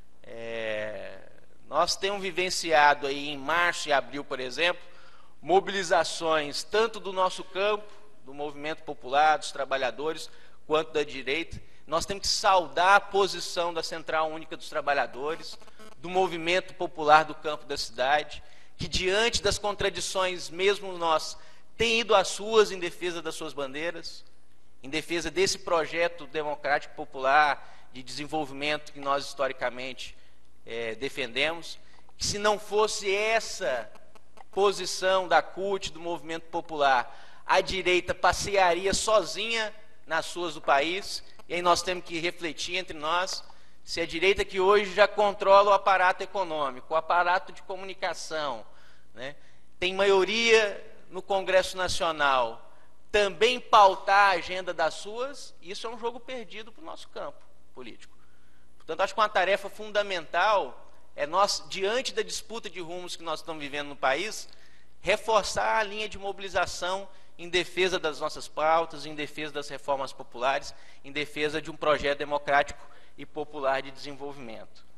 É, nós temos vivenciado aí em março e abril, por exemplo, mobilizações tanto do nosso campo, do movimento popular, dos trabalhadores, quanto da direita. Nós temos que saudar a posição da Central Única dos Trabalhadores, do movimento popular do campo da cidade, que diante das contradições, mesmo nós, tem ido às ruas em defesa das suas bandeiras, em defesa desse projeto democrático popular de desenvolvimento que nós historicamente é, defendemos, que se não fosse essa posição da C U T, do movimento popular, a direita passearia sozinha nas ruas do país. E aí nós temos que refletir entre nós se a direita, que hoje já controla o aparato econômico, o aparato de comunicação, né, tem maioria no Congresso Nacional, também pautar a agenda das ruas, isso é um jogo perdido para o nosso campo político. Portanto, acho que uma tarefa fundamental é nós, diante da disputa de rumos que nós estamos vivendo no país, reforçar a linha de mobilização em defesa das nossas pautas, em defesa das reformas populares, em defesa de um projeto democrático e popular de desenvolvimento.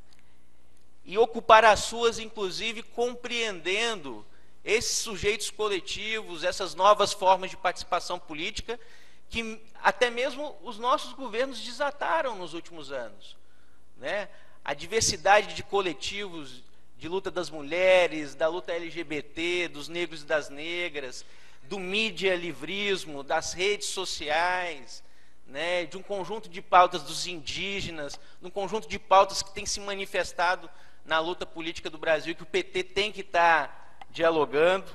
E ocupar as ruas, inclusive, compreendendo esses sujeitos coletivos, essas novas formas de participação política, que até mesmo os nossos governos desataram nos últimos anos, né? A diversidade de coletivos de luta das mulheres, da luta L G B T, dos negros e das negras, do mídia livrismo, das redes sociais, né, de um conjunto de pautas dos indígenas, de um conjunto de pautas que tem se manifestado na luta política do Brasil, que o P T tem que estar dialogando,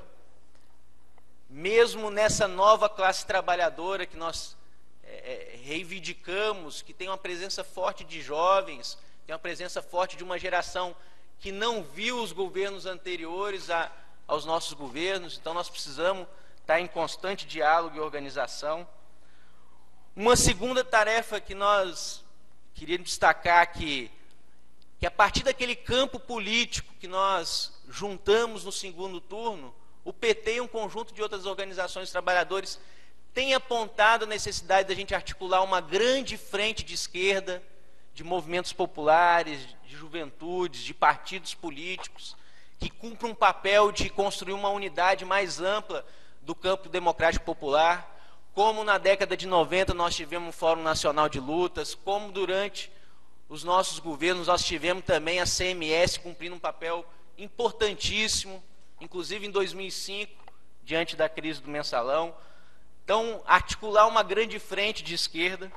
mesmo nessa nova classe trabalhadora que nós é, reivindicamos, que tem uma presença forte de jovens, tem uma presença forte de uma geração que não viu os governos anteriores a, aos nossos governos. Então nós precisamos estar em constante diálogo e organização. Uma segunda tarefa que nós queríamos destacar, que, que a partir daquele campo político que nós juntamos no segundo turno, o P T e um conjunto de outras organizações de trabalhadores têm apontado a necessidade da gente articular uma grande frente de esquerda, de movimentos populares, de juventudes, de partidos políticos, que cumpram um papel de construir uma unidade mais ampla do campo democrático popular, como na década de noventa nós tivemos um Fórum Nacional de Lutas, como durante os nossos governos, nós tivemos também a C M S cumprindo um papel importantíssimo, inclusive em dois mil e cinco, diante da crise do mensalão. Então, articular uma grande frente de esquerda.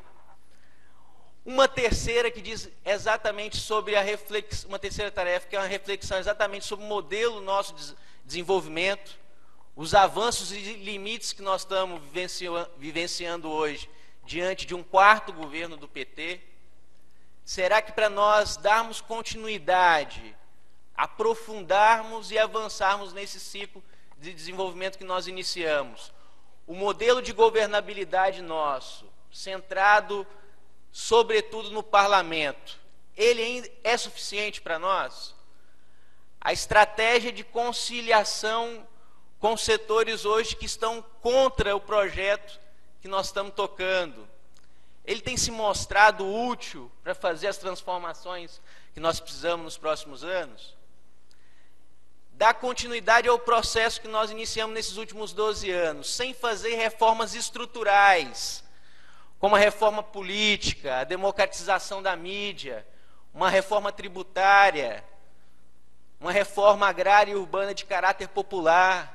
Uma terceira que diz exatamente sobre a reflexão, uma terceira tarefa que é uma reflexão exatamente sobre o modelo nosso de desenvolvimento, os avanços e limites que nós estamos vivenciando hoje diante de um quarto governo do P T. Será que para nós darmos continuidade, aprofundarmos e avançarmos nesse ciclo de desenvolvimento que nós iniciamos, o modelo de governabilidade nosso, centrado sobretudo no parlamento, ele ainda é suficiente para nós? A estratégia de conciliação com setores hoje que estão contra o projeto que nós estamos tocando, ele tem se mostrado útil para fazer as transformações que nós precisamos nos próximos anos? Dar continuidade ao processo que nós iniciamos nesses últimos doze anos, sem fazer reformas estruturais, como a reforma política, a democratização da mídia, uma reforma tributária, uma reforma agrária e urbana de caráter popular.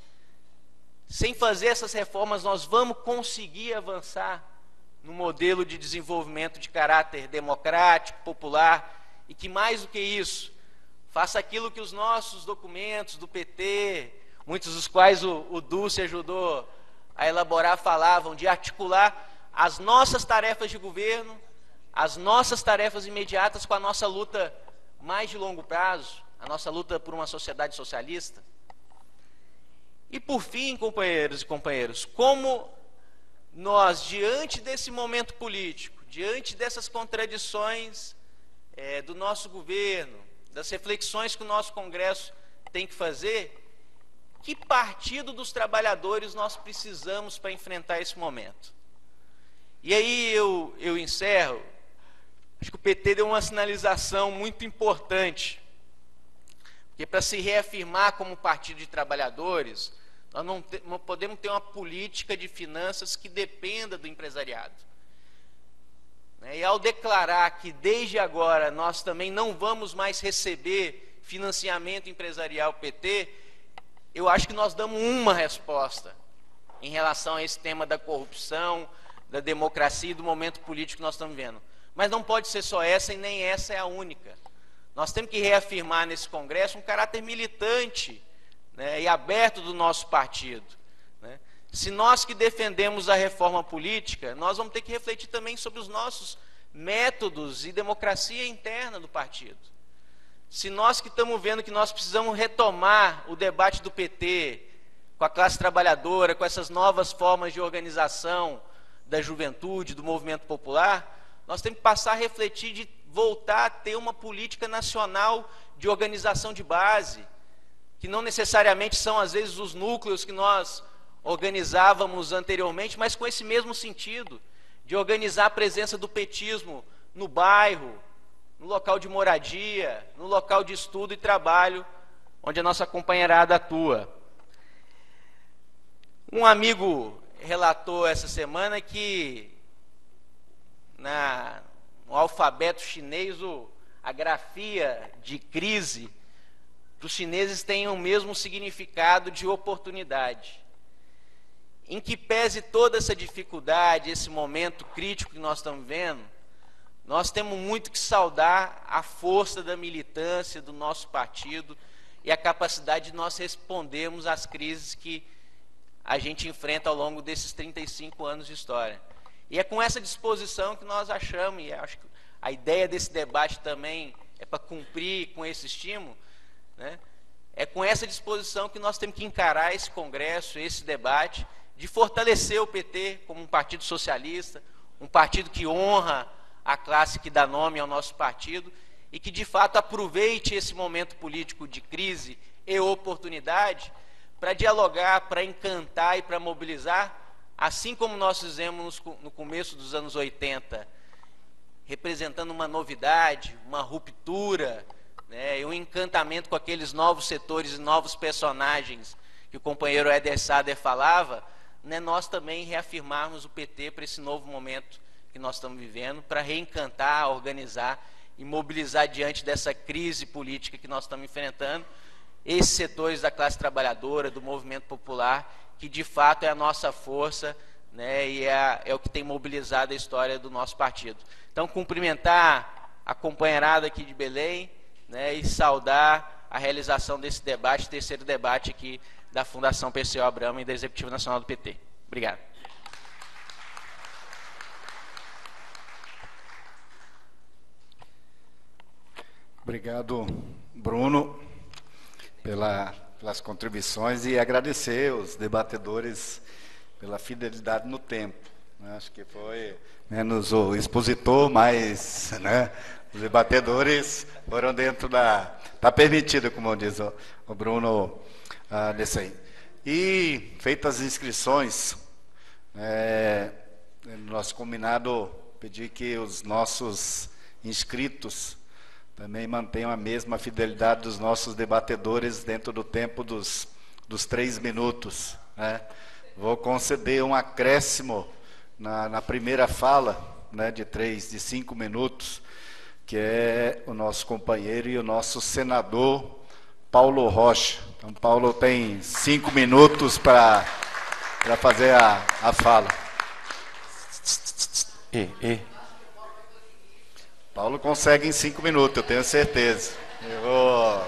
Sem fazer essas reformas, nós vamos conseguir avançar no modelo de desenvolvimento de caráter democrático, popular, e que mais do que isso, faça aquilo que os nossos documentos do P T, muitos dos quais o, o Dulce ajudou a elaborar, falavam de articular as nossas tarefas de governo, as nossas tarefas imediatas com a nossa luta mais de longo prazo, a nossa luta por uma sociedade socialista. E por fim, companheiros e companheiras, como nós, diante desse momento político, diante dessas contradições é, do nosso governo, das reflexões que o nosso Congresso tem que fazer, que partido dos trabalhadores nós precisamos para enfrentar esse momento? E aí eu, eu encerro. Acho que o P T deu uma sinalização muito importante, porque para se reafirmar como partido de trabalhadores, nós não, te, não podemos ter uma política de finanças que dependa do empresariado. E ao declarar que desde agora nós também não vamos mais receber financiamento empresarial P T, eu acho que nós damos uma resposta em relação a esse tema da corrupção, da democracia e do momento político que nós estamos vivendo. Mas não pode ser só essa e nem essa é a única. Nós temos que reafirmar nesse Congresso um caráter militante, né, e aberto do nosso partido. Né? Se nós que defendemos a reforma política, nós vamos ter que refletir também sobre os nossos métodos e democracia interna do partido. Se nós que estamos vendo que nós precisamos retomar o debate do P T com a classe trabalhadora, com essas novas formas de organização da juventude, do movimento popular, nós temos que passar a refletir de voltar a ter uma política nacional de organização de base, que não necessariamente são, às vezes, os núcleos que nós organizávamos anteriormente, mas com esse mesmo sentido, de organizar a presença do petismo no bairro, no local de moradia, no local de estudo e trabalho, onde a nossa companheirada atua. Um amigo relatou essa semana que na, no alfabeto chinês o, a grafia de crise para os chineses tem o mesmo significado de oportunidade. Em que pese toda essa dificuldade, esse momento crítico que nós estamos vivendo, nós temos muito que saudar a força da militância do nosso partido e a capacidade de nós respondermos às crises que a gente enfrenta ao longo desses trinta e cinco anos de história. E é com essa disposição que nós achamos, e acho que a ideia desse debate também é para cumprir com esse estímulo, né? É com essa disposição que nós temos que encarar esse congresso, esse debate, de fortalecer o P T como um partido socialista, um partido que honra a classe que dá nome ao nosso partido e que, de fato, aproveite esse momento político de crise e oportunidade para dialogar, para encantar e para mobilizar, assim como nós fizemos no começo dos anos oitenta, representando uma novidade, uma ruptura, né, e um encantamento com aqueles novos setores e novos personagens que o companheiro Éder Sader falava, né, nós também reafirmarmos o P T para esse novo momento que nós estamos vivendo, para reencantar, organizar e mobilizar diante dessa crise política que nós estamos enfrentando, esses setores da classe trabalhadora, do movimento popular, que de fato é a nossa força, né, e é, é o que tem mobilizado a história do nosso partido. Então, cumprimentar a companheirada aqui de Belém, né, e saudar a realização desse debate, terceiro debate aqui da Fundação P C O Abramo e da Executiva Nacional do P T. Obrigado. Obrigado, Bruno, pela, pelas contribuições e agradecer os debatedores pela fidelidade no tempo. Né? Acho que foi menos o expositor, mas, né, os debatedores foram dentro da... Está permitido, como diz o, o Bruno, ah, nesse aí. E, feitas as inscrições, é, no nosso combinado, pedir que os nossos inscritos também mantenham a mesma fidelidade dos nossos debatedores dentro do tempo dos, dos três minutos. Né? Vou conceder um acréscimo na, na primeira fala, né, de três, de cinco minutos, que é o nosso companheiro e o nosso senador Paulo Rocha. Então, Paulo tem cinco minutos para para fazer a, a fala. E, e. Paulo consegue em cinco minutos, eu tenho certeza. Eu vou...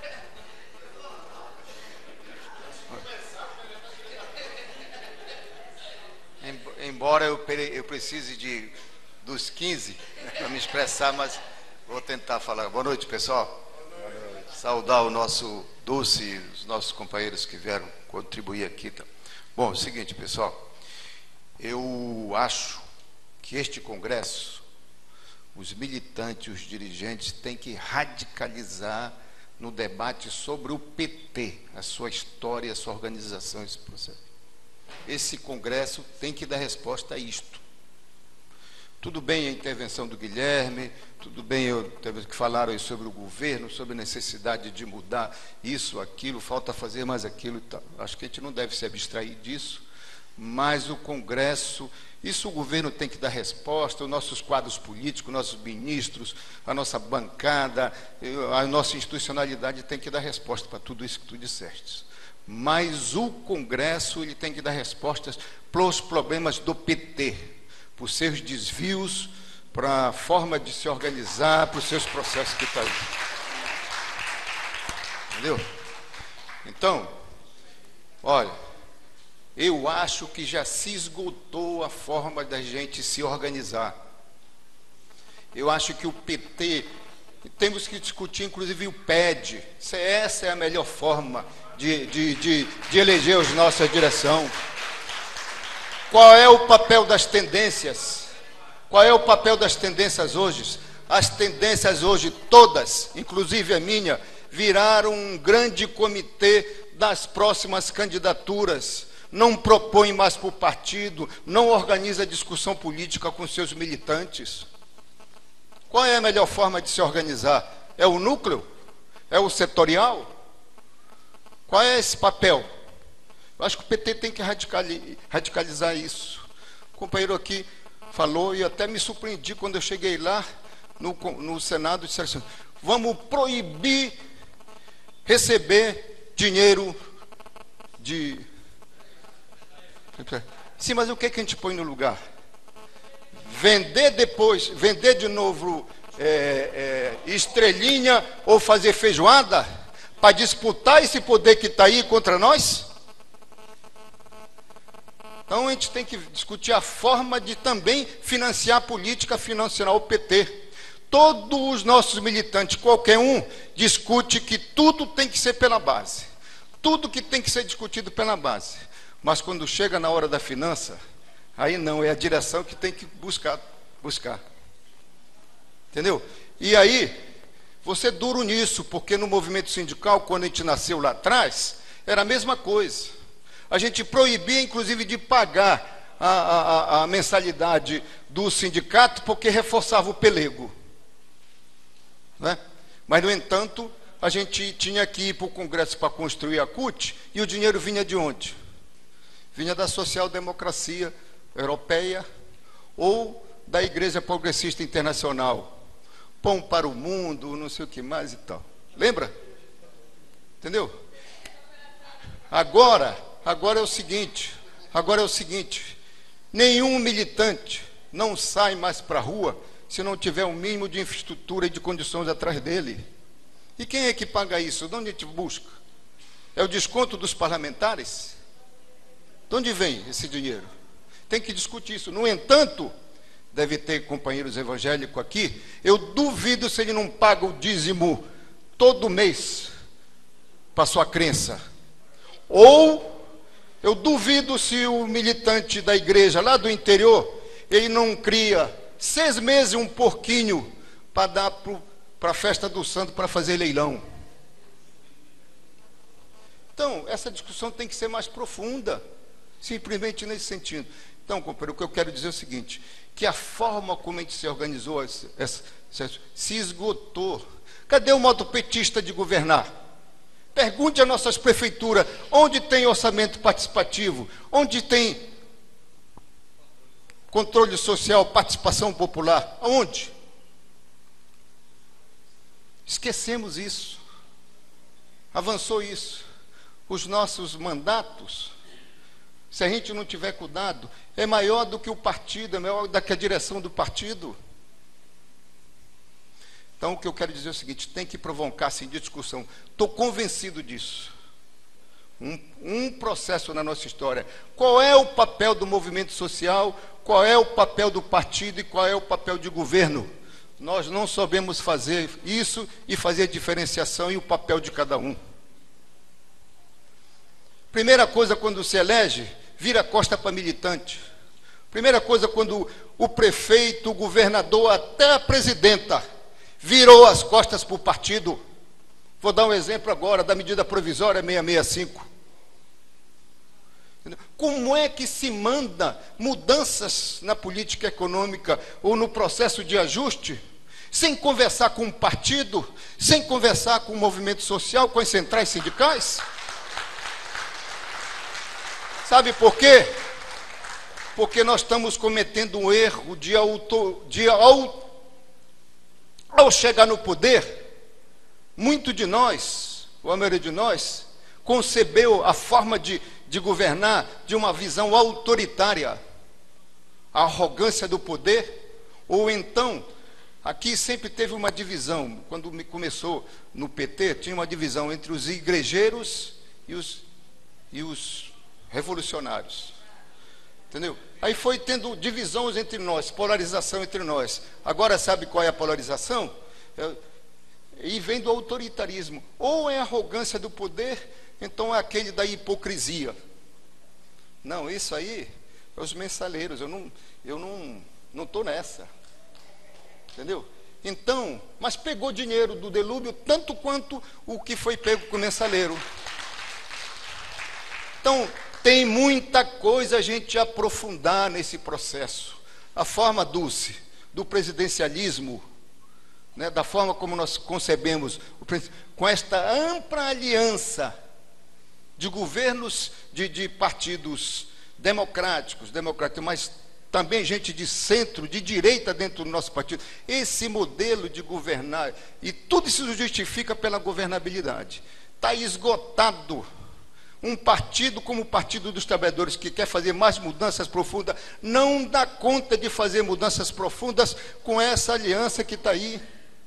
Embora eu, eu precise de, dos quinze para me expressar, mas vou tentar falar. Boa noite, pessoal. Boa noite. Saudar o nosso Dulce e os nossos companheiros que vieram contribuir aqui. Bom, é o seguinte, pessoal. Eu acho que este congresso, os militantes, os dirigentes têm que radicalizar no debate sobre o P T, a sua história, a sua organização, esse processo. Esse congresso tem que dar resposta a isto. Tudo bem a intervenção do Guilherme, tudo bem eu, que falaram aí sobre o governo, sobre a necessidade de mudar isso, aquilo, falta fazer mais aquilo e tal. Acho que a gente não deve se abstrair disso, mas o congresso, isso o governo tem que dar resposta, os nossos quadros políticos, nossos ministros, a nossa bancada, a nossa institucionalidade tem que dar resposta para tudo isso que tu disseste. Mas o Congresso ele tem que dar respostas para os problemas do P T, para os seus desvios, para a forma de se organizar, para os seus processos que estão aí. Entendeu? Então, olha, eu acho que já se esgotou a forma da gente se organizar. Eu acho que o P T, temos que discutir inclusive o P E D, se essa é a melhor forma de, de, de, de eleger a nossa direção. Qual é o papel das tendências? Qual é o papel das tendências hoje? As tendências hoje, todas, inclusive a minha, viraram um grande comitê das próximas candidaturas. Não propõe mais para o partido, não organiza discussão política com seus militantes. Qual é a melhor forma de se organizar? É o núcleo? É o setorial? Qual é esse papel? Eu acho que o P T tem que radicalizar isso. O companheiro aqui falou, e até me surpreendi quando eu cheguei lá no, no Senado, disseram assim, vamos proibir receber dinheiro de... Sim, mas o que, que a gente põe no lugar? Vender depois, vender de novo é, é, estrelinha ou fazer feijoada para disputar esse poder que está aí contra nós? Então a gente tem que discutir a forma de também financiar a política, financiar o P T. Todos os nossos militantes, qualquer um, discute que tudo tem que ser pela base. Tudo que tem que ser discutido pela base. Mas quando chega na hora da finança, aí não, é a direção que tem que buscar. buscar. Entendeu? E aí, você duro nisso, porque no movimento sindical, quando a gente nasceu lá atrás, era a mesma coisa. A gente proibia, inclusive, de pagar a, a, a mensalidade do sindicato, porque reforçava o pelego. Né? Mas, no entanto, a gente tinha que ir para o Congresso para construir a C U T, e o dinheiro vinha de onde? Vinha da social-democracia europeia ou da Igreja Progressista Internacional. Pão para o mundo, não sei o que mais e tal. Lembra? Entendeu? Agora, agora é o seguinte, agora é o seguinte, nenhum militante não sai mais para a rua se não tiver um mínimo de infraestrutura e de condições atrás dele. E quem é que paga isso? De onde a gente busca? É o desconto dos parlamentares? De onde vem esse dinheiro? Tem que discutir isso. No entanto, deve ter companheiros evangélicos aqui, eu duvido se ele não paga o dízimo todo mês para sua crença. Ou eu duvido se o militante da igreja lá do interior, ele não cria seis meses um porquinho para dar para a festa do santo para fazer leilão. Então, essa discussão tem que ser mais profunda, simplesmente nesse sentido. Então, companheiro, o que eu quero dizer é o seguinte, que a forma como a gente se organizou essa, essa, se esgotou. Cadê o modo petista de governar? Pergunte às nossas prefeituras, onde tem orçamento participativo, onde tem controle social, participação popular, aonde? Esquecemos isso, avançou isso. Os nossos mandatos, se a gente não tiver cuidado, é maior do que o partido, é maior do que a direção do partido. Então, o que eu quero dizer é o seguinte, tem que provocar, sim, discussão. Estou convencido disso. Um, um processo na nossa história. Qual é o papel do movimento social, qual é o papel do partido e qual é o papel de governo? Nós não sabemos fazer isso e fazer a diferenciação e o papel de cada um. Primeira coisa, quando se elege, vira costa para militante. Primeira coisa, quando o prefeito, o governador, até a presidenta virou as costas para o partido. Vou dar um exemplo agora da medida provisória seiscentos e sessenta e cinco. Como é que se manda mudanças na política econômica ou no processo de ajuste sem conversar com o partido, sem conversar com o movimento social, com as centrais sindicais? Sabe por quê? Porque nós estamos cometendo um erro de, auto, de auto, ao chegar no poder, muito de nós, ou a maioria de nós, concebeu a forma de, de governar de uma visão autoritária, a arrogância do poder, ou então, aqui sempre teve uma divisão, quando me começou no P T, tinha uma divisão entre os igrejeiros e os, e os revolucionários. Entendeu? Aí foi tendo divisões entre nós, polarização entre nós. Agora sabe qual é a polarização? É, e vem do autoritarismo. Ou é a arrogância do poder, então é aquele da hipocrisia. Não, isso aí é os mensaleiros. Eu não eu não não estou nessa. Entendeu? Então, mas pegou dinheiro do delúbio tanto quanto o que foi pego com o mensaleiro. Então, tem muita coisa a gente aprofundar nesse processo. A forma, Dulce, do presidencialismo, né, da forma como nós concebemos, o, com esta ampla aliança de governos, de, de partidos democráticos, democráticos, mas também gente de centro, de direita dentro do nosso partido. Esse modelo de governar, e tudo isso justifica pela governabilidade. Está esgotado. Um partido como o Partido dos Trabalhadores, que quer fazer mais mudanças profundas, não dá conta de fazer mudanças profundas com essa aliança que está aí.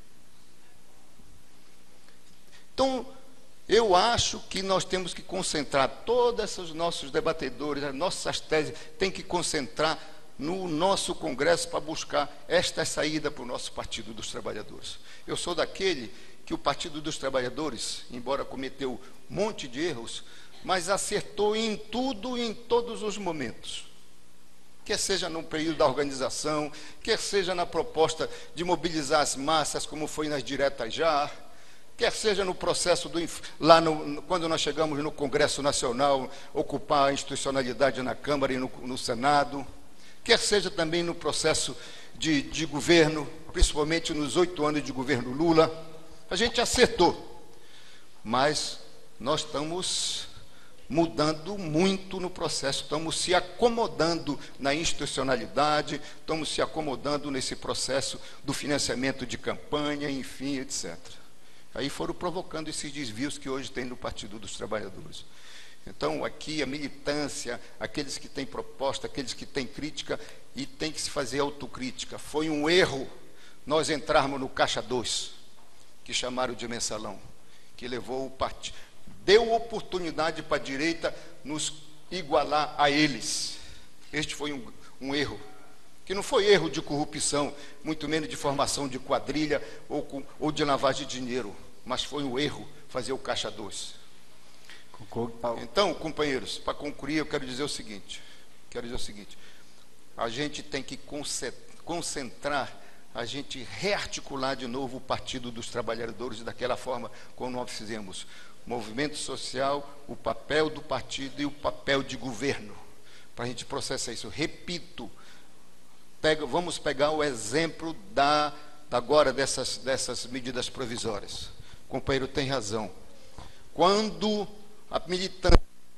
Então, eu acho que nós temos que concentrar, todos os nossos debatedores, as nossas teses, tem que concentrar no nosso Congresso para buscar esta saída para o nosso Partido dos Trabalhadores. Eu sou daquele que o Partido dos Trabalhadores, embora cometeu um monte de erros, mas acertou em tudo e em todos os momentos. Quer seja no período da organização, quer seja na proposta de mobilizar as massas, como foi nas diretas já, quer seja no processo, do, lá no, quando nós chegamos no Congresso Nacional, ocupar a institucionalidade na Câmara e no, no Senado, quer seja também no processo de, de governo, principalmente nos oito anos de governo Lula, a gente acertou, mas nós estamos mudando muito no processo, estamos se acomodando na institucionalidade, estamos se acomodando nesse processo do financiamento de campanha, enfim, etcétera. Aí foram provocando esses desvios que hoje tem no Partido dos Trabalhadores. Então, aqui a militância, aqueles que têm proposta, aqueles que têm crítica, e tem que se fazer autocrítica. Foi um erro nós entrarmos no Caixa dois, que chamaram de mensalão, que levou o partido, deu oportunidade para a direita nos igualar a eles. Este foi um, um erro, que não foi erro de corrupção, muito menos de formação de quadrilha ou, com, ou de lavagem de dinheiro, mas foi um erro fazer o Caixa dois. Então, companheiros, para concluir, eu quero dizer o seguinte, quero dizer o seguinte, a gente tem que concentrar, a gente rearticular de novo o Partido dos Trabalhadores daquela forma como nós fizemos. Movimento social, o papel do partido e o papel de governo, para a gente processar isso. Repito, pega, vamos pegar o exemplo da, da agora dessas, dessas medidas provisórias. O companheiro tem razão. Quando a militância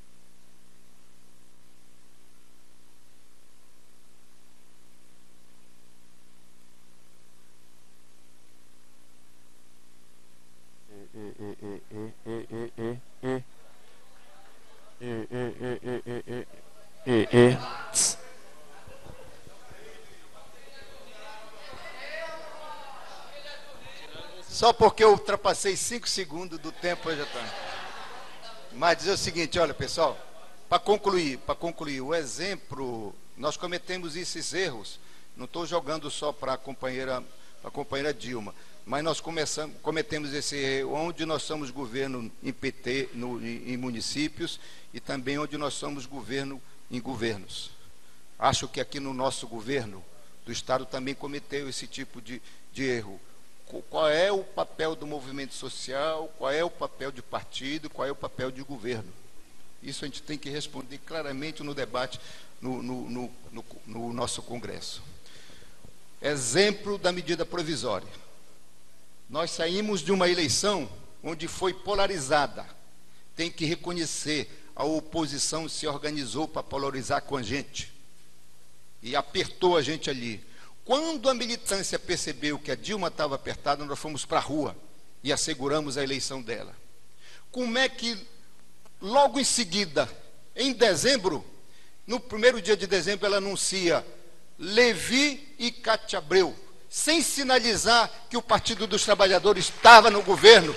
só porque eu ultrapassei cinco segundos do tempo, eu já estou. Mas dizer o seguinte, olha pessoal, para concluir, para concluir, o exemplo, nós cometemos esses erros, não estou jogando só para a companheira, a companheira Dilma, mas nós começamos, cometemos esse erro onde nós somos governo em P T, no, em, em municípios, e também onde nós somos governo em governos. Acho que aqui no nosso governo do Estado também cometeu esse tipo de, de erro. Qual é o papel do movimento social, qual é o papel de partido, qual é o papel de governo. Isso a gente tem que responder claramente no debate no, no, no, no, no nosso Congresso. Exemplo da medida provisória. Nós saímos de uma eleição onde foi polarizada. Tem que reconhecer, a oposição se organizou para polarizar com a gente. E apertou a gente ali. Quando a militância percebeu que a Dilma estava apertada, nós fomos para a rua e asseguramos a eleição dela. Como é que, logo em seguida, em dezembro, no primeiro dia de dezembro, ela anuncia Levi e Cátia Abreu, sem sinalizar que o Partido dos Trabalhadores estava no governo?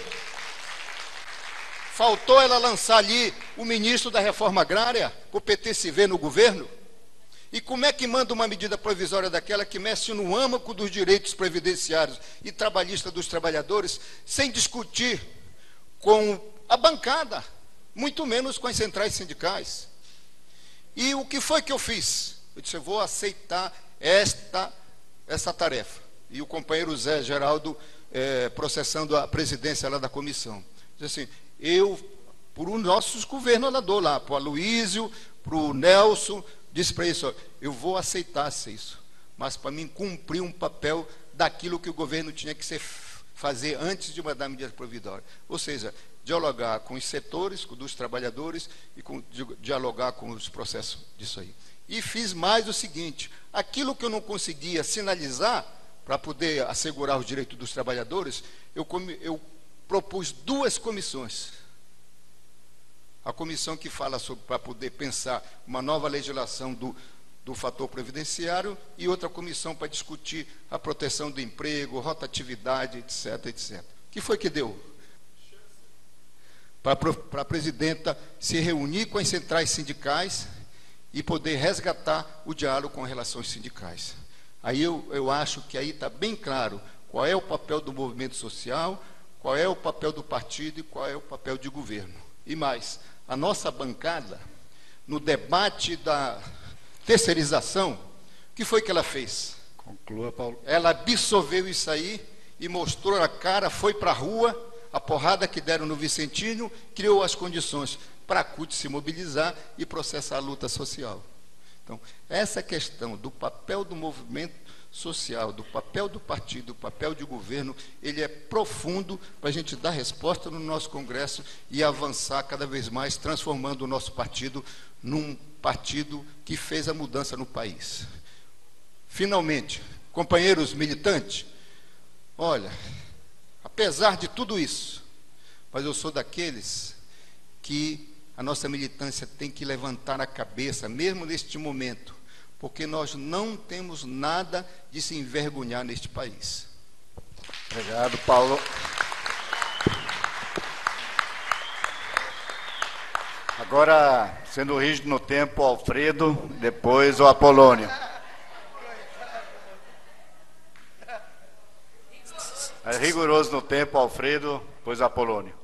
Faltou ela lançar ali o ministro da Reforma Agrária, para o P T se ver no governo? E como é que manda uma medida provisória daquela que mexe no âmago dos direitos previdenciários e trabalhistas dos trabalhadores, sem discutir com a bancada, muito menos com as centrais sindicais? E o que foi que eu fiz? Eu disse, eu vou aceitar esta, essa tarefa. E o companheiro Zé Geraldo, é, processando a presidência lá da comissão, disse assim, eu, por um nossos governador lá, para o Aloísio, para o Nelson, disse para isso, eu vou aceitar isso, mas para mim cumprir um papel daquilo que o governo tinha que ser, fazer antes de mandar medida provisória. Ou seja, dialogar com os setores, com dos trabalhadores e com, dialogar com os processos disso aí. E fiz mais o seguinte, aquilo que eu não conseguia sinalizar para poder assegurar os direitos dos trabalhadores, eu, eu propus duas comissões. A comissão que fala sobre, para poder pensar uma nova legislação do, do fator previdenciário, e outra comissão para discutir a proteção do emprego, rotatividade, etc, etcétera. O que foi que deu? Para, para a presidenta se reunir com as centrais sindicais e poder resgatar o diálogo com as relações sindicais. Aí eu, eu acho que aí está bem claro qual é o papel do movimento social, qual é o papel do partido e qual é o papel de governo. E mais, a nossa bancada, no debate da terceirização, o que foi que ela fez? Conclua, Paulo. Ela absorveu isso aí e mostrou a cara, foi para a rua, a porrada que deram no Vicentinho, criou as condições para a C U T se mobilizar e processar a luta social. Então, essa questão do papel do movimento social, do papel do partido, do papel de governo, ele é profundo para a gente dar resposta no nosso Congresso e avançar cada vez mais, transformando o nosso partido num partido que fez a mudança no país. Finalmente, companheiros militantes, olha, apesar de tudo isso, mas eu sou daqueles que a nossa militância tem que levantar a cabeça, mesmo neste momento, porque nós não temos nada de se envergonhar neste país. Obrigado, Paulo. Agora, sendo rígido no tempo, Alfredo, depois o Apolônio. É rigoroso no tempo, Alfredo, depois o Apolônio.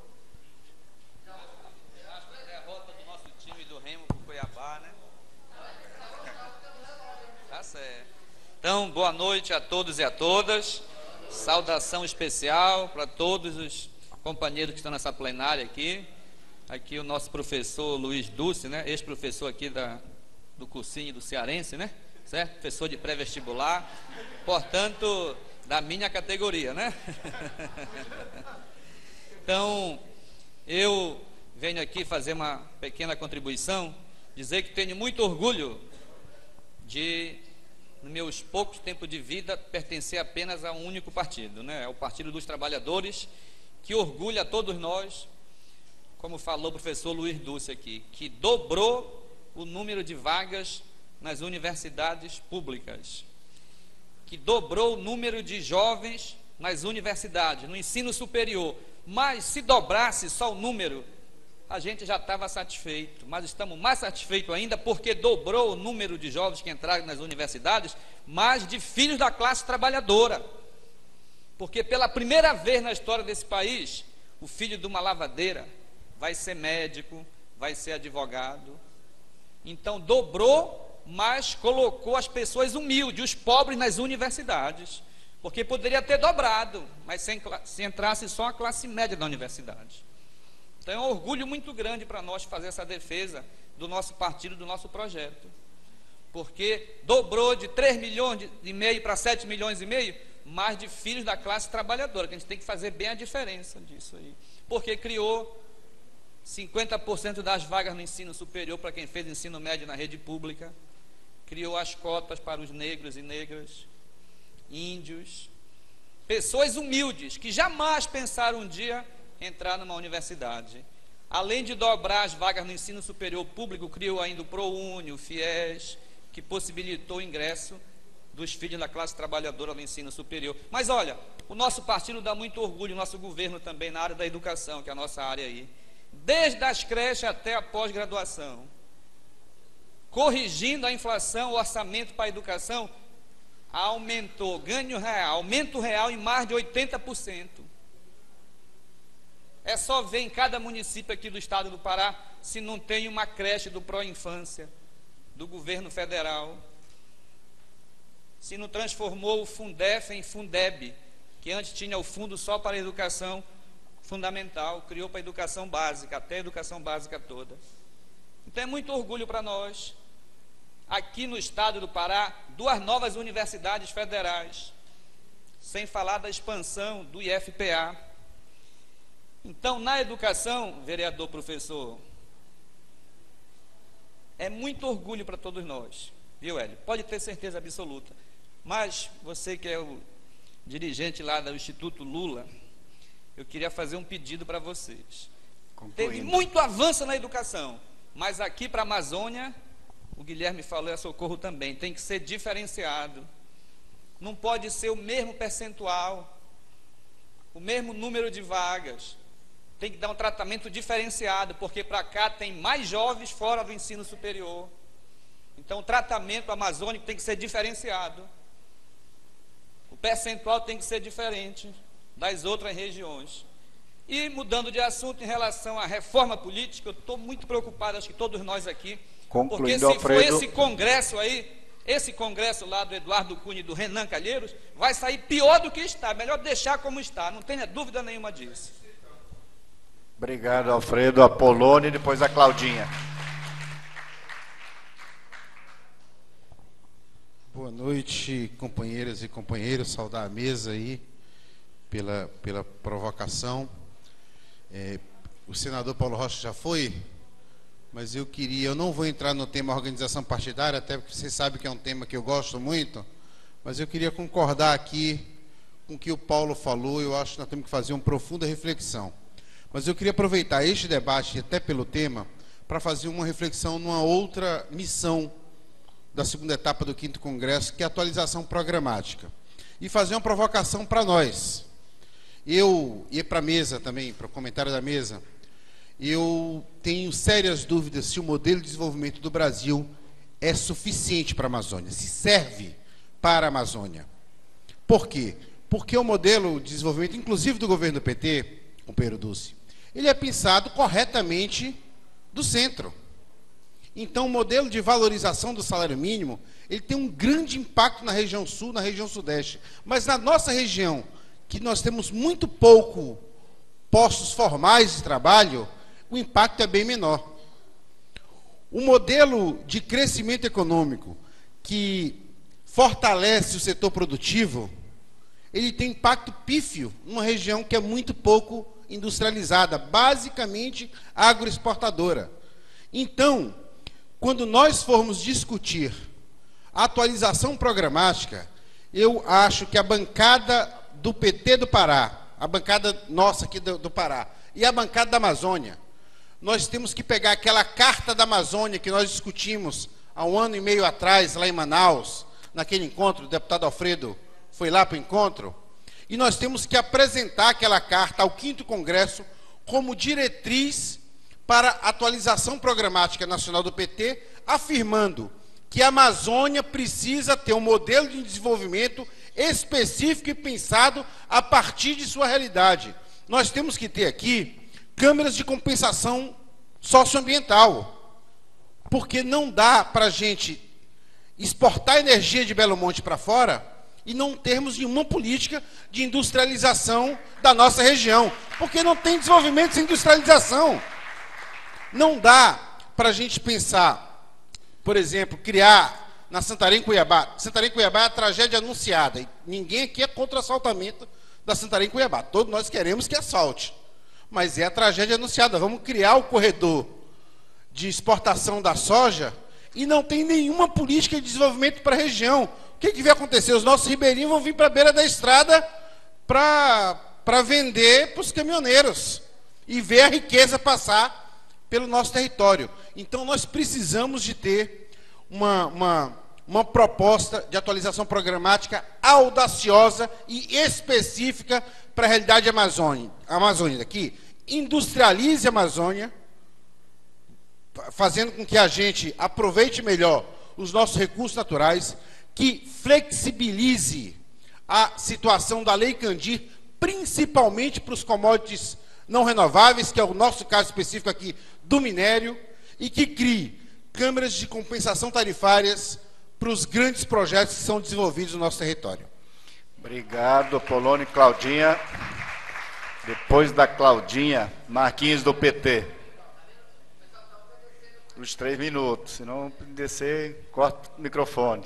Então, boa noite a todos e a todas. Saudação especial para todos os companheiros que estão nessa plenária aqui. Aqui o nosso professor Luiz Dulce, né? Ex-professor aqui da, do cursinho do Cearense, né? Certo? Professor de pré-vestibular. Portanto, da minha categoria, né? Então, eu venho aqui fazer uma pequena contribuição, dizer que tenho muito orgulho de, nos meus poucos tempos de vida, pertencer apenas a um único partido, né? É o Partido dos Trabalhadores, que orgulha a todos nós, como falou o professor Luiz Dulce aqui, que dobrou o número de vagas nas universidades públicas, que dobrou o número de jovens nas universidades, no ensino superior. Mas se dobrasse só o número, a gente já estava satisfeito, mas estamos mais satisfeitos ainda porque dobrou o número de jovens que entraram nas universidades, mas de filhos da classe trabalhadora. Porque pela primeira vez na história desse país, o filho de uma lavadeira vai ser médico, vai ser advogado. Então dobrou, mas colocou as pessoas humildes, os pobres nas universidades. Porque poderia ter dobrado, mas sem, se entrasse só a classe média da universidade. Então é um orgulho muito grande para nós fazer essa defesa do nosso partido, do nosso projeto. Porque dobrou de três milhões e meio para sete milhões e meio, mais de filhos da classe trabalhadora, que a gente tem que fazer bem a diferença disso aí. Porque criou cinquenta por cento das vagas no ensino superior para quem fez ensino médio na rede pública, criou as cotas para os negros e negras, índios, pessoas humildes que jamais pensaram um dia entrar numa universidade. Além de dobrar as vagas no ensino superior público, criou ainda o ProUni, o FIES, que possibilitou o ingresso dos filhos da classe trabalhadora no ensino superior. Mas olha, o nosso partido dá muito orgulho, o nosso governo também na área da educação, que é a nossa área aí, desde as creches até a pós-graduação, corrigindo a inflação, o orçamento para a educação aumentou, ganho real, aumento real em mais de oitenta por cento. É só ver em cada município aqui do estado do Pará se não tem uma creche do Pró-Infância, do governo federal, se não transformou o Fundef em Fundeb, que antes tinha o fundo só para a educação fundamental, criou para a educação básica, até a educação básica toda. Então é muito orgulho para nós, aqui no estado do Pará, duas novas universidades federais, sem falar da expansão do I F P A. Então, na educação, vereador, professor, é muito orgulho para todos nós, viu, Hélio? Pode ter certeza absoluta. Mas você que é o dirigente lá do Instituto Lula, eu queria fazer um pedido para vocês. Concluindo. Teve muito avanço na educação, mas aqui para a Amazônia, o Guilherme falou, é Socorro também, tem que ser diferenciado. Não pode ser o mesmo percentual, o mesmo número de vagas. Tem que dar um tratamento diferenciado, porque para cá tem mais jovens fora do ensino superior. Então o tratamento amazônico tem que ser diferenciado. O percentual tem que ser diferente das outras regiões. E mudando de assunto em relação à reforma política, eu estou muito preocupado, acho que todos nós aqui, Concluindo, porque se Alfredo, for esse congresso aí, esse congresso lá do Eduardo Cunha e do Renan Calheiros, vai sair pior do que está, melhor deixar como está, não tenha dúvida nenhuma disso. Obrigado, Alfredo. Apolônio e depois a Claudinha. Boa noite, companheiras e companheiros. Saudar a mesa aí pela, pela provocação. É, o senador Paulo Rocha já foi, mas eu queria, eu não vou entrar no tema organização partidária, até porque você sabe que é um tema que eu gosto muito, mas eu queria concordar aqui com o que o Paulo falou. Eu acho que nós temos que fazer uma profunda reflexão. Mas eu queria aproveitar este debate, até pelo tema, para fazer uma reflexão numa outra missão da segunda etapa do quinto Congresso, que é a atualização programática. E fazer uma provocação para nós. Eu, e para a mesa também, para o comentário da mesa, eu tenho sérias dúvidas se o modelo de desenvolvimento do Brasil é suficiente para a Amazônia, se serve para a Amazônia. Por quê? Porque o modelo de desenvolvimento, inclusive do governo do P T, companheiro Dulce, ele é pensado corretamente do centro. Então, o modelo de valorização do salário mínimo, ele tem um grande impacto na região sul, na região sudeste. Mas na nossa região, que nós temos muito pouco postos formais de trabalho, o impacto é bem menor. O modelo de crescimento econômico que fortalece o setor produtivo, ele tem impacto pífio numa região que é muito pouco industrializada, basicamente agroexportadora. Então, quando nós formos discutir a atualização programática, eu acho que a bancada do P T do Pará, a bancada nossa aqui do, do Pará, e a bancada da Amazônia, nós temos que pegar aquela carta da Amazônia que nós discutimos há um ano e meio atrás, lá em Manaus, naquele encontro, o deputado Alfredo foi lá para o encontro, e nós temos que apresentar aquela carta ao quinto Congresso como diretriz para a atualização programática nacional do P T, afirmando que a Amazônia precisa ter um modelo de desenvolvimento específico e pensado a partir de sua realidade. Nós temos que ter aqui câmeras de compensação socioambiental, porque não dá para a gente exportar energia de Belo Monte para fora e não termos nenhuma política de industrialização da nossa região, porque não tem desenvolvimento sem industrialização. Não dá para a gente pensar, por exemplo, criar na Santarém, Cuiabá. Santarém, Cuiabá é a tragédia anunciada. E ninguém aqui é contra o assaltamento da Santarém, Cuiabá. Todos nós queremos que assalte. Mas é a tragédia anunciada. Vamos criar o corredor de exportação da soja e não tem nenhuma política de desenvolvimento para a região. O que, que vai acontecer? Os nossos ribeirinhos vão vir para a beira da estrada para vender para os caminhoneiros e ver a riqueza passar pelo nosso território. Então, nós precisamos de ter uma, uma, uma proposta de atualização programática audaciosa e específica para a realidade amazônica, amazônica, que industrialize a Amazônia, fazendo com que a gente aproveite melhor os nossos recursos naturais, que flexibilize a situação da Lei Candir, principalmente para os commodities não renováveis, que é o nosso caso específico aqui do minério, e que crie câmeras de compensação tarifárias para os grandes projetos que são desenvolvidos no nosso território. Obrigado, Polônio e Claudinha. Depois da Claudinha, Marquinhos do P T. Os três minutos, senão descer, corta o microfone.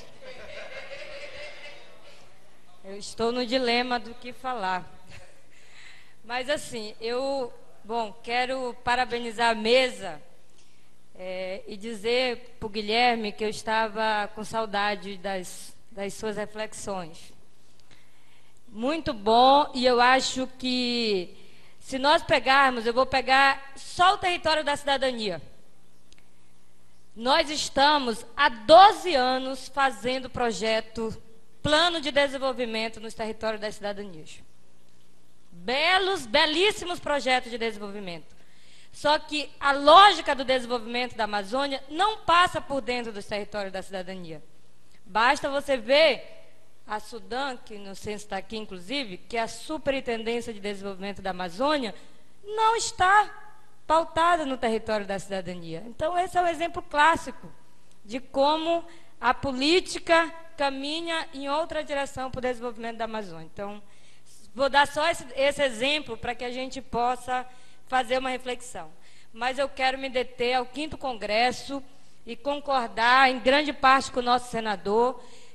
Eu estou no dilema do que falar. Mas assim, eu, bom, quero parabenizar a mesa é, e dizer para o Guilherme que eu estava com saudade das, das suas reflexões. Muito bom, e eu acho que se nós pegarmos, eu vou pegar só o território da cidadania. Nós estamos há doze anos fazendo projeto, plano de desenvolvimento nos territórios das cidadanias. Belos, belíssimos projetos de desenvolvimento. Só que a lógica do desenvolvimento da Amazônia não passa por dentro dos territórios da cidadania. Basta você ver a Sudã, que no censo está aqui inclusive, que é a Superintendência de Desenvolvimento da Amazônia, não está pautada no território da cidadania. Então, esse é um exemplo clássico de como a política caminha em outra direção para o desenvolvimento da Amazônia. Então, vou dar só esse, esse exemplo para que a gente possa fazer uma reflexão. Mas eu quero me deter ao quinto Congresso e concordar em grande parte com o nosso senador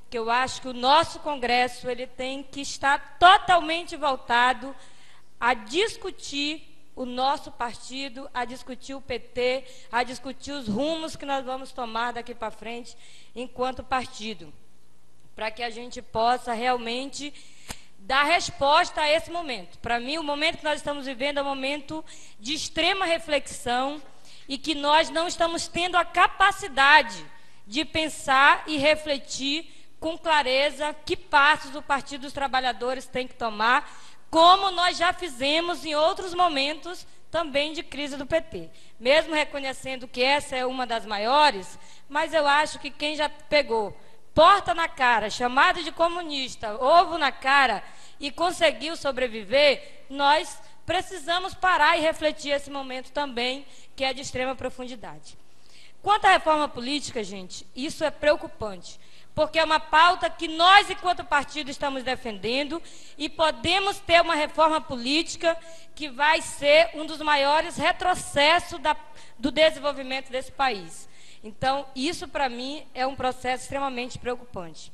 porque eu acho que o nosso Congresso ele tem que estar totalmente voltado a discutir o nosso partido, a discutir o P T, a discutir os rumos que nós vamos tomar daqui para frente enquanto partido, para que a gente possa realmente dar resposta a esse momento. Para mim, o momento que nós estamos vivendo é um momento de extrema reflexão e que nós não estamos tendo a capacidade de pensar e refletir com clareza que passos o Partido dos Trabalhadores tem que tomar, como nós já fizemos em outros momentos também de crise do P T. Mesmo reconhecendo que essa é uma das maiores, mas eu acho que quem já pegou porta na cara, chamado de comunista, ovo na cara e conseguiu sobreviver, nós precisamos parar e refletir esse momento também, que é de extrema profundidade. Quanto à reforma política, gente, isso é preocupante, porque é uma pauta que nós, enquanto partido, estamos defendendo e podemos ter uma reforma política que vai ser um dos maiores retrocessos da, do desenvolvimento desse país. Então, isso, para mim, é um processo extremamente preocupante.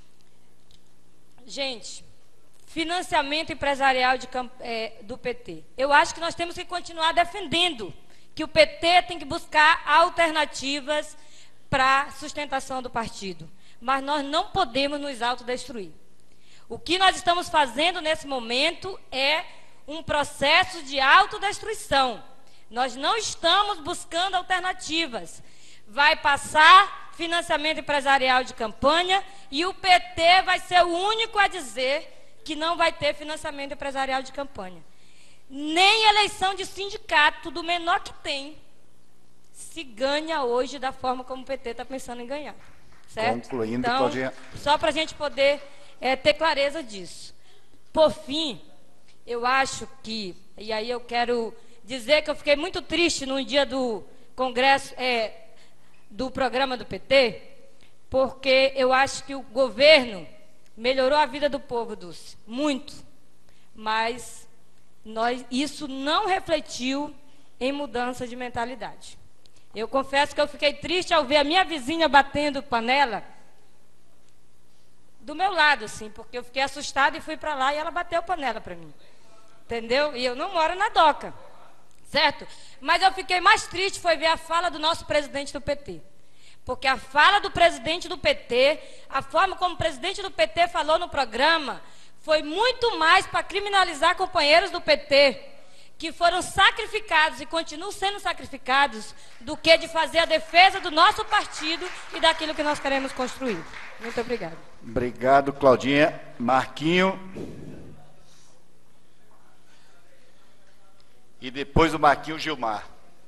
Gente, financiamento empresarial de, é, do P T. Eu acho que nós temos que continuar defendendo que o P T tem que buscar alternativas para a sustentação do partido. Mas nós não podemos nos autodestruir. O que nós estamos fazendo nesse momento é um processo de autodestruição. Nós não estamos buscando alternativas. Vai passar financiamento empresarial de campanha e o P T vai ser o único a dizer que não vai ter financiamento empresarial de campanha. Nem eleição de sindicato, do menor que tem, se ganha hoje da forma como o P T está pensando em ganhar. Certo? Concluindo, então, Claudinha. Só para a gente poder é, ter clareza disso. Por fim, eu acho que, e aí eu quero dizer que eu fiquei muito triste no dia do congresso, é, do programa do P T, porque eu acho que o governo melhorou a vida do povo, Dulce, muito, mas nós, isso não refletiu em mudança de mentalidade. Eu confesso que eu fiquei triste ao ver a minha vizinha batendo panela do meu lado, assim, porque eu fiquei assustada e fui para lá e ela bateu panela para mim. Entendeu? E eu não moro na Doca, certo? Mas eu fiquei mais triste foi ver a fala do nosso presidente do P T. Porque a fala do presidente do P T, a forma como o presidente do P T falou no programa, foi muito mais para criminalizar companheiros do P T, que foram sacrificados e continuam sendo sacrificados, do que de fazer a defesa do nosso partido e daquilo que nós queremos construir. Muito obrigada. Obrigado, Claudinha. Marquinho. E depois do Marquinho, Gilmar.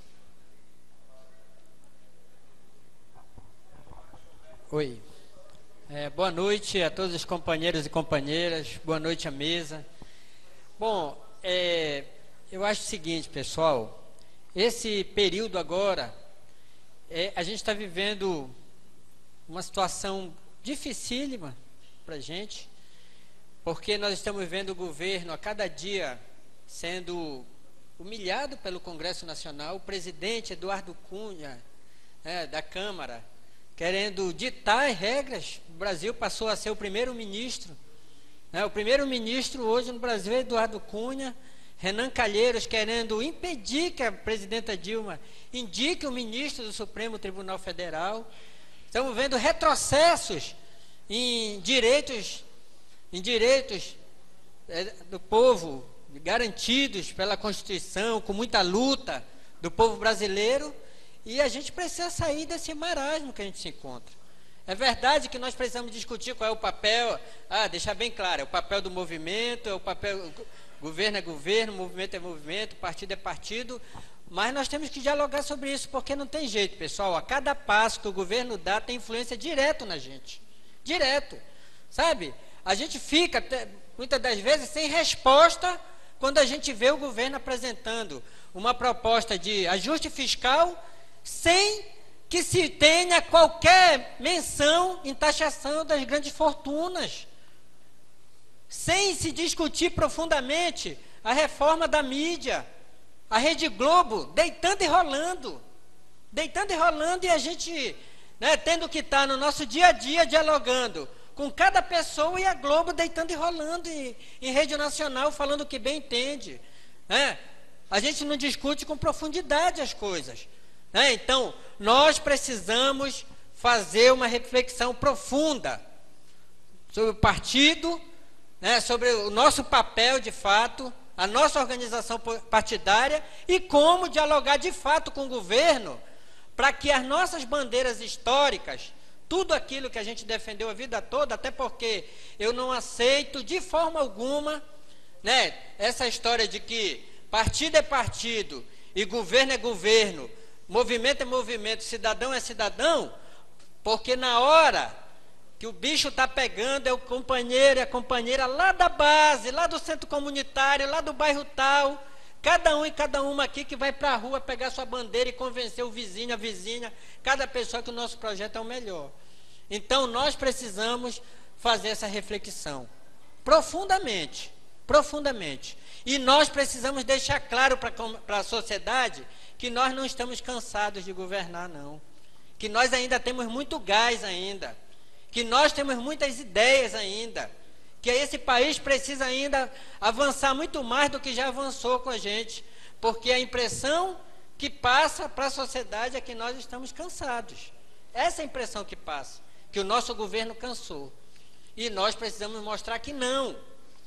Oi. É, boa noite a todos os companheiros e companheiras. Boa noite à mesa. Bom, é... eu acho o seguinte, pessoal, esse período agora, é, a gente está vivendo uma situação dificílima para a gente, porque nós estamos vendo o governo a cada dia sendo humilhado pelo Congresso Nacional, o presidente Eduardo Cunha, é, da Câmara, querendo ditar as regras. O Brasil passou a ser o primeiro-ministro, né? O primeiro-ministro hoje no Brasil é Eduardo Cunha. Renan Calheiros querendo impedir que a presidenta Dilma indique o ministro do Supremo Tribunal Federal. Estamos vendo retrocessos em direitos, em direitos é, do povo, garantidos pela Constituição, com muita luta do povo brasileiro, e a gente precisa sair desse marasmo que a gente se encontra. É verdade que nós precisamos discutir qual é o papel, ah, deixar bem claro, é o papel do movimento, é o papel... Governo é governo, movimento é movimento, partido é partido, mas nós temos que dialogar sobre isso, porque não tem jeito, pessoal. A cada passo que o governo dá tem influência direto na gente, direto, sabe? A gente fica, muitas das vezes, sem resposta quando a gente vê o governo apresentando uma proposta de ajuste fiscal sem que se tenha qualquer menção em taxação das grandes fortunas, sem se discutir profundamente a reforma da mídia, a Rede Globo deitando e rolando, deitando e rolando, e a gente, né, tendo que estar no nosso dia a dia dialogando com cada pessoa e a Globo deitando e rolando em, em rede nacional, falando o que bem entende. Né? A gente não discute com profundidade as coisas. Né? Então, nós precisamos fazer uma reflexão profunda sobre o partido, né? Sobre o nosso papel de fato, a nossa organização partidária e como dialogar de fato com o governo para que as nossas bandeiras históricas, tudo aquilo que a gente defendeu a vida toda, até porque eu não aceito de forma alguma, né, essa história de que partido é partido e governo é governo, movimento é movimento, cidadão é cidadão, porque na hora que o bicho está pegando é o companheiro e a companheira lá da base, lá do centro comunitário, lá do bairro tal, cada um e cada uma aqui que vai para a rua pegar sua bandeira e convencer o vizinho, a vizinha, cada pessoa que o nosso projeto é o melhor. Então nós precisamos fazer essa reflexão profundamente, profundamente. E nós precisamos deixar claro para a sociedade que nós não estamos cansados de governar, não. Que nós ainda temos muito gás ainda. Que nós temos muitas ideias ainda. Que esse país precisa ainda avançar muito mais do que já avançou com a gente. Porque a impressão que passa para a sociedade é que nós estamos cansados. Essa é a impressão que passa. Que o nosso governo cansou. E nós precisamos mostrar que não.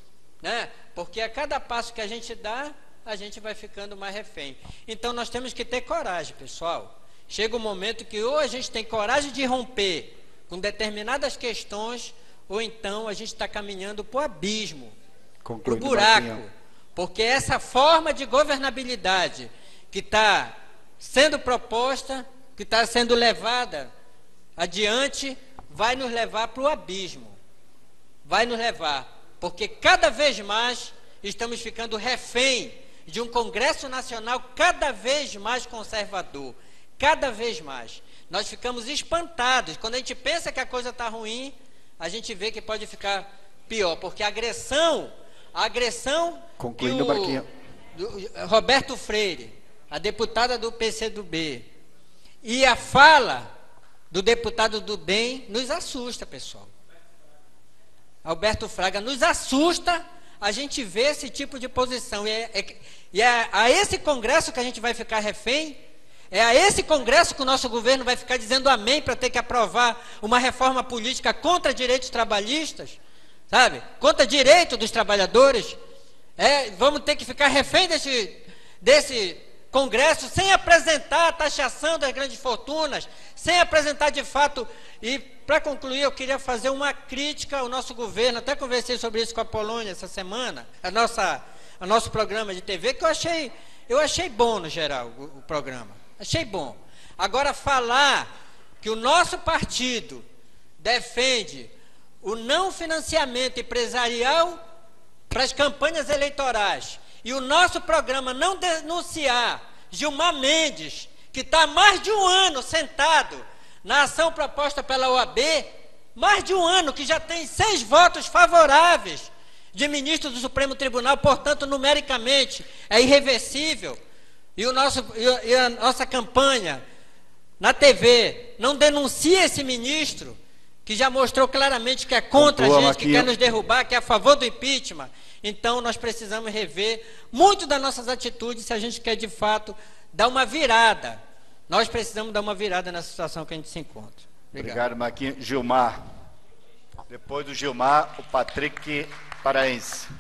Né? Porque a cada passo que a gente dá, a gente vai ficando mais refém. Então nós temos que ter coragem, pessoal. Chega um momento que ou a gente tem coragem de romper com determinadas questões, ou então a gente está caminhando para o abismo, para o buraco. Porque essa forma de governabilidade que está sendo proposta, que está sendo levada adiante, vai nos levar para o abismo. Vai nos levar. Porque cada vez mais estamos ficando refém de um Congresso Nacional cada vez mais conservador. Cada vez mais. Nós ficamos espantados. Quando a gente pensa que a coisa está ruim, a gente vê que pode ficar pior. Porque a agressão, a agressão Concluindo, que o, do Roberto Freire, a deputada do P C do B, e a fala do deputado do B E M nos assusta, pessoal. Alberto Fraga, nos assusta a gente ver esse tipo de posição. E é, é, e é a esse Congresso que a gente vai ficar refém. É a esse Congresso que o nosso governo vai ficar dizendo amém para ter que aprovar uma reforma política contra direitos trabalhistas, sabe? Contra direito dos trabalhadores. É, vamos ter que ficar refém desse, desse Congresso sem apresentar a taxação das grandes fortunas, sem apresentar de fato. E para concluir, eu queria fazer uma crítica ao nosso governo. Até conversei sobre isso com a Polônia essa semana, a nossa, a nosso programa de T V, que eu achei, eu achei bom no geral o, o programa. Achei bom. Agora, falar que o nosso partido defende o não financiamento empresarial para as campanhas eleitorais e o nosso programa não denunciar Gilmar Mendes, que está há mais de um ano sentado na ação proposta pela O A B, mais de um ano, que já tem seis votos favoráveis de ministro do Supremo Tribunal, portanto, numericamente, é irreversível. E, o nosso, e a nossa campanha na T V não denuncia esse ministro, que já mostrou claramente que é contra a gente, que quer nos derrubar, que é a favor do impeachment. Então, nós precisamos rever muito das nossas atitudes se a gente quer, de fato, dar uma virada. Nós precisamos dar uma virada nessa situação que a gente se encontra. Obrigado, Obrigado Marquinhos. Gilmar. Depois do Gilmar, o Patrick Paraense.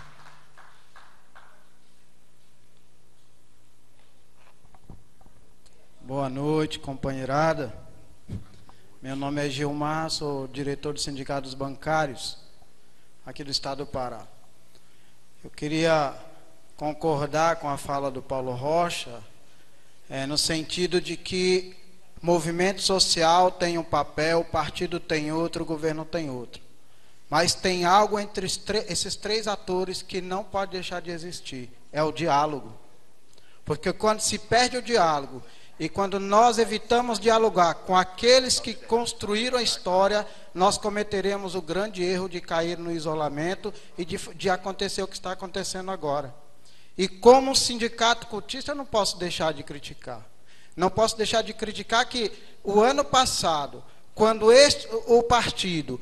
Boa noite, companheirada. Meu nome é Gilmar, sou diretor do Sindicato dos Bancários, aqui do Estado do Pará. Eu queria concordar com a fala do Paulo Rocha, é, no sentido de que movimento social tem um papel, o partido tem outro, o governo tem outro. Mas tem algo entre esses três atores que não pode deixar de existir, é o diálogo. Porque quando se perde o diálogo, e quando nós evitamos dialogar com aqueles que construíram a história, nós cometeremos o grande erro de cair no isolamento e de, de acontecer o que está acontecendo agora. E como sindicato cultista, eu não posso deixar de criticar. Não posso deixar de criticar que o ano passado, quando este, o partido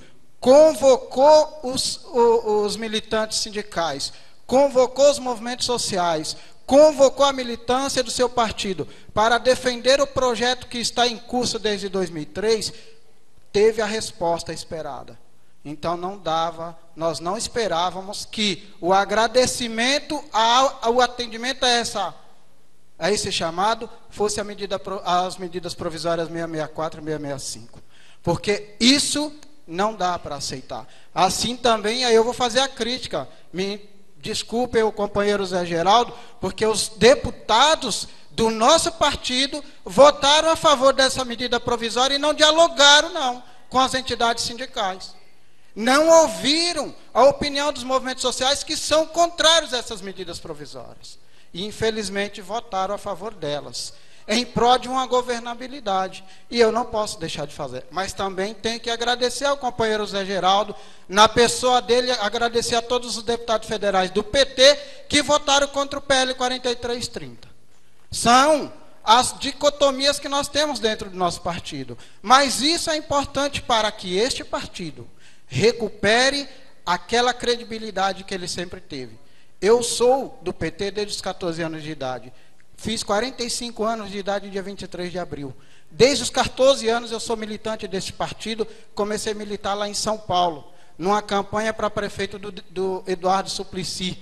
convocou os, os, os militantes sindicais, convocou os movimentos sociais, convocou a militância do seu partido para defender o projeto que está em curso desde dois mil e três, teve a resposta esperada. Então não dava, nós não esperávamos que o agradecimento ao, ao atendimento a, essa, a esse chamado fosse a medida, as medidas provisórias seiscentos e sessenta e quatro e seiscentos e sessenta e cinco. Porque isso não dá para aceitar. Assim também, aí eu vou fazer a crítica. Me desculpem o companheiro Zé Geraldo, porque os deputados do nosso partido votaram a favor dessa medida provisória e não dialogaram, não, com as entidades sindicais. Não ouviram a opinião dos movimentos sociais que são contrários a essas medidas provisórias. E, infelizmente, votaram a favor delas, em prol de uma governabilidade. E eu não posso deixar de fazer. Mas também tenho que agradecer ao companheiro Zé Geraldo, na pessoa dele, agradecer a todos os deputados federais do P T que votaram contra o P L quarenta e três trinta. São as dicotomias que nós temos dentro do nosso partido. Mas isso é importante para que este partido recupere aquela credibilidade que ele sempre teve. Eu sou do P T desde os quatorze anos de idade. Fiz quarenta e cinco anos de idade dia vinte e três de abril. Desde os quatorze anos eu sou militante desse partido. Comecei a militar lá em São Paulo, numa campanha para prefeito do, do Eduardo Suplicy.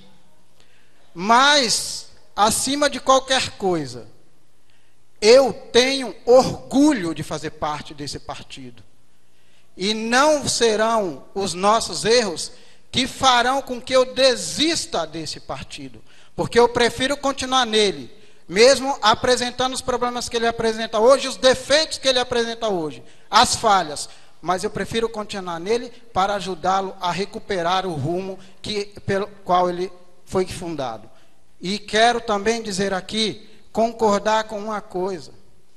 Mas, acima de qualquer coisa, eu tenho orgulho de fazer parte desse partido. E não serão os nossos erros que farão com que eu desista desse partido. Porque eu prefiro continuar nele, mesmo apresentando os problemas que ele apresenta hoje, os defeitos que ele apresenta hoje, as falhas. Mas eu prefiro continuar nele para ajudá-lo a recuperar o rumo que, pelo qual ele foi fundado. E quero também dizer aqui, concordar com uma coisa,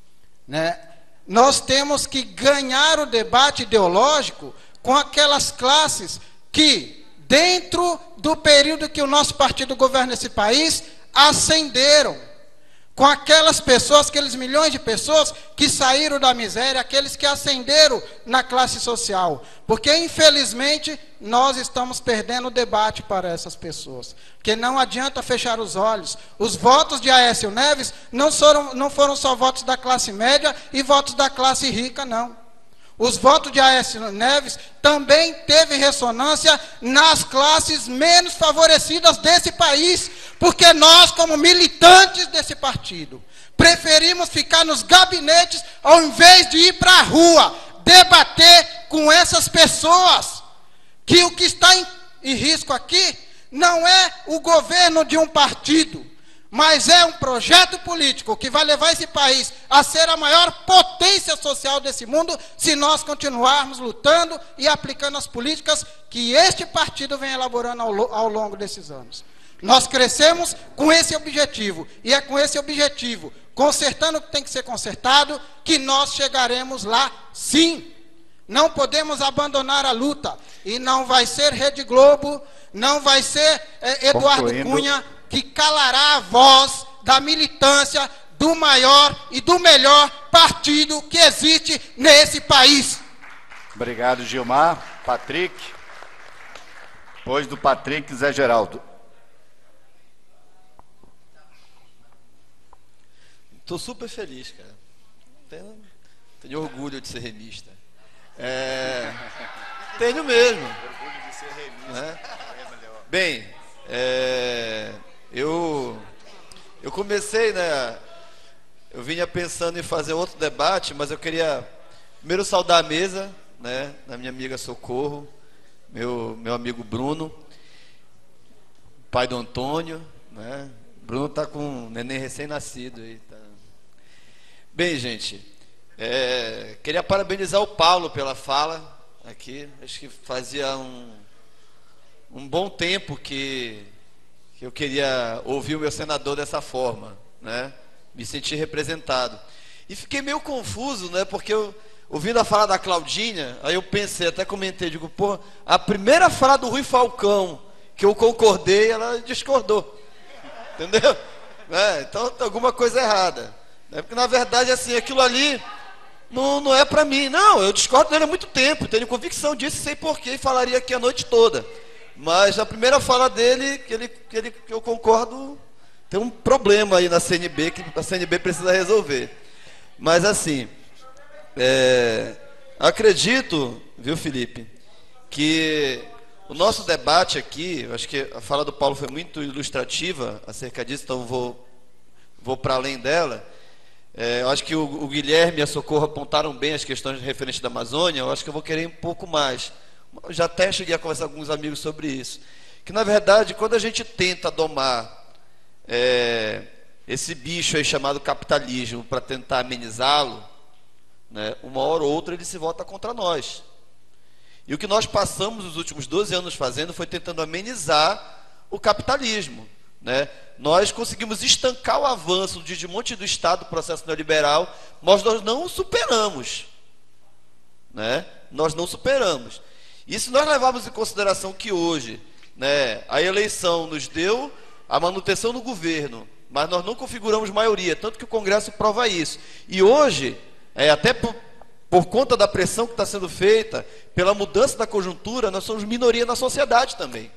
né? Nós temos que ganhar o debate ideológico com aquelas classes que, dentro do período que o nosso partido governa esse país, ascenderam. Com aquelas pessoas, aqueles milhões de pessoas que saíram da miséria, aqueles que ascenderam na classe social. Porque, infelizmente, nós estamos perdendo o debate para essas pessoas. Porque não adianta fechar os olhos. Os votos de Aécio Neves não foram, não foram só votos da classe média e votos da classe rica, não. Os votos de Aécio Neves também teve ressonância nas classes menos favorecidas desse país, porque nós, como militantes desse partido, preferimos ficar nos gabinetes ao invés de ir para a rua, debater com essas pessoas, que o que está em, em risco aqui não é o governo de um partido, mas é um projeto político que vai levar esse país a ser a maior potência social desse mundo, se nós continuarmos lutando e aplicando as políticas que este partido vem elaborando ao, ao longo desses anos. Nós crescemos com esse objetivo, e é com esse objetivo, consertando o que tem que ser consertado, que nós chegaremos lá, sim. Não podemos abandonar a luta, e não vai ser Rede Globo, não vai ser é, Eduardo Concluindo. Cunha, que calará a voz da militância do maior e do melhor partido que existe nesse país. Obrigado, Gilmar. Patrick. Depois do Patrick, Zé Geraldo. Estou super feliz, cara. Tenho, tenho orgulho de ser remista. É, tenho mesmo. Orgulho de ser remista. Né? Bem, é, eu, eu comecei, né? Eu vinha pensando em fazer outro debate, mas eu queria primeiro saudar a mesa, né? Da minha amiga Socorro, meu, meu amigo Bruno, pai do Antônio, né? Bruno está com um neném recém-nascido aí, tá? Bem, gente, é, queria parabenizar o Paulo pela fala aqui. Acho que fazia um, um bom tempo que, que eu queria ouvir o meu senador dessa forma, né? Me senti representado. E fiquei meio confuso, né? Porque eu, ouvindo a fala da Claudinha, aí eu pensei, até comentei, digo, pô, a primeira fala do Rui Falcão, que eu concordei, ela discordou. Entendeu? É, então tem alguma coisa errada. Porque, na verdade, assim, aquilo ali não, não é para mim. Não, eu discordo dele há muito tempo, tenho convicção disso, sei porquê, e falaria aqui a noite toda. Mas a primeira fala dele, que, ele, que, ele, que eu concordo, tem um problema aí na C N B, que a C N B precisa resolver. Mas assim, é, acredito, viu, Felipe, que o nosso debate aqui, eu acho que a fala do Paulo foi muito ilustrativa acerca disso, então vou, vou para além dela. É, eu acho que o, o Guilherme e a Socorro apontaram bem as questões referentes da Amazônia, eu acho que eu vou querer um pouco mais. Eu já até cheguei a conversar com alguns amigos sobre isso. Que, na verdade, quando a gente tenta domar é, esse bicho aí chamado capitalismo para tentar amenizá-lo, né, uma hora ou outra ele se volta contra nós. E o que nós passamos os últimos doze anos fazendo foi tentando amenizar o capitalismo. Né? Nós conseguimos estancar o avanço do desmonte do Estado, do processo neoliberal, mas nós não o superamos. Né? Nós não superamos. E se nós levarmos em consideração que hoje, né, a eleição nos deu a manutenção do governo, mas nós não configuramos maioria, tanto que o Congresso prova isso. E hoje, é, até por, por conta da pressão que está sendo feita, pela mudança da conjuntura, nós somos minoria na sociedade também.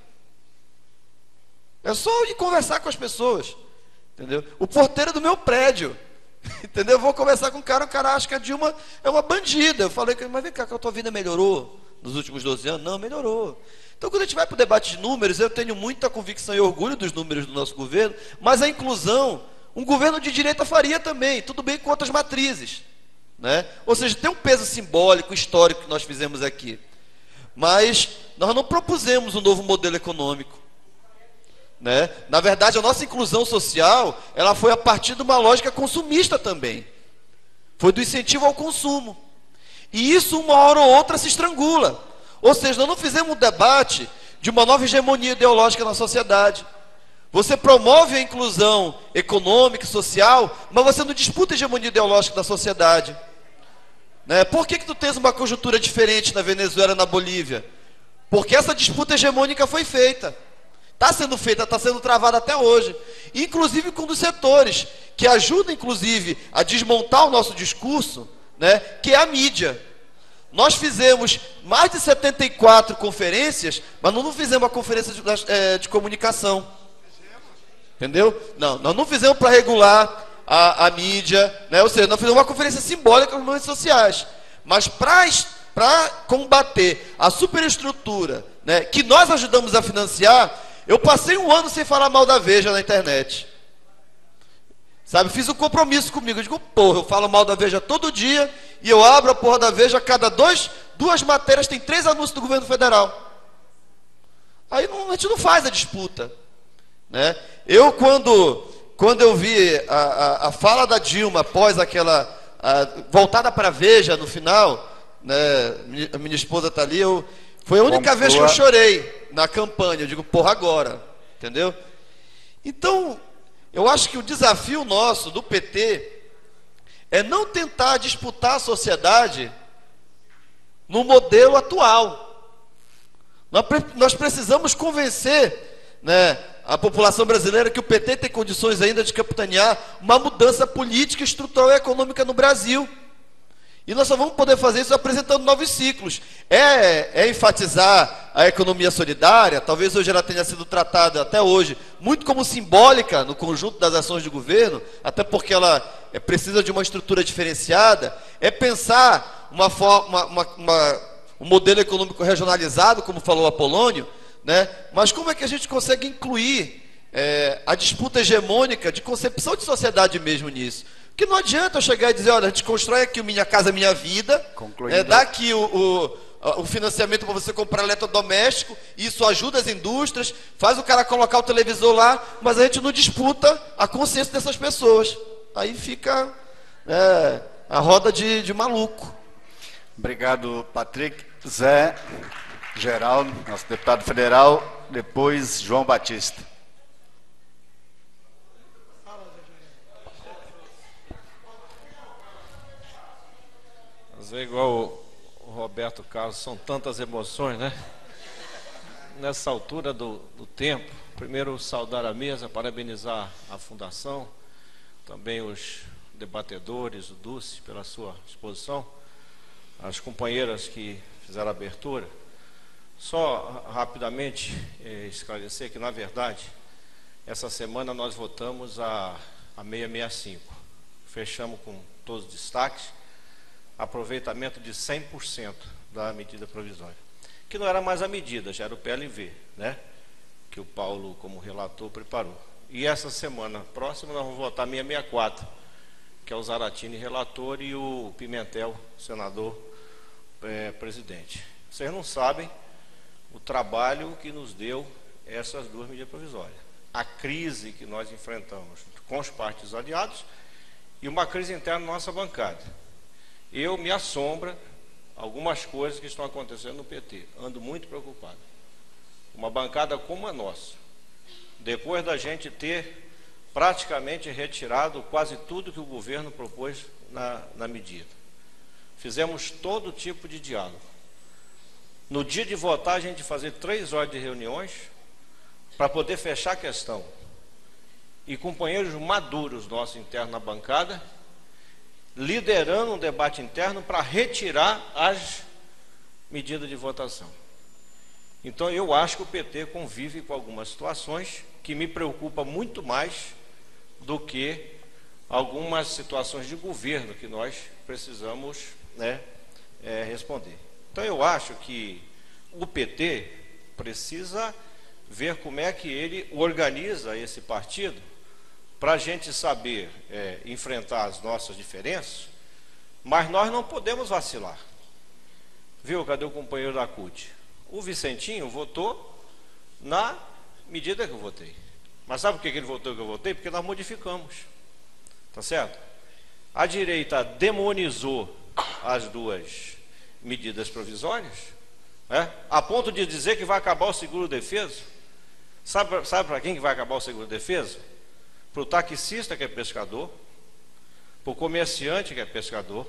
É só ir conversar com as pessoas, entendeu? O porteiro do meu prédio, entendeu? Eu vou conversar com o cara, o cara acha que a Dilma é uma bandida. Eu falei, mas vem cá, que a tua vida melhorou nos últimos doze anos? Não, melhorou. Então, quando a gente vai para o debate de números, eu tenho muita convicção e orgulho dos números do nosso governo, mas a inclusão, um governo de direita faria também, tudo bem com outras matrizes. Né? Ou seja, tem um peso simbólico, histórico que nós fizemos aqui. Mas nós não propusemos um novo modelo econômico. Né? Na verdade, a nossa inclusão social, ela foi a partir de uma lógica consumista também. Foi do incentivo ao consumo. E isso, uma hora ou outra, se estrangula. Ou seja, nós não fizemos um debate de uma nova hegemonia ideológica na sociedade. Você promove a inclusão econômica e social, mas você não disputa a hegemonia ideológica da sociedade. Né? Por que que tu tens uma conjuntura diferente na Venezuela e na Bolívia? Porque essa disputa hegemônica foi feita. Está sendo feita, está sendo travada até hoje. Inclusive com um dos setores que ajuda, inclusive, a desmontar o nosso discurso, né, que é a mídia. Nós fizemos mais de setenta e quatro conferências, mas não fizemos a conferência de, é, de comunicação. Entendeu? Não, nós não fizemos para regular a, a mídia, né? Ou seja, nós fizemos uma conferência simbólica nas redes sociais. Mas para combater a superestrutura, né, que nós ajudamos a financiar, eu passei um ano sem falar mal da Veja na internet. Sabe, fiz um compromisso comigo. Eu digo, porra, eu falo mal da Veja todo dia e eu abro a porra da Veja, a cada dois, duas matérias tem três anúncios do governo federal. Aí não, a gente não faz a disputa. Né? Eu, quando, quando eu vi a, a, a fala da Dilma após aquela, a, voltada para a Veja no final, né, a minha esposa está ali, eu, foi a única vez que eu chorei na campanha. Eu digo, porra, agora. Entendeu? Então, eu acho que o desafio nosso do P T é não tentar disputar a sociedade no modelo atual. Nós, nós precisamos convencer, né, a população brasileira que o P T tem condições ainda de capitanear uma mudança política, estrutural e econômica no Brasil. E nós só vamos poder fazer isso apresentando novos ciclos. É, é enfatizar a economia solidária, talvez hoje ela tenha sido tratada até hoje muito como simbólica no conjunto das ações de governo, até porque ela é, precisa de uma estrutura diferenciada. É pensar uma, uma, uma, uma, um modelo econômico regionalizado, como falou Apolônio, né? Mas como é que a gente consegue incluir é, a disputa hegemônica de concepção de sociedade mesmo nisso? Porque não adianta eu chegar e dizer, olha, a gente constrói aqui o Minha Casa Minha Vida, é, dá aqui o, o, o financiamento para você comprar eletrodoméstico, isso ajuda as indústrias, faz o cara colocar o televisor lá, mas a gente não disputa a consciência dessas pessoas. Aí fica é, a roda de, de maluco. Obrigado, Patrick. Zé Geraldo, nosso deputado federal, depois João Batista. É igual o Roberto Carlos, são tantas emoções, né? Nessa altura do, do tempo, primeiro saudar a mesa, parabenizar a Fundação, também os debatedores, o Dulce, pela sua exposição, as companheiras que fizeram a abertura. Só rapidamente eh, esclarecer que, na verdade, essa semana nós votamos a, a seiscentos e sessenta e cinco. Fechamos com todos os destaques, aproveitamento de cem por cento da medida provisória. Que não era mais a medida, já era o P L V, né? Que o Paulo, como relator, preparou. E essa semana próxima nós vamos votar seiscentos e sessenta e quatro, que é o Zaratini relator e o Pimentel, senador é, presidente. Vocês não sabem o trabalho que nos deu essas duas medidas provisórias. A crise que nós enfrentamos com os partidos aliados e uma crise interna na nossa bancada. Eu me assombra algumas coisas que estão acontecendo no P T. Ando muito preocupado. Uma bancada como a nossa, depois da gente ter praticamente retirado quase tudo que o governo propôs na, na medida. Fizemos todo tipo de diálogo. No dia de votar, a gente fazer três horas de reuniões para poder fechar a questão. E companheiros maduros nossos internos na bancada, liderando um debate interno para retirar as medidas de votação. Então, eu acho que o P T convive com algumas situações que me preocupam muito mais do que algumas situações de governo que nós precisamos, né, é, responder. Então, eu acho que o P T precisa ver como é que ele organiza esse partido para a gente saber é, enfrentar as nossas diferenças, mas nós não podemos vacilar. Viu? Cadê o companheiro da C U T? O Vicentinho votou na medida que eu votei. Mas sabe por que ele votou que eu votei? Porque nós modificamos. Tá certo? A direita demonizou as duas medidas provisórias, né, a ponto de dizer que vai acabar o seguro-defeso. Sabe, sabe para quem que vai acabar o seguro-defeso? Para o taxista, que é pescador, para o comerciante, que é pescador,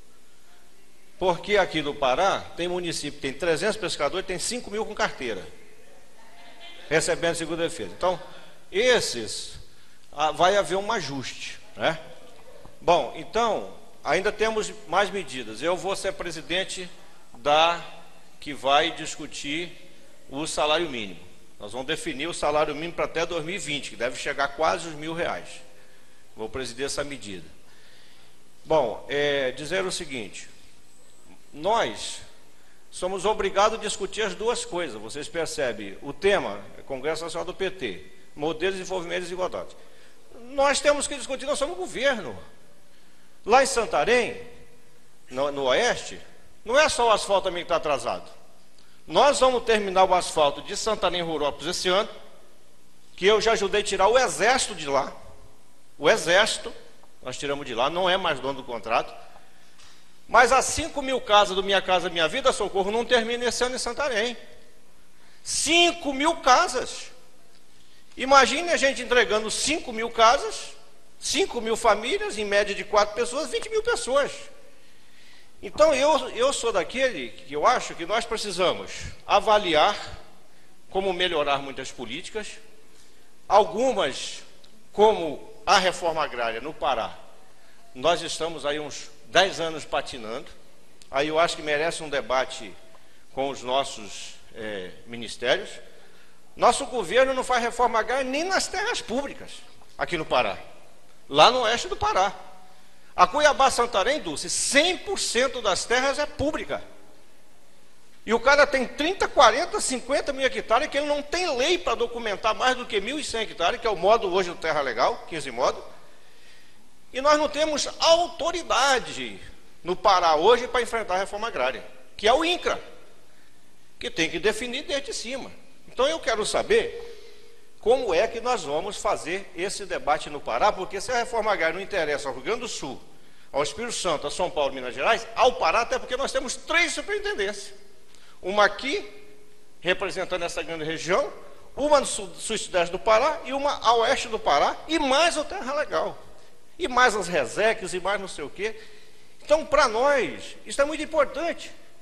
porque aqui no Pará tem município que tem trezentos pescadores e tem cinco mil com carteira, recebendo seguro-defesa. Então, esses, ah, vai haver um ajuste, né? Bom, então, ainda temos mais medidas. Eu vou ser presidente da que vai discutir o salário mínimo. Nós vamos definir o salário mínimo para até dois mil e vinte, que deve chegar quase os mil reais. Vou presidir essa medida. Bom, é, dizer o seguinte, nós somos obrigados a discutir as duas coisas. Vocês percebem, o tema é Congresso Nacional do P T, Modelos de Desenvolvimento e Desigualdade. Nós temos que discutir, nós somos governo. Lá em Santarém, no, no Oeste, não é só o asfalto também que está atrasado. Nós vamos terminar o asfalto de Santarém Rurópolis esse ano, que eu já ajudei a tirar o Exército de lá. O Exército, nós tiramos de lá, não é mais dono do contrato. Mas as cinco mil casas do Minha Casa Minha Vida, Socorro, não termina esse ano em Santarém. cinco mil casas. Imagine a gente entregando cinco mil casas, cinco mil famílias, em média de quatro pessoas, vinte mil pessoas. Então, eu, eu sou daquele que eu acho que nós precisamos avaliar como melhorar muitas políticas, algumas, como a reforma agrária no Pará. Nós estamos aí uns dez anos patinando, aí eu acho que merece um debate com os nossos é, ministérios. Nosso governo não faz reforma agrária nem nas terras públicas, aqui no Pará, lá no oeste do Pará. A Cuiabá-Santarém, Dulce, cem por cento das terras é pública. E o cara tem trinta, quarenta, cinquenta mil hectares que ele não tem lei para documentar mais do que mil e cem hectares, que é o modo hoje do Terra Legal, quinze modo. E nós não temos autoridade no Pará hoje para enfrentar a reforma agrária, que é o INCRA, que tem que definir desde cima. Então eu quero saber como é que nós vamos fazer esse debate no Pará, porque se a reforma agrária não interessa ao Rio Grande do Sul, ao Espírito Santo, a São Paulo e Minas Gerais, ao Pará, até porque nós temos três superintendências. Uma aqui, representando essa grande região, uma no sul, sul e sudeste do Pará e uma ao oeste do Pará, e mais o Terra Legal. E mais as reseques, e mais não sei o quê. Então, para nós, isso é muito importante.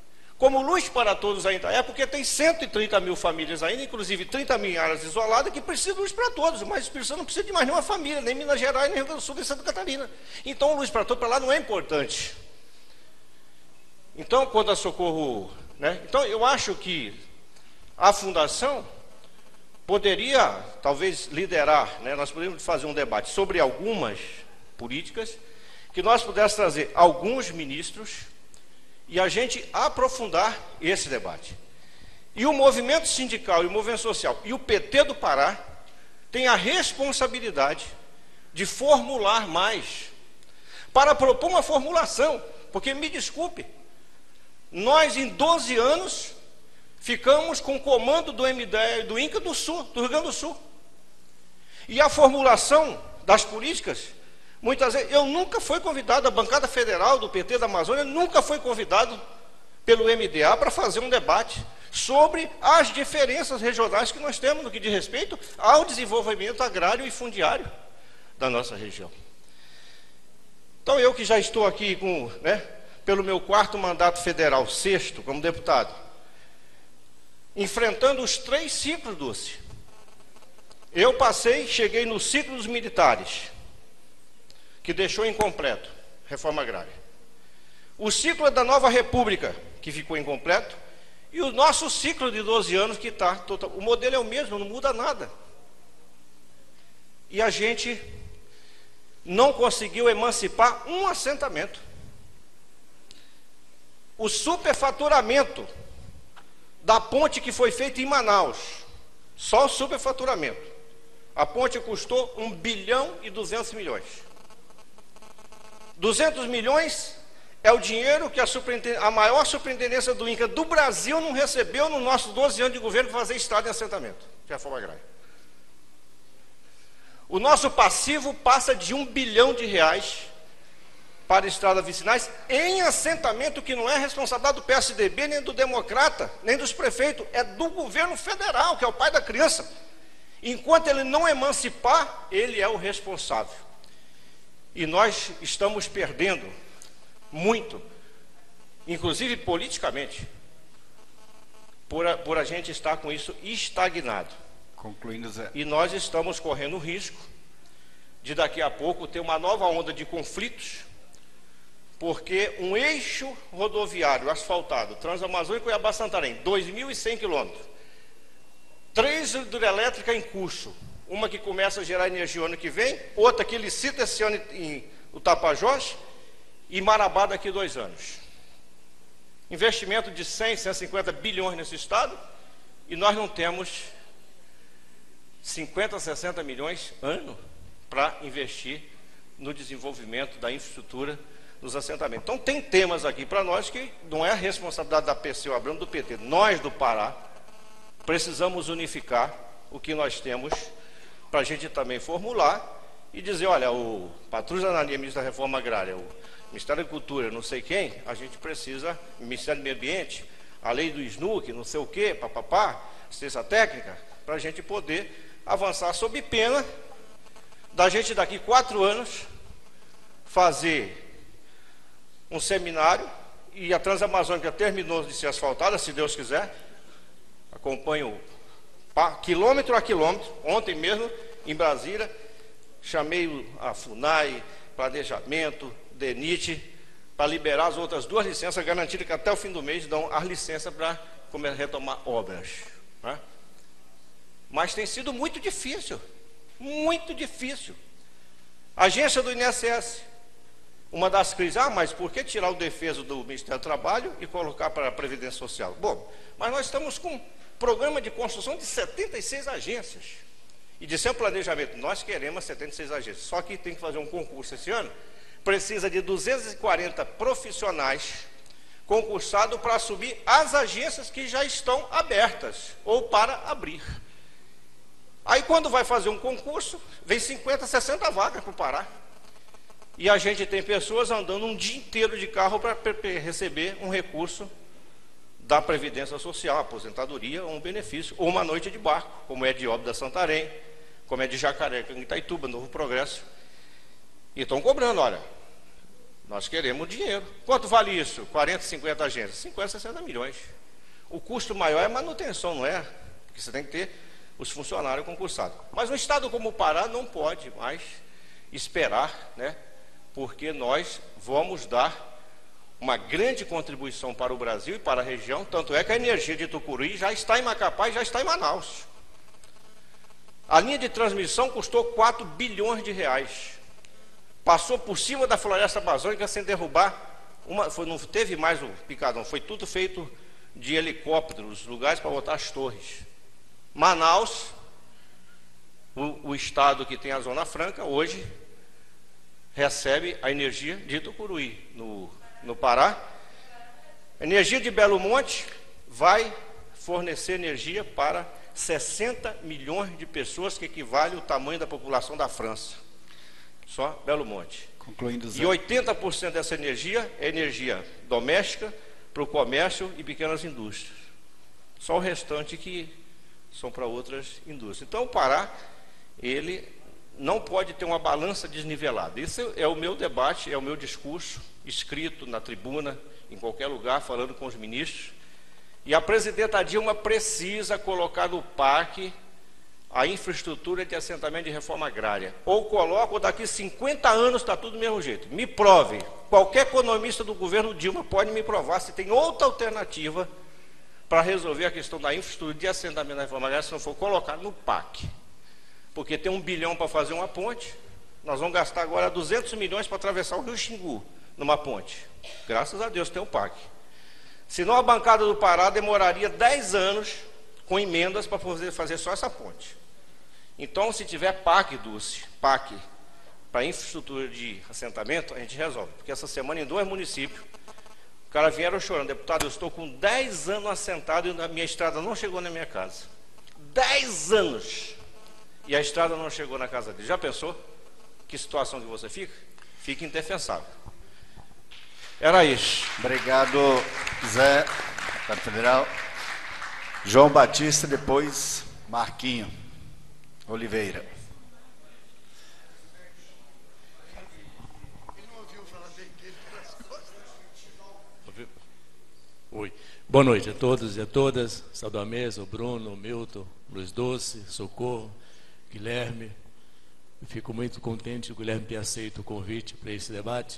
Como Luz para Todos ainda é, porque tem cento e trinta mil famílias ainda, inclusive trinta mil áreas isoladas, que precisam de luz para todos, mas o Espírito Santo não precisa de mais nenhuma família, nem Minas Gerais, nem Rio Grande do Sul, nem Santa Catarina. Então, luz para todos para lá não é importante. Então, quando a Socorro... Né? Então, eu acho que a Fundação poderia, talvez, liderar, né? Nós poderíamos fazer um debate sobre algumas políticas, que nós pudéssemos trazer alguns ministros, e a gente aprofundar esse debate. E o movimento sindical e o movimento social e o P T do Pará têm a responsabilidade de formular mais, para propor uma formulação, porque, me desculpe, nós em doze anos ficamos com o comando do M D E e do INCA do Sul, do Rio Grande do Sul. E a formulação das políticas, muitas vezes, eu nunca fui convidado, a bancada federal do P T da Amazônia nunca foi convidado pelo M D A para fazer um debate sobre as diferenças regionais que nós temos no que diz respeito ao desenvolvimento agrário e fundiário da nossa região. Então, eu que já estou aqui com, né, pelo meu quarto mandato federal, sexto, como deputado, enfrentando os três ciclos, Dulce. Eu passei, cheguei no ciclo dos militares, que deixou incompleto, reforma agrária. O ciclo da nova república, que ficou incompleto, e o nosso ciclo de doze anos, que está total. O modelo é o mesmo, não muda nada. E a gente não conseguiu emancipar um assentamento. O superfaturamento da ponte que foi feita em Manaus, só o superfaturamento. A ponte custou um bilhão e duzentos milhões. duzentos milhões é o dinheiro que a, a maior superintendência do INCA do Brasil não recebeu nos nossos doze anos de governo para fazer estrada em assentamento, que é a reforma agrária. O nosso passivo passa de um bilhão de reais para estradas vicinais em assentamento que não é responsabilidade do P S D B, nem do Democrata, nem dos prefeitos, é do governo federal, que é o pai da criança. Enquanto ele não emancipar, ele é o responsável. E nós estamos perdendo muito, inclusive politicamente, por a, por a gente estar com isso estagnado. Concluindo, Zé. E nós estamos correndo o risco de daqui a pouco ter uma nova onda de conflitos, porque um eixo rodoviário asfaltado, Transamazônica Cuiabá-Santarém, dois mil e cem quilômetros, três hidrelétricas em curso, uma que começa a gerar energia ano que vem, outra que licita esse ano em o Tapajós, e Marabá daqui a dois anos. Investimento de cem, cento e cinquenta bilhões nesse estado, e nós não temos cinquenta, sessenta milhões ano para investir no desenvolvimento da infraestrutura nos assentamentos. Então tem temas aqui para nós que não é a responsabilidade da P C O Abramo do P T. Nós do Pará precisamos unificar o que nós temos para a gente também formular e dizer, olha, o Patrulha Analia, ministro da Reforma Agrária, o Ministério da Cultura, não sei quem, a gente precisa, o Ministério do Meio Ambiente, a lei do S N U C, não sei o quê, papapá, assistência técnica, para a gente poder avançar sob pena da gente daqui quatro anos fazer um seminário, e a Transamazônica terminou de ser asfaltada, se Deus quiser, acompanho quilômetro a quilômetro. Ontem mesmo, em Brasília, chamei a FUNAI, Planejamento, DENIT, para liberar as outras duas licenças, garantindo que até o fim do mês dão as licenças para retomar obras, né? Mas tem sido muito difícil, muito difícil. Agência do I N S S, uma das crises, ah, mas por que tirar o defeso do Ministério do Trabalho e colocar para a Previdência Social? Bom, mas nós estamos com programa de construção de setenta e seis agências. E de seu planejamento, nós queremos setenta e seis agências. Só que tem que fazer um concurso esse ano, precisa de duzentos e quarenta profissionais concursados para assumir as agências que já estão abertas ou para abrir. Aí quando vai fazer um concurso, vem cinquenta, sessenta vagas para o Pará. E a gente tem pessoas andando um dia inteiro de carro para receber um recurso da Previdência Social, aposentadoria ou um benefício, ou uma noite de barco, como é de Óbidos da Santarém, como é de Jacaré, em Itaituba, Novo Progresso. E estão cobrando, olha, Nós queremos dinheiro. Quanto vale isso? quarenta, cinquenta agências? cinquenta, sessenta milhões. O custo maior é a manutenção, não é? Porque você tem que ter os funcionários concursados. Mas um estado como o Pará não pode mais esperar, né? Porque nós vamos dar uma grande contribuição para o Brasil e para a região, tanto é que a energia de Tucuruí já está em Macapá e já está em Manaus. A linha de transmissão custou quatro bilhões de reais. Passou por cima da floresta amazônica sem derrubar, uma, foi, não teve mais o picadão, foi tudo feito de helicópteros, lugares para botar as torres. Manaus, o, o estado que tem a Zona Franca, hoje recebe a energia de Tucuruí. No, no Pará, a energia de Belo Monte vai fornecer energia para sessenta milhões de pessoas, que equivale ao tamanho da população da França. Só Belo Monte. Concluindo, Zé. E oitenta por cento dessa energia é energia doméstica para o comércio e pequenas indústrias. Só o restante que são para outras indústrias. Então o Pará, ele não pode ter uma balança desnivelada. Esse é o meu debate, é o meu discurso, escrito na tribuna, em qualquer lugar, falando com os ministros. E a presidenta Dilma precisa colocar no P A C a infraestrutura de assentamento de reforma agrária. Ou coloca, ou daqui cinquenta anos está tudo do mesmo jeito. Me prove. Qualquer economista do governo Dilma pode me provar se tem outra alternativa para resolver a questão da infraestrutura de assentamento da reforma agrária, se não for colocar no P A C. Porque tem um bilhão para fazer uma ponte, nós vamos gastar agora duzentos milhões para atravessar o Rio Xingu, numa ponte. Graças a Deus tem o P A C. Senão a bancada do Pará demoraria dez anos com emendas para fazer, fazer só essa ponte. Então, se tiver P A C, Dulce, P A C, para infraestrutura de assentamento, a gente resolve. Porque essa semana, em dois municípios, o cara vieram chorando: deputado, eu estou com dez anos assentado e a minha estrada não chegou na minha casa. dez anos! E a estrada não chegou na casa dele. Já pensou que situação que você fica? Fica indefensável. Era isso. Obrigado, Zé, deputado federal. João Batista, depois Marquinho Oliveira. Oi. Boa noite a todos e a todas. Saúdo a mesa, o Bruno, o Milton, Luiz Doce, Socorro, Guilherme. Eu fico muito contente o Guilherme ter aceito o convite para esse debate,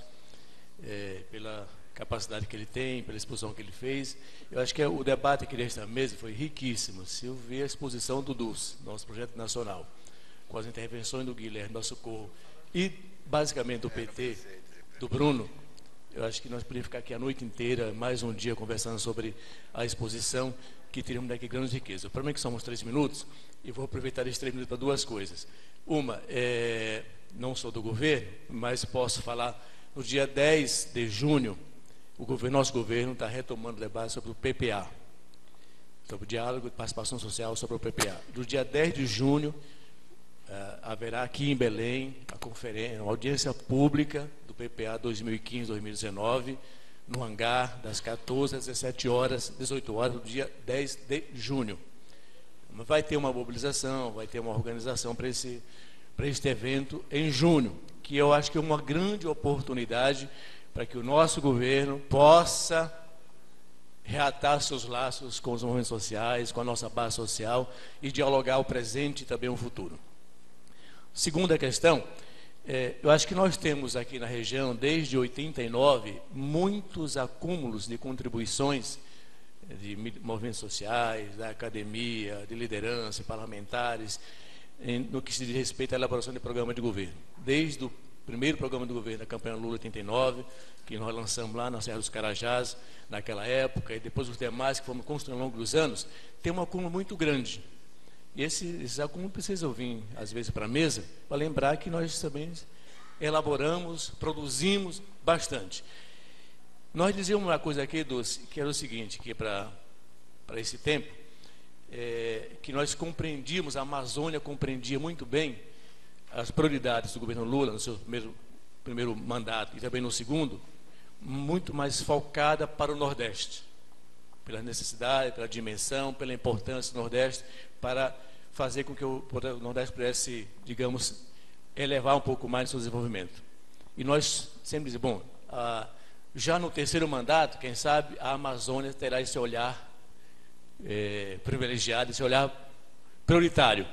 é, pela capacidade que ele tem, pela exposição que ele fez. Eu acho que o debate aqui nesta mesa foi riquíssimo. Se eu ver a exposição do D U S, nosso projeto nacional, com as intervenções do Guilherme, do Socorro e basicamente do P T, do Bruno, eu acho que nós podíamos ficar aqui a noite inteira, mais um dia, conversando sobre a exposição, que teríamos daqui grandes riquezas. Para mim, que somos três minutos, e vou aproveitar esses três minutos para duas coisas. Uma, é, não sou do governo, mas posso falar, no dia dez de junho, o governo, nosso governo está retomando o debate sobre o P P A, sobre o diálogo de participação social sobre o P P A. No dia dez de junho, uh, haverá aqui em Belém a conferência, uma audiência pública do P P A dois mil e quinze, dois mil e dezenove, no hangar, das quatorze às dezessete horas, dezoito horas, no dia dez de junho. Vai ter uma mobilização, vai ter uma organização para esse, para este evento em junho, que eu acho que é uma grande oportunidade para que o nosso governo possa reatar seus laços com os movimentos sociais, com a nossa base social e dialogar o presente e também o futuro. Segunda questão, é, eu acho que nós temos aqui na região, desde oitenta e nove, muitos acúmulos de contribuições de movimentos sociais, da academia, de liderança, parlamentares, em, no que se diz respeito à elaboração de programa de governo. Desde o primeiro programa do governo da campanha Lula oitenta e nove, que nós lançamos lá na Serra dos Carajás, naquela época, e depois os demais que fomos construindo ao longo dos anos, tem um acúmulo muito grande. E esse, esses acúmulos precisam vir, às vezes, para a mesa, para lembrar que nós também elaboramos, produzimos bastante. Nós dizíamos uma coisa aqui, Dulce, que era o seguinte, que para para esse tempo, é, que nós compreendíamos, a Amazônia compreendia muito bem as prioridades do governo Lula no seu primeiro, primeiro mandato e também no segundo, muito mais focada para o Nordeste, pela necessidade, pela dimensão, pela importância do Nordeste, para fazer com que o, o Nordeste pudesse, digamos, elevar um pouco mais o seu desenvolvimento. E nós sempre dizemos, bom, ah, já no terceiro mandato, quem sabe, a Amazônia terá esse olhar é, privilegiado, esse olhar prioritário.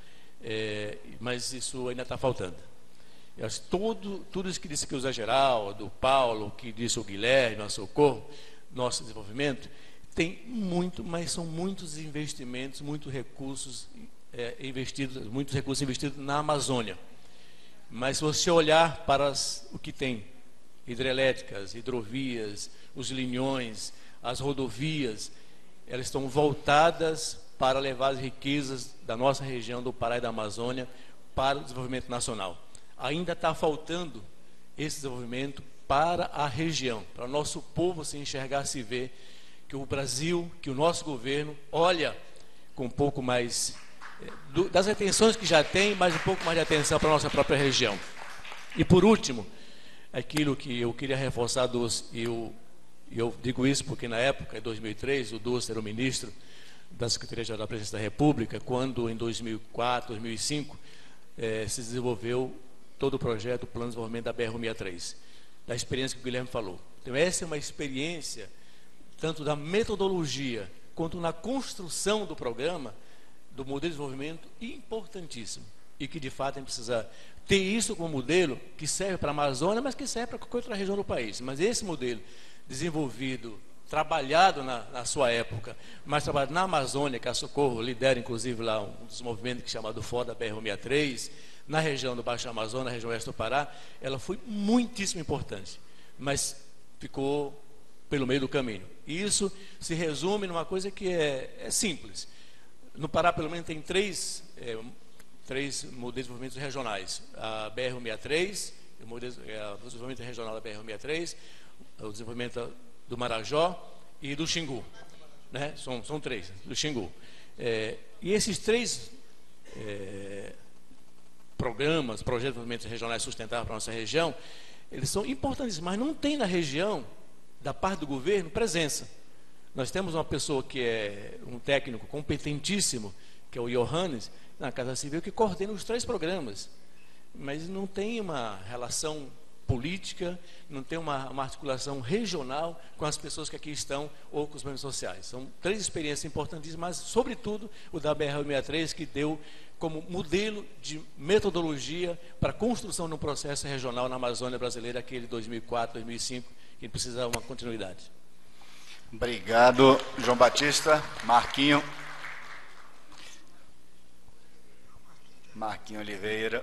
É, mas isso ainda está faltando. Eu acho que tudo, tudo isso que disse aqui o Zé Geraldo, o Paulo, que disse o Guilherme, o Socorro, nosso desenvolvimento, tem muito, mas são muitos investimentos, muitos recursos é, investidos, muitos recursos investidos na Amazônia. Mas se você olhar para as, o que tem, hidrelétricas, hidrovias, os linhões, as rodovias, elas estão voltadas para levar as riquezas da nossa região, do Pará e da Amazônia, para o desenvolvimento nacional. Ainda está faltando esse desenvolvimento para a região, para o nosso povo se enxergar, se ver que o Brasil, que o nosso governo olha com um pouco mais do, das atenções que já tem, mas um pouco mais de atenção para a nossa própria região. E por último, aquilo que eu queria reforçar, Dulce, e eu, eu digo isso porque na época, em dois mil e três, o Dulce era o ministro da Secretaria-Geral da Presidência da República, quando em dois mil e quatro, dois mil e cinco, eh, se desenvolveu todo o projeto, o Plano de Desenvolvimento da B R cento e sessenta e três, da experiência que o Guilherme falou. Então essa é uma experiência, tanto da metodologia, quanto na construção do programa, do modelo de desenvolvimento, importantíssimo. E que, de fato, a gente precisa ter isso como modelo que serve para a Amazônia, mas que serve para qualquer outra região do país. Mas esse modelo desenvolvido, trabalhado na, na sua época, mas trabalhado na Amazônia, que a Socorro lidera, inclusive, lá um dos movimentos que é chamado Foda B R cento e sessenta e três, na região do Baixo Amazonas, na região oeste do Pará, ela foi muitíssimo importante, mas ficou pelo meio do caminho. E isso se resume numa coisa que é, é simples. No Pará, pelo menos, tem três, é, três modelos de desenvolvimento regionais. A B R cento e sessenta e três, o, modelo, é, o desenvolvimento regional da B R cento e sessenta e três, o desenvolvimento do Marajó e do Xingu. Né? São, são três, do Xingu. É, e esses três é, programas, projetos de desenvolvimento regionais sustentáveis para a nossa região, eles são importantíssimos, mas não tem na região, da parte do governo, presença. Nós temos uma pessoa que é um técnico competentíssimo, que é o Johannes, na Casa Civil, que coordena os três programas, mas não tem uma relação política, não tem uma, uma articulação regional com as pessoas que aqui estão ou com os movimentos sociais. São três experiências importantíssimas, mas, sobretudo, o da B R cento e sessenta e três, que deu como modelo de metodologia para a construção de um processo regional na Amazônia brasileira, aquele de dois mil e quatro, dois mil e cinco, que precisa de uma continuidade. Obrigado, João Batista. Marquinho. Marquinho Oliveira.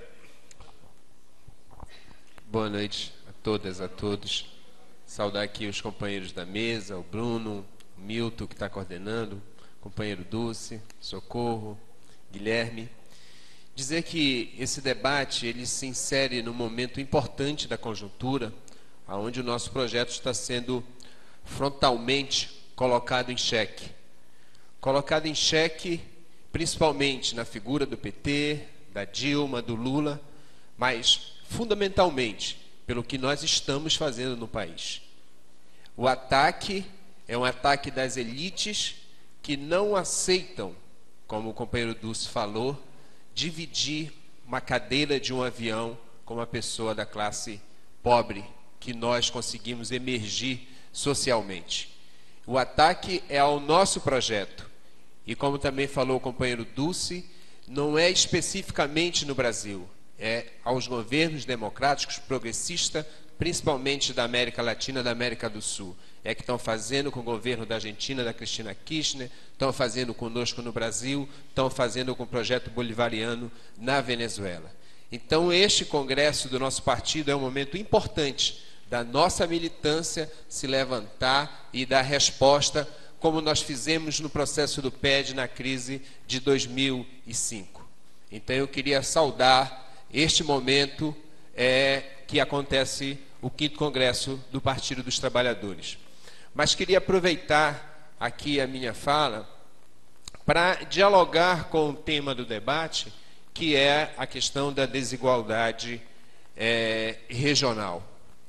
Boa noite a todas, a todos. Saudar aqui os companheiros da mesa, o Bruno, o Milton, que está coordenando, o companheiro Dulce, Socorro, Guilherme. Dizer que esse debate ele se insere num momento importante da conjuntura, onde o nosso projeto está sendo frontalmente colocado em xeque. Colocado em xeque principalmente na figura do P T, da Dilma, do Lula, mas fundamentalmente pelo que nós estamos fazendo no país. O ataque é um ataque das elites que não aceitam, como o companheiro Dulce falou, dividir uma cadeira de um avião com uma pessoa da classe pobre, que nós conseguimos emergir socialmente. O ataque é ao nosso projeto. E como também falou o companheiro Dulce, não é especificamente no Brasil, é aos governos democráticos progressistas, principalmente da América Latina e da América do Sul. É que estão fazendo com o governo da Argentina, da Cristina Kirchner, estão fazendo conosco no Brasil, estão fazendo com o projeto bolivariano na Venezuela. Então, este congresso do nosso partido é um momento importante da nossa militância se levantar e dar resposta, como nós fizemos no processo do P E D na crise de dois mil e cinco. Então, eu queria saudar este momento é, que acontece o quinto Congresso do Partido dos Trabalhadores. Mas queria aproveitar aqui a minha fala para dialogar com o tema do debate, que é a questão da desigualdade é, regional.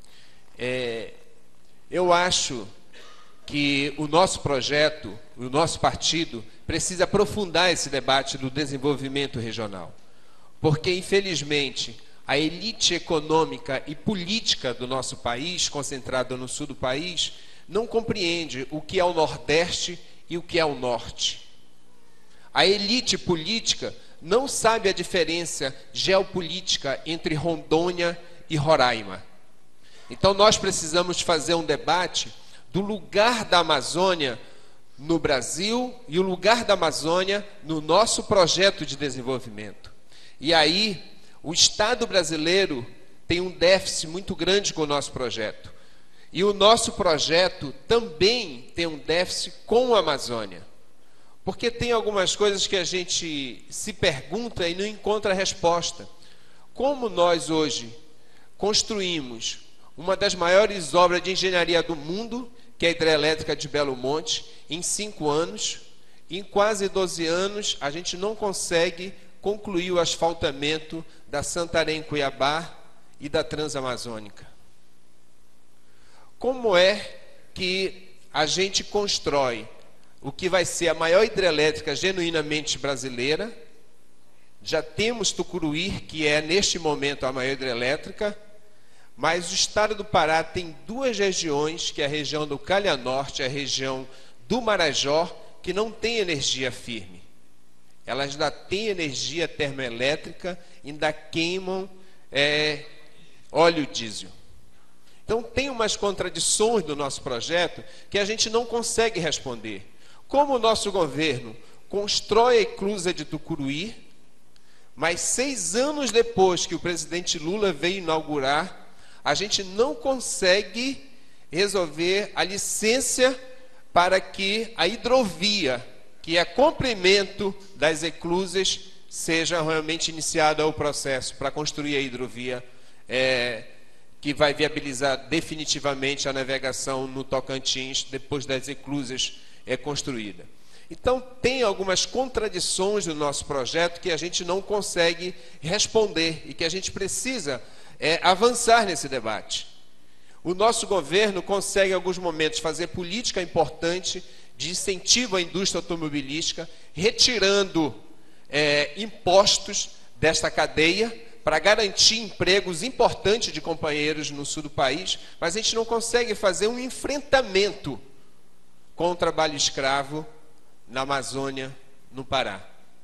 É, eu acho que o nosso projeto, o nosso partido, precisa aprofundar esse debate do desenvolvimento regional. Porque, infelizmente, a elite econômica e política do nosso país, concentrada no sul do país, não compreende o que é o Nordeste e o que é o Norte. A elite política não sabe a diferença geopolítica entre Rondônia e Roraima. Então nós precisamos fazer um debate do lugar da Amazônia no Brasil e o lugar da Amazônia no nosso projeto de desenvolvimento. E aí, o Estado brasileiro tem um déficit muito grande com o nosso projeto. E o nosso projeto também tem um déficit com a Amazônia. Porque tem algumas coisas que a gente se pergunta e não encontra resposta. Como nós hoje construímos uma das maiores obras de engenharia do mundo, que é a hidrelétrica de Belo Monte, em cinco anos, em quase doze anos, a gente não consegue concluir o asfaltamento da Santarém-Cuiabá e da Transamazônica. Como é que a gente constrói o que vai ser a maior hidrelétrica genuinamente brasileira? Já temos Tucuruí, que é neste momento a maior hidrelétrica, mas o estado do Pará tem duas regiões, que é a região do Calha Norte e a região do Marajó, que não tem energia firme. Elas ainda têm energia termoelétrica, ainda queimam é, óleo diesel. Então tem umas contradições do nosso projeto que a gente não consegue responder. Como o nosso governo constrói a eclusa de Tucuruí, mas seis anos depois que o presidente Lula veio inaugurar, a gente não consegue resolver a licença para que a hidrovia, que é complemento das eclusas, seja realmente iniciado o processo para construir a hidrovia é, que vai viabilizar definitivamente a navegação no Tocantins depois das eclusas é construída. Então, tem algumas contradições no nosso projeto que a gente não consegue responder e que a gente precisa é, avançar nesse debate. O nosso governo consegue, em alguns momentos, fazer política importante de incentivo à indústria automobilística, retirando é, impostos desta cadeia para garantir empregos importantes de companheiros no sul do país, mas a gente não consegue fazer um enfrentamento com o trabalho escravo na Amazônia, no Pará.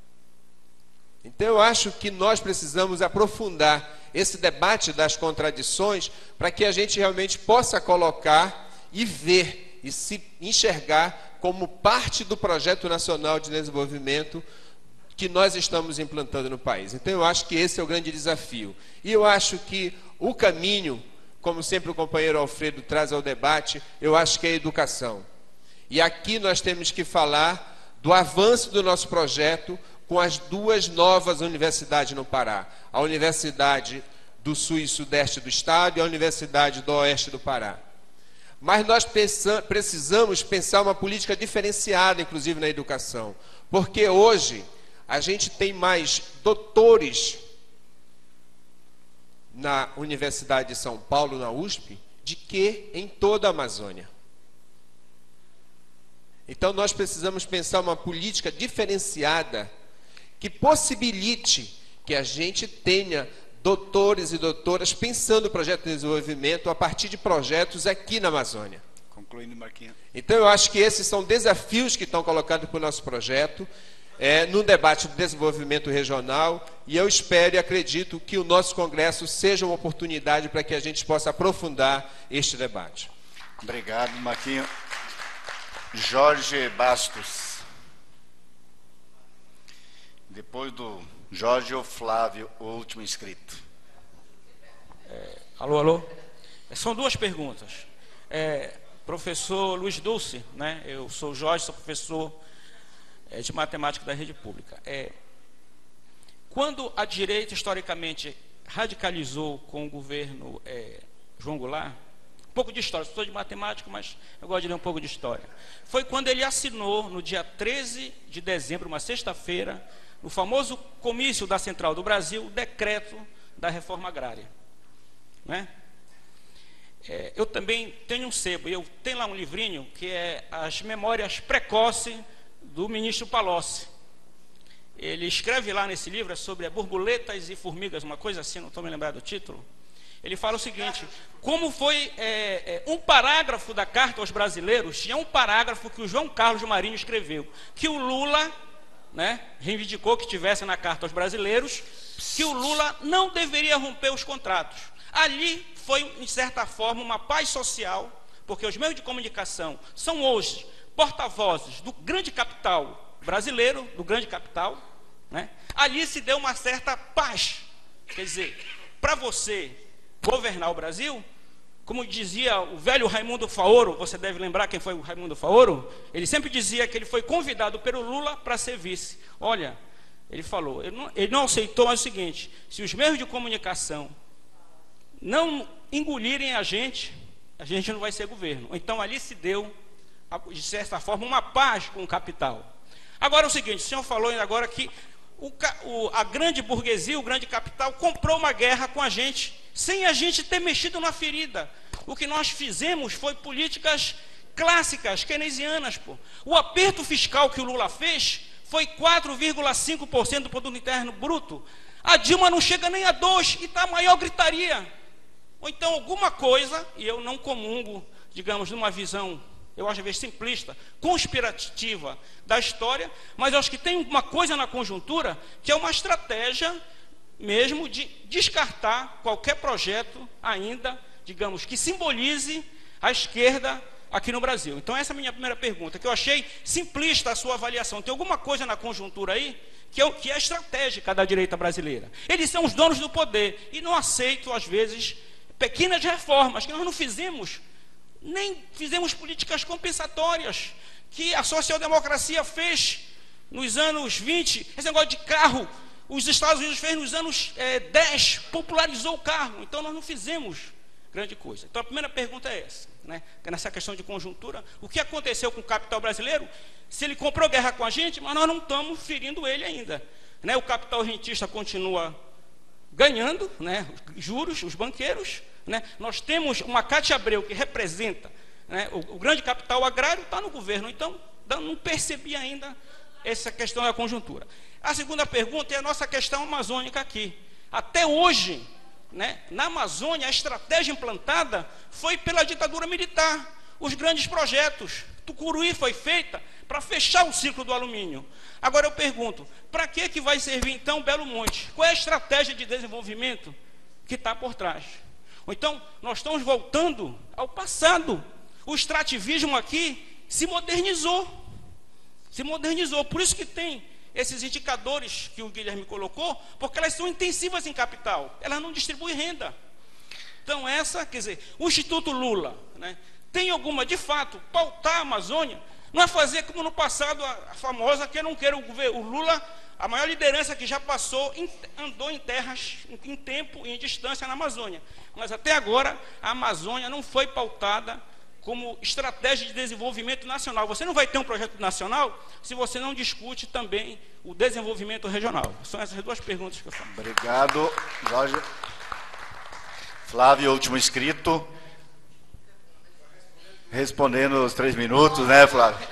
Então eu acho que nós precisamos aprofundar esse debate das contradições para que a gente realmente possa colocar e ver e se enxergar como parte do projeto nacional de desenvolvimento que nós estamos implantando no país. Então eu acho que esse é o grande desafio. E eu acho que o caminho, como sempre o companheiro Alfredo traz ao debate, eu acho que é a educação. E aqui nós temos que falar do avanço do nosso projeto com as duas novas universidades no Pará. A Universidade do Sul e Sudeste do Estado e a Universidade do Oeste do Pará. Mas nós precisamos pensar uma política diferenciada, inclusive na educação. Porque hoje a gente tem mais doutores na Universidade de São Paulo, na U S P, de que em toda a Amazônia. Então nós precisamos pensar uma política diferenciada que possibilite que a gente tenha doutores e doutoras pensando o projeto de desenvolvimento a partir de projetos aqui na Amazônia. Concluindo, Marquinhos. Então eu acho que esses são desafios que estão colocados para o nosso projeto, é, no debate do desenvolvimento regional, e eu espero e acredito que o nosso congresso seja uma oportunidade para que a gente possa aprofundar este debate. Obrigado, Marquinhos. Jorge Bastos. Depois do Jorge, o Flávio, o último inscrito. É, alô, alô? São duas perguntas. É, professor Luiz Dulce, né? Eu sou Jorge, sou professor é, de matemática da rede pública. É, quando a direita, historicamente, radicalizou com o governo é, João Goulart, um pouco de história, sou de matemática, mas eu gosto de ler um pouco de história. Foi quando ele assinou, no dia treze de dezembro, uma sexta-feira, no famoso comício da Central do Brasil, o decreto da reforma agrária. Né? É, eu também tenho um sebo, eu tenho lá um livrinho que é as memórias precoces do ministro Palocci. ele escreve lá nesse livro, é sobre borboletas e formigas, uma coisa assim, não estou me lembrando do título. Ele fala o seguinte, como foi é, é, um parágrafo da Carta aos Brasileiros, tinha um parágrafo que o João Carlos Marinho escreveu, que o Lula, né, reivindicou que tivesse na Carta aos Brasileiros, que o Lula não deveria romper os contratos. Ali foi, de certa forma, uma paz social, porque os meios de comunicação são hoje porta-vozes do grande capital brasileiro, do grande capital, né? Ali se deu uma certa paz. Quer dizer, para você governar o Brasil, como dizia o velho Raimundo Faoro, você deve lembrar quem foi o Raimundo Faoro, ele sempre dizia que ele foi convidado pelo Lula para ser vice. Olha, ele falou, ele não, ele não aceitou, mas é o seguinte, se os meios de comunicação não engolirem a gente, a gente não vai ser governo. Então ali se deu, de certa forma, uma paz com o capital. Agora é o seguinte, o senhor falou agora que o, o, a grande burguesia, o grande capital, comprou uma guerra com a gente, sem a gente ter mexido na ferida. O que nós fizemos foi políticas clássicas, keynesianas. Pô. O aperto fiscal que o Lula fez foi quatro vírgula cinco por cento do produto interno bruto. A Dilma não chega nem a dois por cento e está a maior gritaria. Ou então alguma coisa, e eu não comungo, digamos, numa visão, eu acho às vezes simplista, conspirativa da história, mas eu acho que tem uma coisa na conjuntura que é uma estratégia mesmo de descartar qualquer projeto ainda, digamos, que simbolize a esquerda aqui no Brasil. Então essa é a minha primeira pergunta, que eu achei simplista a sua avaliação. Tem alguma coisa na conjuntura aí que é, que é estratégica da direita brasileira. Eles são os donos do poder e não aceitam, às vezes, pequenas reformas que nós não fizemos, nem fizemos políticas compensatórias que a social-democracia fez nos anos vinte. Esse negócio de carro, os Estados Unidos fez nos anos é, dez, popularizou o carro. Então nós não fizemos grande coisa. Então a primeira pergunta é essa, né? Nessa questão de conjuntura, o que aconteceu com o capital brasileiro? Se ele comprou guerra com a gente, mas nós não estamos ferindo ele ainda, né? O capital rentista continua ganhando, né, juros, os banqueiros, né? Nós temos uma Cátia Abreu que representa, né, o, o grande capital agrário, está no governo. Então não percebi ainda essa questão da conjuntura. A segunda pergunta é a nossa questão amazônica aqui. Até hoje, né, na Amazônia, a estratégia implantada foi pela ditadura militar. Os grandes projetos, Tucuruí foi feita para fechar o ciclo do alumínio. Agora eu pergunto, para que que vai servir então Belo Monte? Qual é a estratégia de desenvolvimento que está por trás? Ou então, nós estamos voltando ao passado. O extrativismo aqui se modernizou. Se modernizou. Por isso que tem esses indicadores que o Guilherme colocou, porque elas são intensivas em capital. Elas não distribuem renda. Então, essa, quer dizer, o Instituto Lula, né, tem alguma, de fato, pautar a Amazônia, não é fazer como no passado a, a famosa, que eu não quero o, o Lula, a maior liderança que já passou, em, andou em terras, em, em tempo e em distância na Amazônia. Mas até agora, a Amazônia não foi pautada como estratégia de desenvolvimento nacional. Você não vai ter um projeto nacional se você não discute também o desenvolvimento regional. São essas duas perguntas que eu faço. Obrigado, Jorge. Flávio, último inscrito. Respondendo os três minutos, né, Flávio?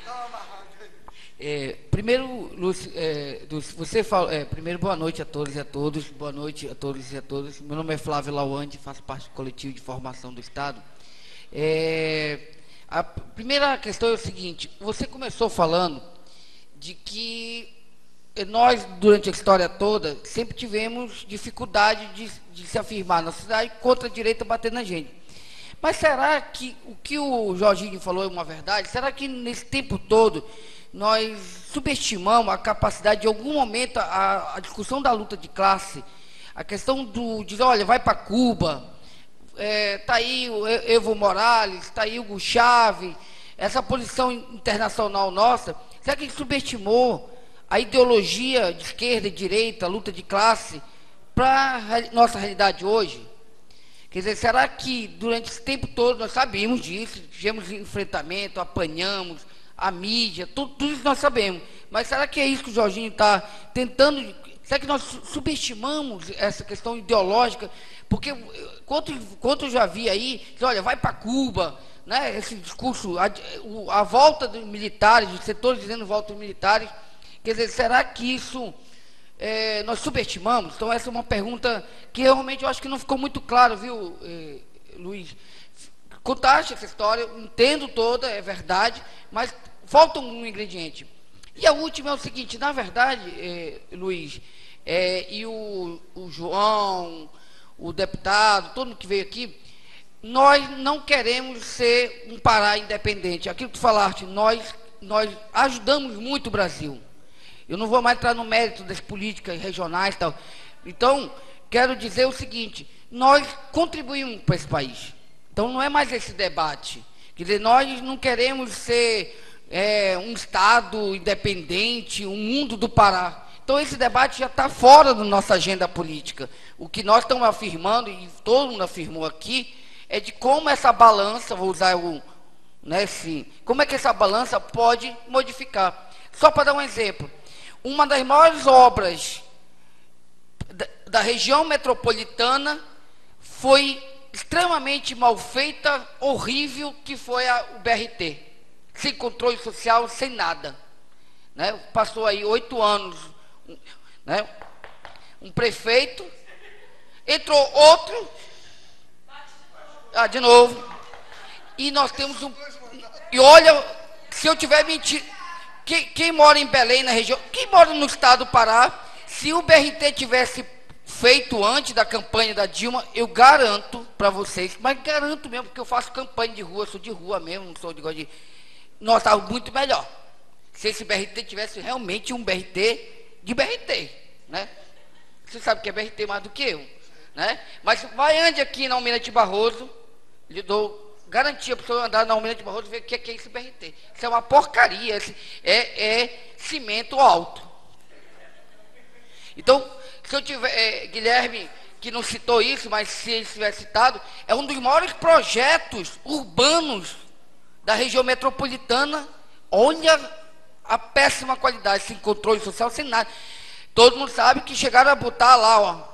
É, primeiro, Lúcio, é, você fala, é, primeiro, boa noite a todos e a todos. Boa noite a todos e a todas. Meu nome é Flávio Lawande, faço parte do coletivo de formação do Estado. É, a primeira questão é o seguinte: você começou falando de que nós, durante a história toda, sempre tivemos dificuldade de, de se afirmar na sociedade contra a direita batendo na gente. Mas será que o que o Jorginho falou é uma verdade? Será que nesse tempo todo nós subestimamos a capacidade de, em algum momento, a, a discussão da luta de classe, a questão do dizer, olha, vai para Cuba, está é, aí o Evo Morales, está aí o Hugo Chávez, essa posição internacional nossa, será que a gente subestimou a ideologia de esquerda e direita, a luta de classe, para a nossa realidade hoje? Quer dizer, será que durante esse tempo todo nós sabíamos disso, tivemos enfrentamento, apanhamos, a mídia, tudo, tudo isso nós sabemos, mas será que é isso que o Jorginho está tentando? Será que nós subestimamos essa questão ideológica? Porque quanto, quanto eu já vi aí, olha, vai para Cuba, né, esse discurso, a, a volta dos militares, dos setores dizendo volta dos militares, Quer dizer, será que isso é, nós subestimamos? Então, essa é uma pergunta que realmente eu acho que não ficou muito claro, viu, eh, Luiz? Contaste essa história, entendo toda, é verdade, mas falta um ingrediente. E a última é o seguinte, na verdade, eh, Luiz, eh, e o, o João, o deputado, todo mundo que veio aqui, nós não queremos ser um Pará independente. Aquilo que tu falaste, nós, nós ajudamos muito o Brasil. Eu não vou mais entrar no mérito das políticas regionais e tal. Então, quero dizer o seguinte, nós contribuímos para esse país. Então, não é mais esse debate. Quer dizer, nós não queremos ser é, um Estado independente, um mundo do Pará. Então, esse debate já está fora da nossa agenda política. O que nós estamos afirmando, e todo mundo afirmou aqui, é de como essa balança, vou usar o, né, assim, como é que essa balança pode modificar. Só para dar um exemplo, uma das maiores obras da, da região metropolitana foi extremamente mal feita, horrível, que foi a, o B R T, sem controle social, sem nada, né? Passou aí oito anos, né? Um prefeito, entrou outro, ah, de novo, e nós temos um, e olha, se eu tiver mentido, quem, quem mora em Belém, na região, quem mora no estado do Pará, se o B R T tivesse feito antes da campanha da Dilma, eu garanto para vocês, mas garanto mesmo, porque eu faço campanha de rua, sou de rua mesmo, não sou de de... Nós estávamos muito melhor. Se esse B R T tivesse realmente um B R T de B R T, né? Você sabe que é B R T mais do que eu, né? Mas vai ande aqui na Almirante Barroso, lhe dou garantia para o senhor andar na Almirante Barroso e ver o que é, que é esse B R T. Isso é uma porcaria, é, é cimento alto. Então, se eu tiver, é, Guilherme, que não citou isso, mas se ele tiver citado, é um dos maiores projetos urbanos da região metropolitana. Olha a péssima qualidade, sem controle social, sem nada. Todo mundo sabe que chegaram a botar lá, ó.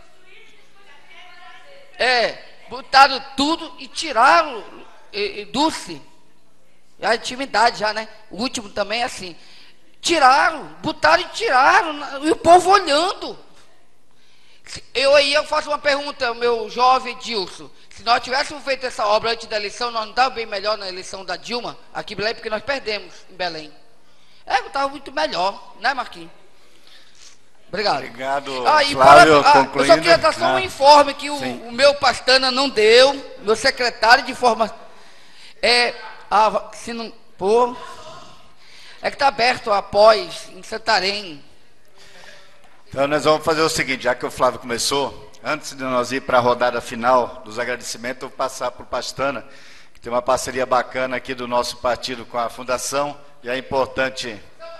É, botaram tudo e tiraram, e, e, Dulce, a intimidade já, né? O último também é assim. Tiraram, botaram e tiraram, e o povo olhando. Eu aí eu faço uma pergunta, meu jovem Dilson. Se nós tivéssemos feito essa obra antes da eleição, nós não estávamos bem melhor na eleição da Dilma, aqui em Belém, porque nós perdemos em Belém. É, estava muito melhor, né, Marquinhos? Obrigado. Obrigado, ah, e Flávio, para, ah, concluindo. Eu só queria dar só um ah, informe que o, o meu Pastana não deu, meu secretário de formação. É, ah, se não, pô, é que está aberto após, em Santarém. Então nós vamos fazer o seguinte, já que o Flávio começou, antes de nós ir para a rodada final dos agradecimentos, eu vou passar para o Pastana, que tem uma parceria bacana aqui do nosso partido com a Fundação, e é importante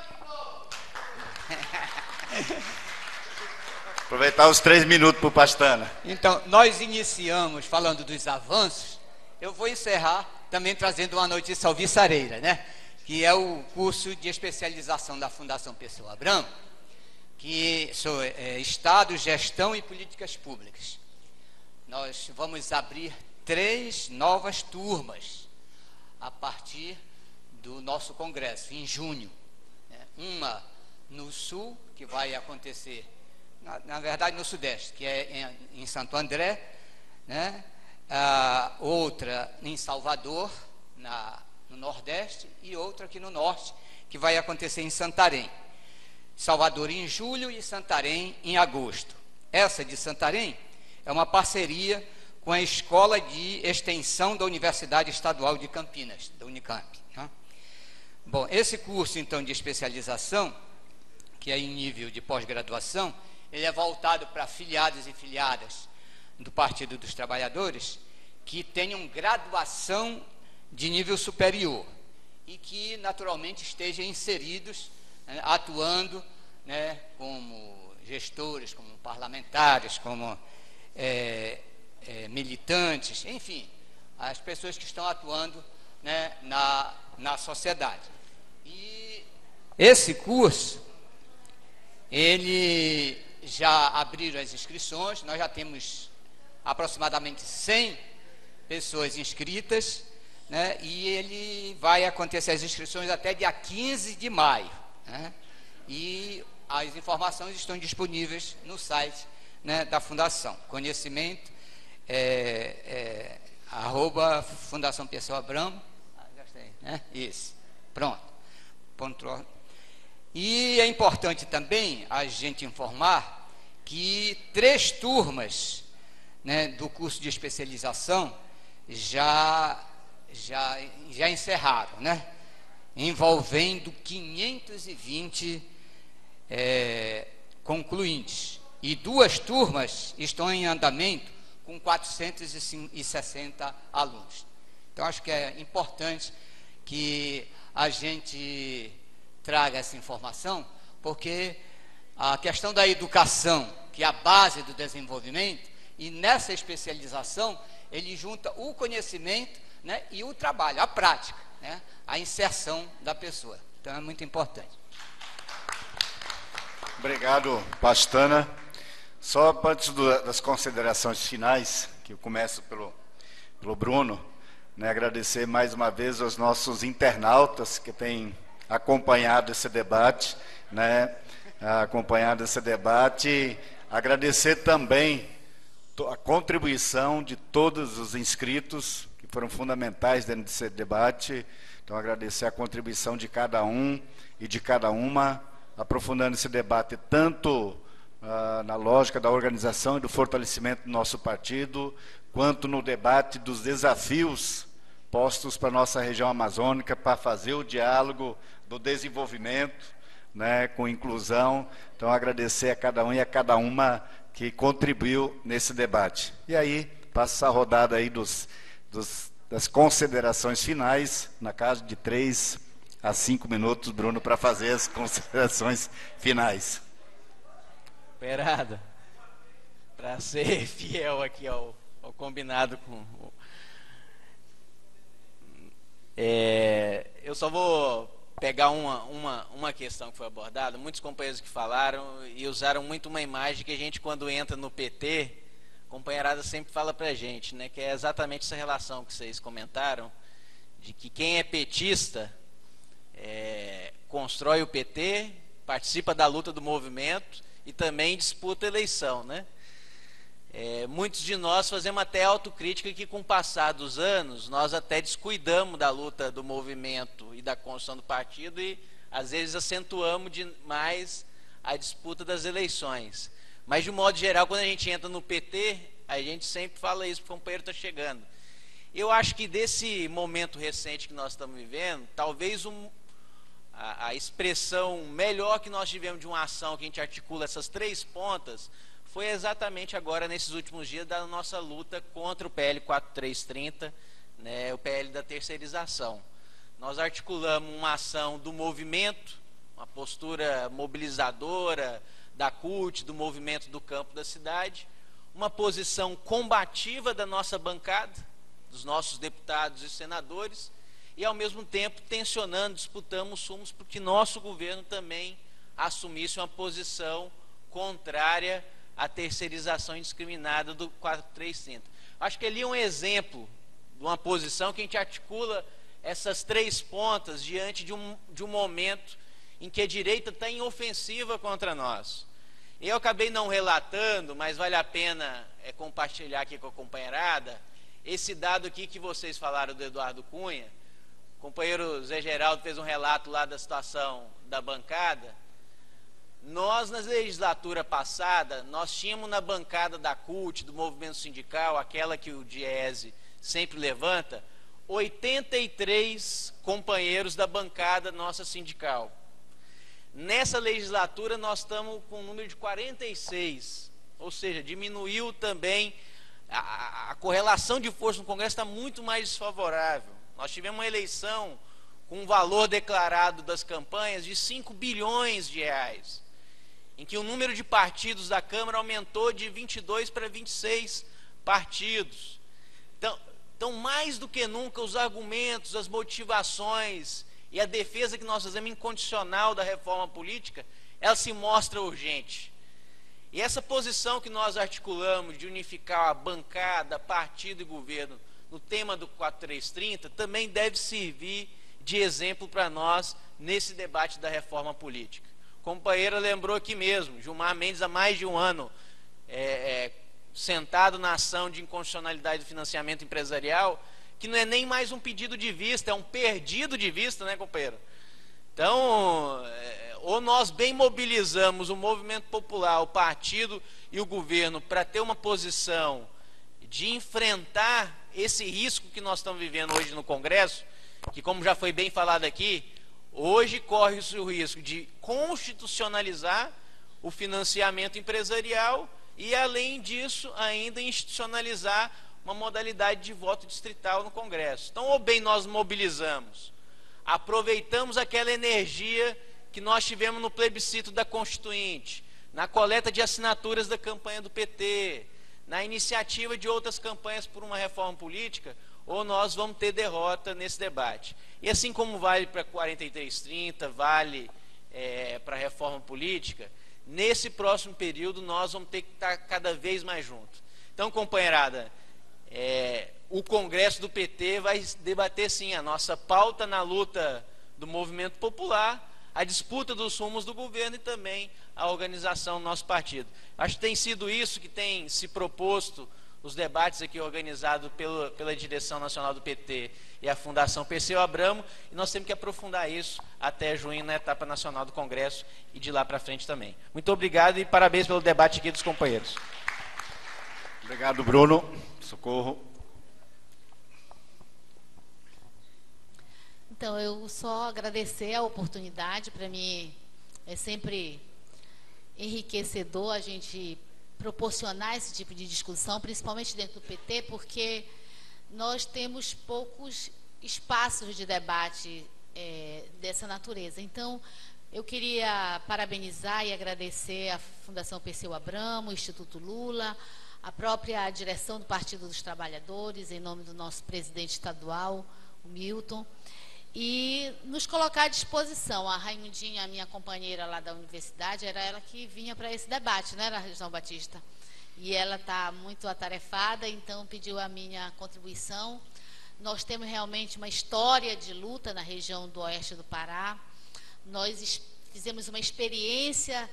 aproveitar os três minutos para o Pastana. Então, nós iniciamos falando dos avanços, eu vou encerrar também trazendo uma notícia alvissareira, né? Que é o curso de especialização da Fundação Pessoa Abramo, que sou é, Estado, Gestão e Políticas Públicas. Nós vamos abrir três novas turmas a partir do nosso congresso, em junho. Né? Uma no Sul, que vai acontecer, na, na verdade no Sudeste, que é em, em Santo André, né? Ah, outra em Salvador, na, no Nordeste, e outra aqui no Norte, que vai acontecer em Santarém. Salvador em julho e Santarém em agosto. Essa de Santarém é uma parceria com a Escola de Extensão da Universidade Estadual de Campinas, da Unicamp. Né? Bom, esse curso, então, de especialização, que é em nível de pós-graduação, ele é voltado para filiados e filiadas do Partido dos Trabalhadores que tenham graduação de nível superior e que, naturalmente, estejam inseridos, né, atuando, né, como gestores, como parlamentares, como é, é, militantes, enfim, as pessoas que estão atuando, né, na, na sociedade. E esse curso, ele já abriram as inscrições, nós já temos aproximadamente cem pessoas inscritas, né, e ele vai acontecer as inscrições até dia quinze de maio. Né? e as informações estão disponíveis no site, né, da Fundação. Conhecimento, é, é, arroba Fundação Pessoa Abramo, ah, gostei, né? Isso, pronto. Ponto. E é importante também a gente informar que três turmas, né, do curso de especialização já, já, já encerraram, né? Envolvendo quinhentos e vinte é, concluintes. E duas turmas estão em andamento com quatrocentos e sessenta alunos. Então, acho que é importante que a gente traga essa informação, porque a questão da educação, que é a base do desenvolvimento, e nessa especialização, ele junta o conhecimento, né, e o trabalho, a prática, né, a inserção da pessoa. Então, é muito importante. Obrigado, Pastana. Só antes do, das considerações finais, que eu começo pelo, pelo Bruno, né, agradecer mais uma vez aos nossos internautas que têm acompanhado esse debate, né, acompanhado esse debate, agradecer também a contribuição de todos os inscritos, que foram fundamentais dentro desse debate. Então, agradecer a contribuição de cada um e de cada uma, aprofundando esse debate tanto ah, na lógica da organização e do fortalecimento do nosso partido, quanto no debate dos desafios postos para a nossa região amazônica, para fazer o diálogo do desenvolvimento, né, com inclusão. Então, agradecer a cada um e a cada uma que contribuiu nesse debate. E aí, passa a rodada aí dos, dos, das considerações finais, na casa de três a cinco minutos, Bruno, para fazer as considerações finais. Companheirada, para ser fiel aqui ao, ao combinado com o... É, eu só vou pegar uma, uma, uma questão que foi abordada. Muitos companheiros que falaram e usaram muito uma imagem que a gente, quando entra no P T, a companheirada sempre fala pra gente, né, que é exatamente essa relação que vocês comentaram, de que quem é petista é, constrói o P T, participa da luta do movimento e também disputa a eleição, né? É, muitos de nós fazemos até autocrítica que, com o passar dos anos, nós até descuidamos da luta do movimento e da construção do partido e, às vezes, acentuamos demais a disputa das eleições. Mas, de um modo geral, quando a gente entra no P T, a gente sempre fala isso, porque o companheiro está chegando. Eu acho que desse momento recente que nós estamos vivendo, talvez um, a, a expressão melhor que nós tivemos de uma ação que a gente articula essas três pontas foi exatamente agora, nesses últimos dias, da nossa luta contra o P L quatro três trinta, né, o P L da terceirização. Nós articulamos uma ação do movimento, uma postura mobilizadora da C U T, do movimento do campo da cidade, uma posição combativa da nossa bancada, dos nossos deputados e senadores, e, ao mesmo tempo, tensionando, disputamos sumos para que nosso governo também assumisse uma posição contrária a terceirização indiscriminada do quatro três trinta. Acho que ali é um exemplo de uma posição que a gente articula essas três pontas diante de um, de um momento em que a direita está em ofensiva contra nós. Eu acabei não relatando, mas vale a pena é, compartilhar aqui com a companheirada esse dado aqui que vocês falaram do Eduardo Cunha. O companheiro Zé Geraldo fez um relato lá da situação da bancada. Nós, na legislatura passada, nós tínhamos na bancada da C U T, do movimento sindical, aquela que o Diese sempre levanta, oitenta e três companheiros da bancada nossa sindical. Nessa legislatura, nós estamos com um número de quarenta e seis, ou seja, diminuiu também, a, a correlação de força no Congresso está muito mais desfavorável. Nós tivemos uma eleição com um valor declarado das campanhas de cinco bilhões de reais. Em que o número de partidos da Câmara aumentou de vinte e dois para vinte e seis partidos. Então, então, mais do que nunca, os argumentos, as motivações e a defesa que nós fazemos incondicional da reforma política, ela se mostra urgente. E essa posição que nós articulamos de unificar a bancada, partido e governo no tema do quatro três trinta também deve servir de exemplo para nós nesse debate da reforma política. companheira lembrou aqui mesmo, Gilmar Mendes há mais de um ano é, é, sentado na ação de inconstitucionalidade do financiamento empresarial, que não é nem mais um pedido de vista, é um perdido de vista, né, companheiro? Então, é, ou nós bem mobilizamos o movimento popular, o partido e o governo para ter uma posição de enfrentar esse risco que nós estamos vivendo hoje no Congresso, que, como já foi bem falado aqui, hoje corre-se o risco de constitucionalizar o financiamento empresarial e, além disso, ainda institucionalizar uma modalidade de voto distrital no Congresso. Então, ou bem nós mobilizamos, aproveitamos aquela energia que nós tivemos no plebiscito da Constituinte, na coleta de assinaturas da campanha do P T, na iniciativa de outras campanhas por uma reforma política, ou nós vamos ter derrota nesse debate. E assim como vale para quarenta e três trinta, vale é, para a reforma política, nesse próximo período nós vamos ter que estar cada vez mais juntos. Então, companheirada, é, o Congresso do P T vai debater sim a nossa pauta na luta do movimento popular, a disputa dos rumos do governo e também a organização do nosso partido. Acho que tem sido isso que tem se proposto os debates aqui organizados pela, pela direção nacional do P T e a Fundação Perseu Abramo, e nós temos que aprofundar isso até junho na etapa nacional do Congresso e de lá para frente também. Muito obrigado e parabéns pelo debate aqui dos companheiros. Obrigado, Bruno. Socorro. Então, eu só agradecer a oportunidade. Para mim é sempre enriquecedor a gente proporcionar esse tipo de discussão, principalmente dentro do P T, porque nós temos poucos espaços de debate é, dessa natureza. Então, eu queria parabenizar e agradecer a Fundação Perseu Abramo, o Instituto Lula, a própria direção do Partido dos Trabalhadores, em nome do nosso presidente estadual, o Milton, e nos colocar à disposição. A Raimundinha, a minha companheira lá da universidade, era ela que vinha para esse debate, não era, João Batista? E ela está muito atarefada, então pediu a minha contribuição. Nós temos realmente uma história de luta na região do oeste do Pará. Nós fizemos uma experiência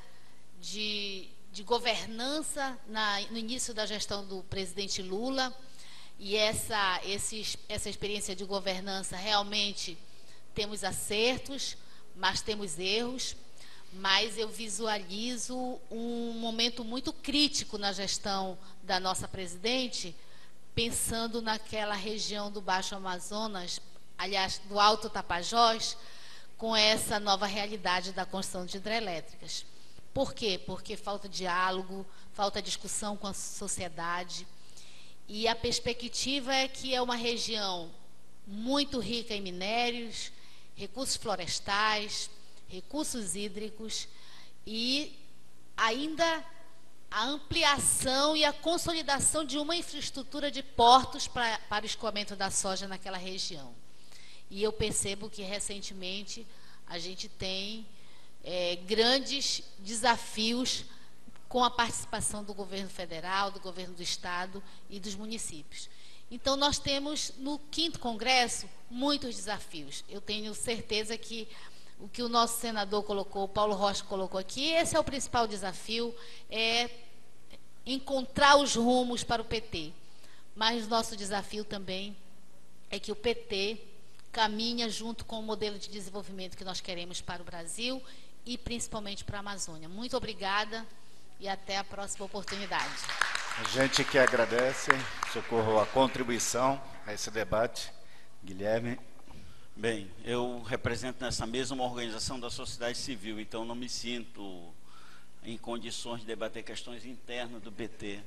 de, de governança na, no início da gestão do presidente Lula, e essa, esse, essa experiência de governança realmente temos acertos, mas temos erros, mas eu visualizo um momento muito crítico na gestão da nossa presidente, pensando naquela região do Baixo Amazonas, aliás, do Alto Tapajós, com essa nova realidade da construção de hidrelétricas. Por quê? Porque falta diálogo, falta discussão com a sociedade, e a perspectiva é que é uma região muito rica em minérios, recursos florestais, recursos hídricos e ainda a ampliação e a consolidação de uma infraestrutura de portos para, para o escoamento da soja naquela região. E eu percebo que recentemente a gente tem é, grandes desafios com a participação do governo federal, do governo do estado e dos municípios. Então, nós temos, no quinto congresso, muitos desafios. Eu tenho certeza que o que o nosso senador colocou, o Paulo Rocha colocou aqui, esse é o principal desafio, é encontrar os rumos para o P T. Mas o nosso desafio também é que o P T caminha junto com o modelo de desenvolvimento que nós queremos para o Brasil e principalmente para a Amazônia. Muito obrigada e até a próxima oportunidade. A gente que agradece, Socorro, a contribuição a esse debate. Guilherme. Bem, eu represento nessa mesa uma organização da sociedade civil, então não me sinto em condições de debater questões internas do P T.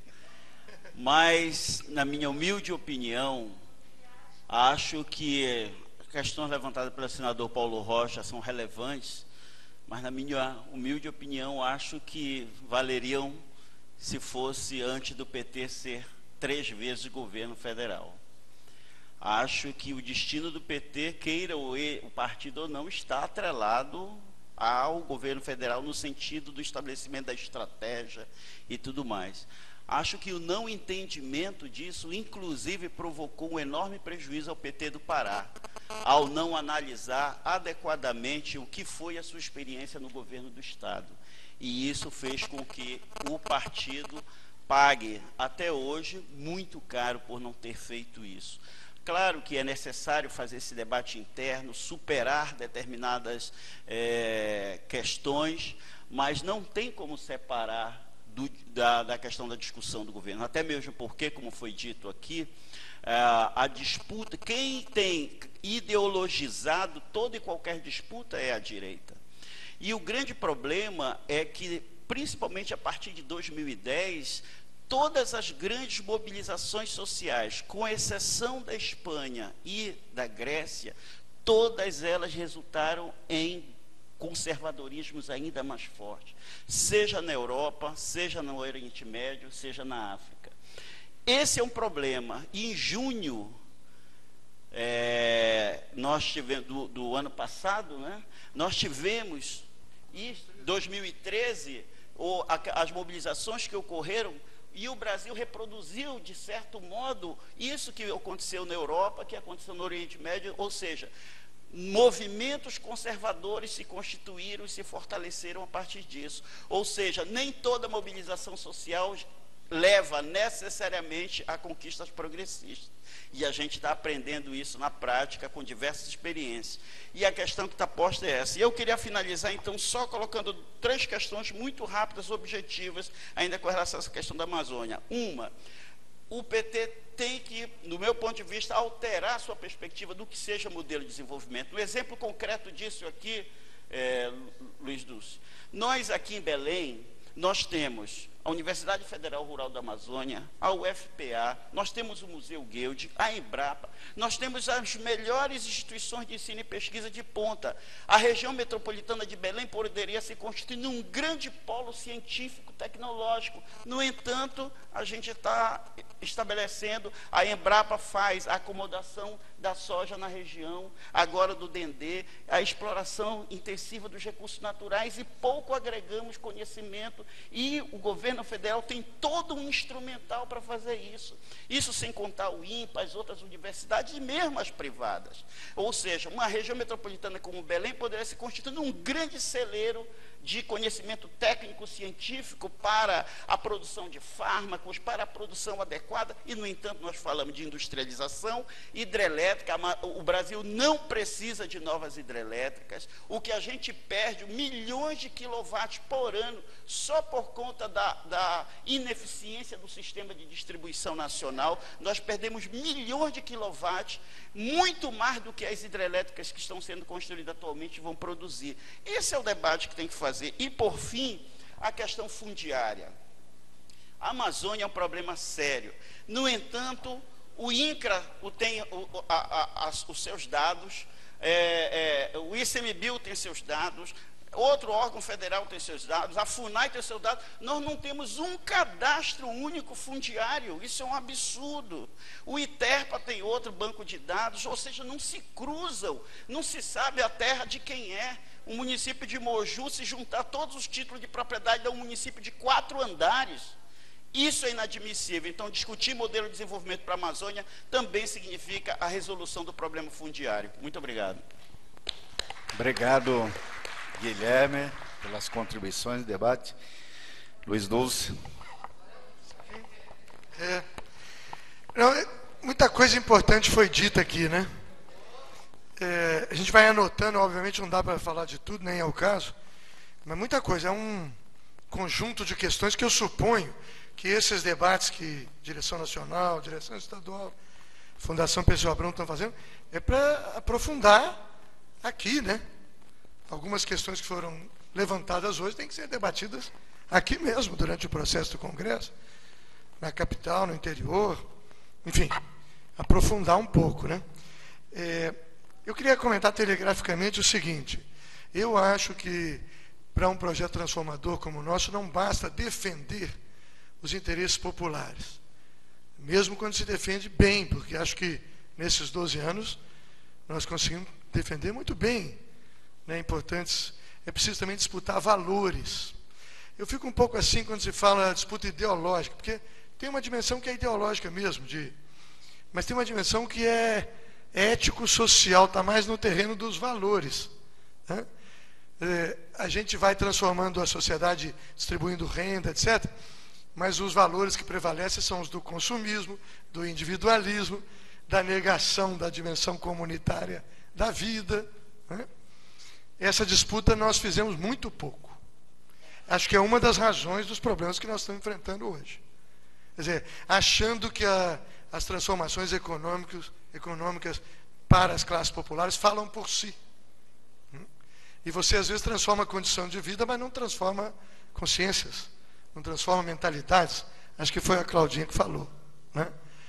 Mas, na minha humilde opinião, acho que questões levantadas pelo senador Paulo Rocha são relevantes, mas, na minha humilde opinião, acho que valeriam se fosse antes do P T ser três vezes governo federal. Acho que o destino do P T, queira o, o partido ou não, está atrelado ao governo federal no sentido do estabelecimento da estratégia e tudo mais. Acho que o não entendimento disso, inclusive, provocou um enorme prejuízo ao P T do Pará, ao não analisar adequadamente o que foi a sua experiência no governo do Estado. E isso fez com que o partido pague, até hoje, muito caro por não ter feito isso. Claro que é necessário fazer esse debate interno, superar determinadas é, questões, mas não tem como separar do, da, da questão da discussão do governo. Até mesmo porque, como foi dito aqui, a, a disputa, quem tem ideologizado toda e qualquer disputa é a direita. E o grande problema é que, principalmente a partir de dois mil e dez, todas as grandes mobilizações sociais, com exceção da Espanha e da Grécia, todas elas resultaram em conservadorismos ainda mais fortes, seja na Europa, seja no Oriente Médio, seja na África. Esse é um problema. E em junho, é, nós tivemos, do, do ano passado, né, nós tivemos, em dois mil e treze, ou, a, as mobilizações que ocorreram, e o Brasil reproduziu, de certo modo, isso que aconteceu na Europa, que aconteceu no Oriente Médio, ou seja, movimentos conservadores se constituíram e se fortaleceram a partir disso. Ou seja, nem toda mobilização social leva necessariamente a conquistas progressistas. E a gente está aprendendo isso na prática, com diversas experiências. E a questão que está posta é essa. E eu queria finalizar, então, só colocando três questões muito rápidas, objetivas, ainda com relação a essa questão da Amazônia. Uma, o P T tem que, no meu ponto de vista, alterar a sua perspectiva do que seja modelo de desenvolvimento. Um exemplo concreto disso aqui, é, Luiz Dulce. Nós, aqui em Belém, nós temos a Universidade Federal Rural da Amazônia, a U F P A, nós temos o Museu Guild, a Embrapa, nós temos as melhores instituições de ensino e pesquisa de ponta. A região metropolitana de Belém poderia se constituir num grande polo científico, tecnológico. No entanto, a gente está estabelecendo, a Embrapa faz a acomodação da soja na região, agora do Dendê, a exploração intensiva dos recursos naturais, e pouco agregamos conhecimento, e o governo federal tem todo um instrumental para fazer isso. Isso sem contar o INPA, as outras universidades e mesmo as privadas. Ou seja, uma região metropolitana como Belém poderia se constituir num grande celeiro de conhecimento técnico-científico para a produção de fármacos, para a produção adequada, e, no entanto, nós falamos de industrialização hidrelétrica. O Brasil não precisa de novas hidrelétricas. O que a gente perde, milhões de quilowatts por ano, só por conta da, da ineficiência do sistema de distribuição nacional. Nós perdemos milhões de quilowatts, muito mais do que as hidrelétricas que estão sendo construídas atualmente vão produzir. Esse é o debate que tem que fazer. E, por fim, a questão fundiária. A Amazônia é um problema sério. No entanto, o INCRA o tem o, a, a, a, os seus dados, é, é, o ICMBio tem seus dados, outro órgão federal tem seus dados, a FUNAI tem seus dados. Nós não temos um cadastro único fundiário. Isso é um absurdo. O ITERPA tem outro banco de dados, ou seja, não se cruzam, não se sabe a terra de quem é. O município de Moju, se juntar todos os títulos de propriedade, dá um município de quatro andares. Isso é inadmissível. Então, discutir modelo de desenvolvimento para a Amazônia também significa a resolução do problema fundiário. Muito obrigado. Obrigado, Guilherme, pelas contribuições no debate. Luiz Dulce. É, não, muita coisa importante foi dita aqui, né? É, a gente vai anotando, obviamente não dá para falar de tudo, nem é o caso, mas muita coisa, é um conjunto de questões que eu suponho que esses debates que Direção Nacional, Direção Estadual, Fundação Pessoa Abrão estão fazendo, é para aprofundar aqui, né? Algumas questões que foram levantadas hoje têm que ser debatidas aqui mesmo, durante o processo do Congresso, na capital, no interior, enfim, aprofundar um pouco, né? É, eu queria comentar telegraficamente o seguinte: eu acho que para um projeto transformador como o nosso não basta defender os interesses populares, mesmo quando se defende bem, porque acho que nesses doze anos nós conseguimos defender muito bem, né, importantes. É preciso também disputar valores. Eu fico um pouco assim quando se fala disputa ideológica, porque tem uma dimensão que é ideológica mesmo, de, mas tem uma dimensão que é ético-social, está mais no terreno dos valores. Né? É, a gente vai transformando a sociedade, distribuindo renda, etcétera, mas os valores que prevalecem são os do consumismo, do individualismo, da negação da dimensão comunitária da vida. Né? Essa disputa nós fizemos muito pouco. Acho que é uma das razões dos problemas que nós estamos enfrentando hoje. Quer dizer, achando que a, as transformações econômicas, econômicas para as classes populares falam por si. E você às vezes transforma a condição de vida, mas não transforma consciências, não transforma mentalidades. Acho que foi a Claudinha que falou. Né?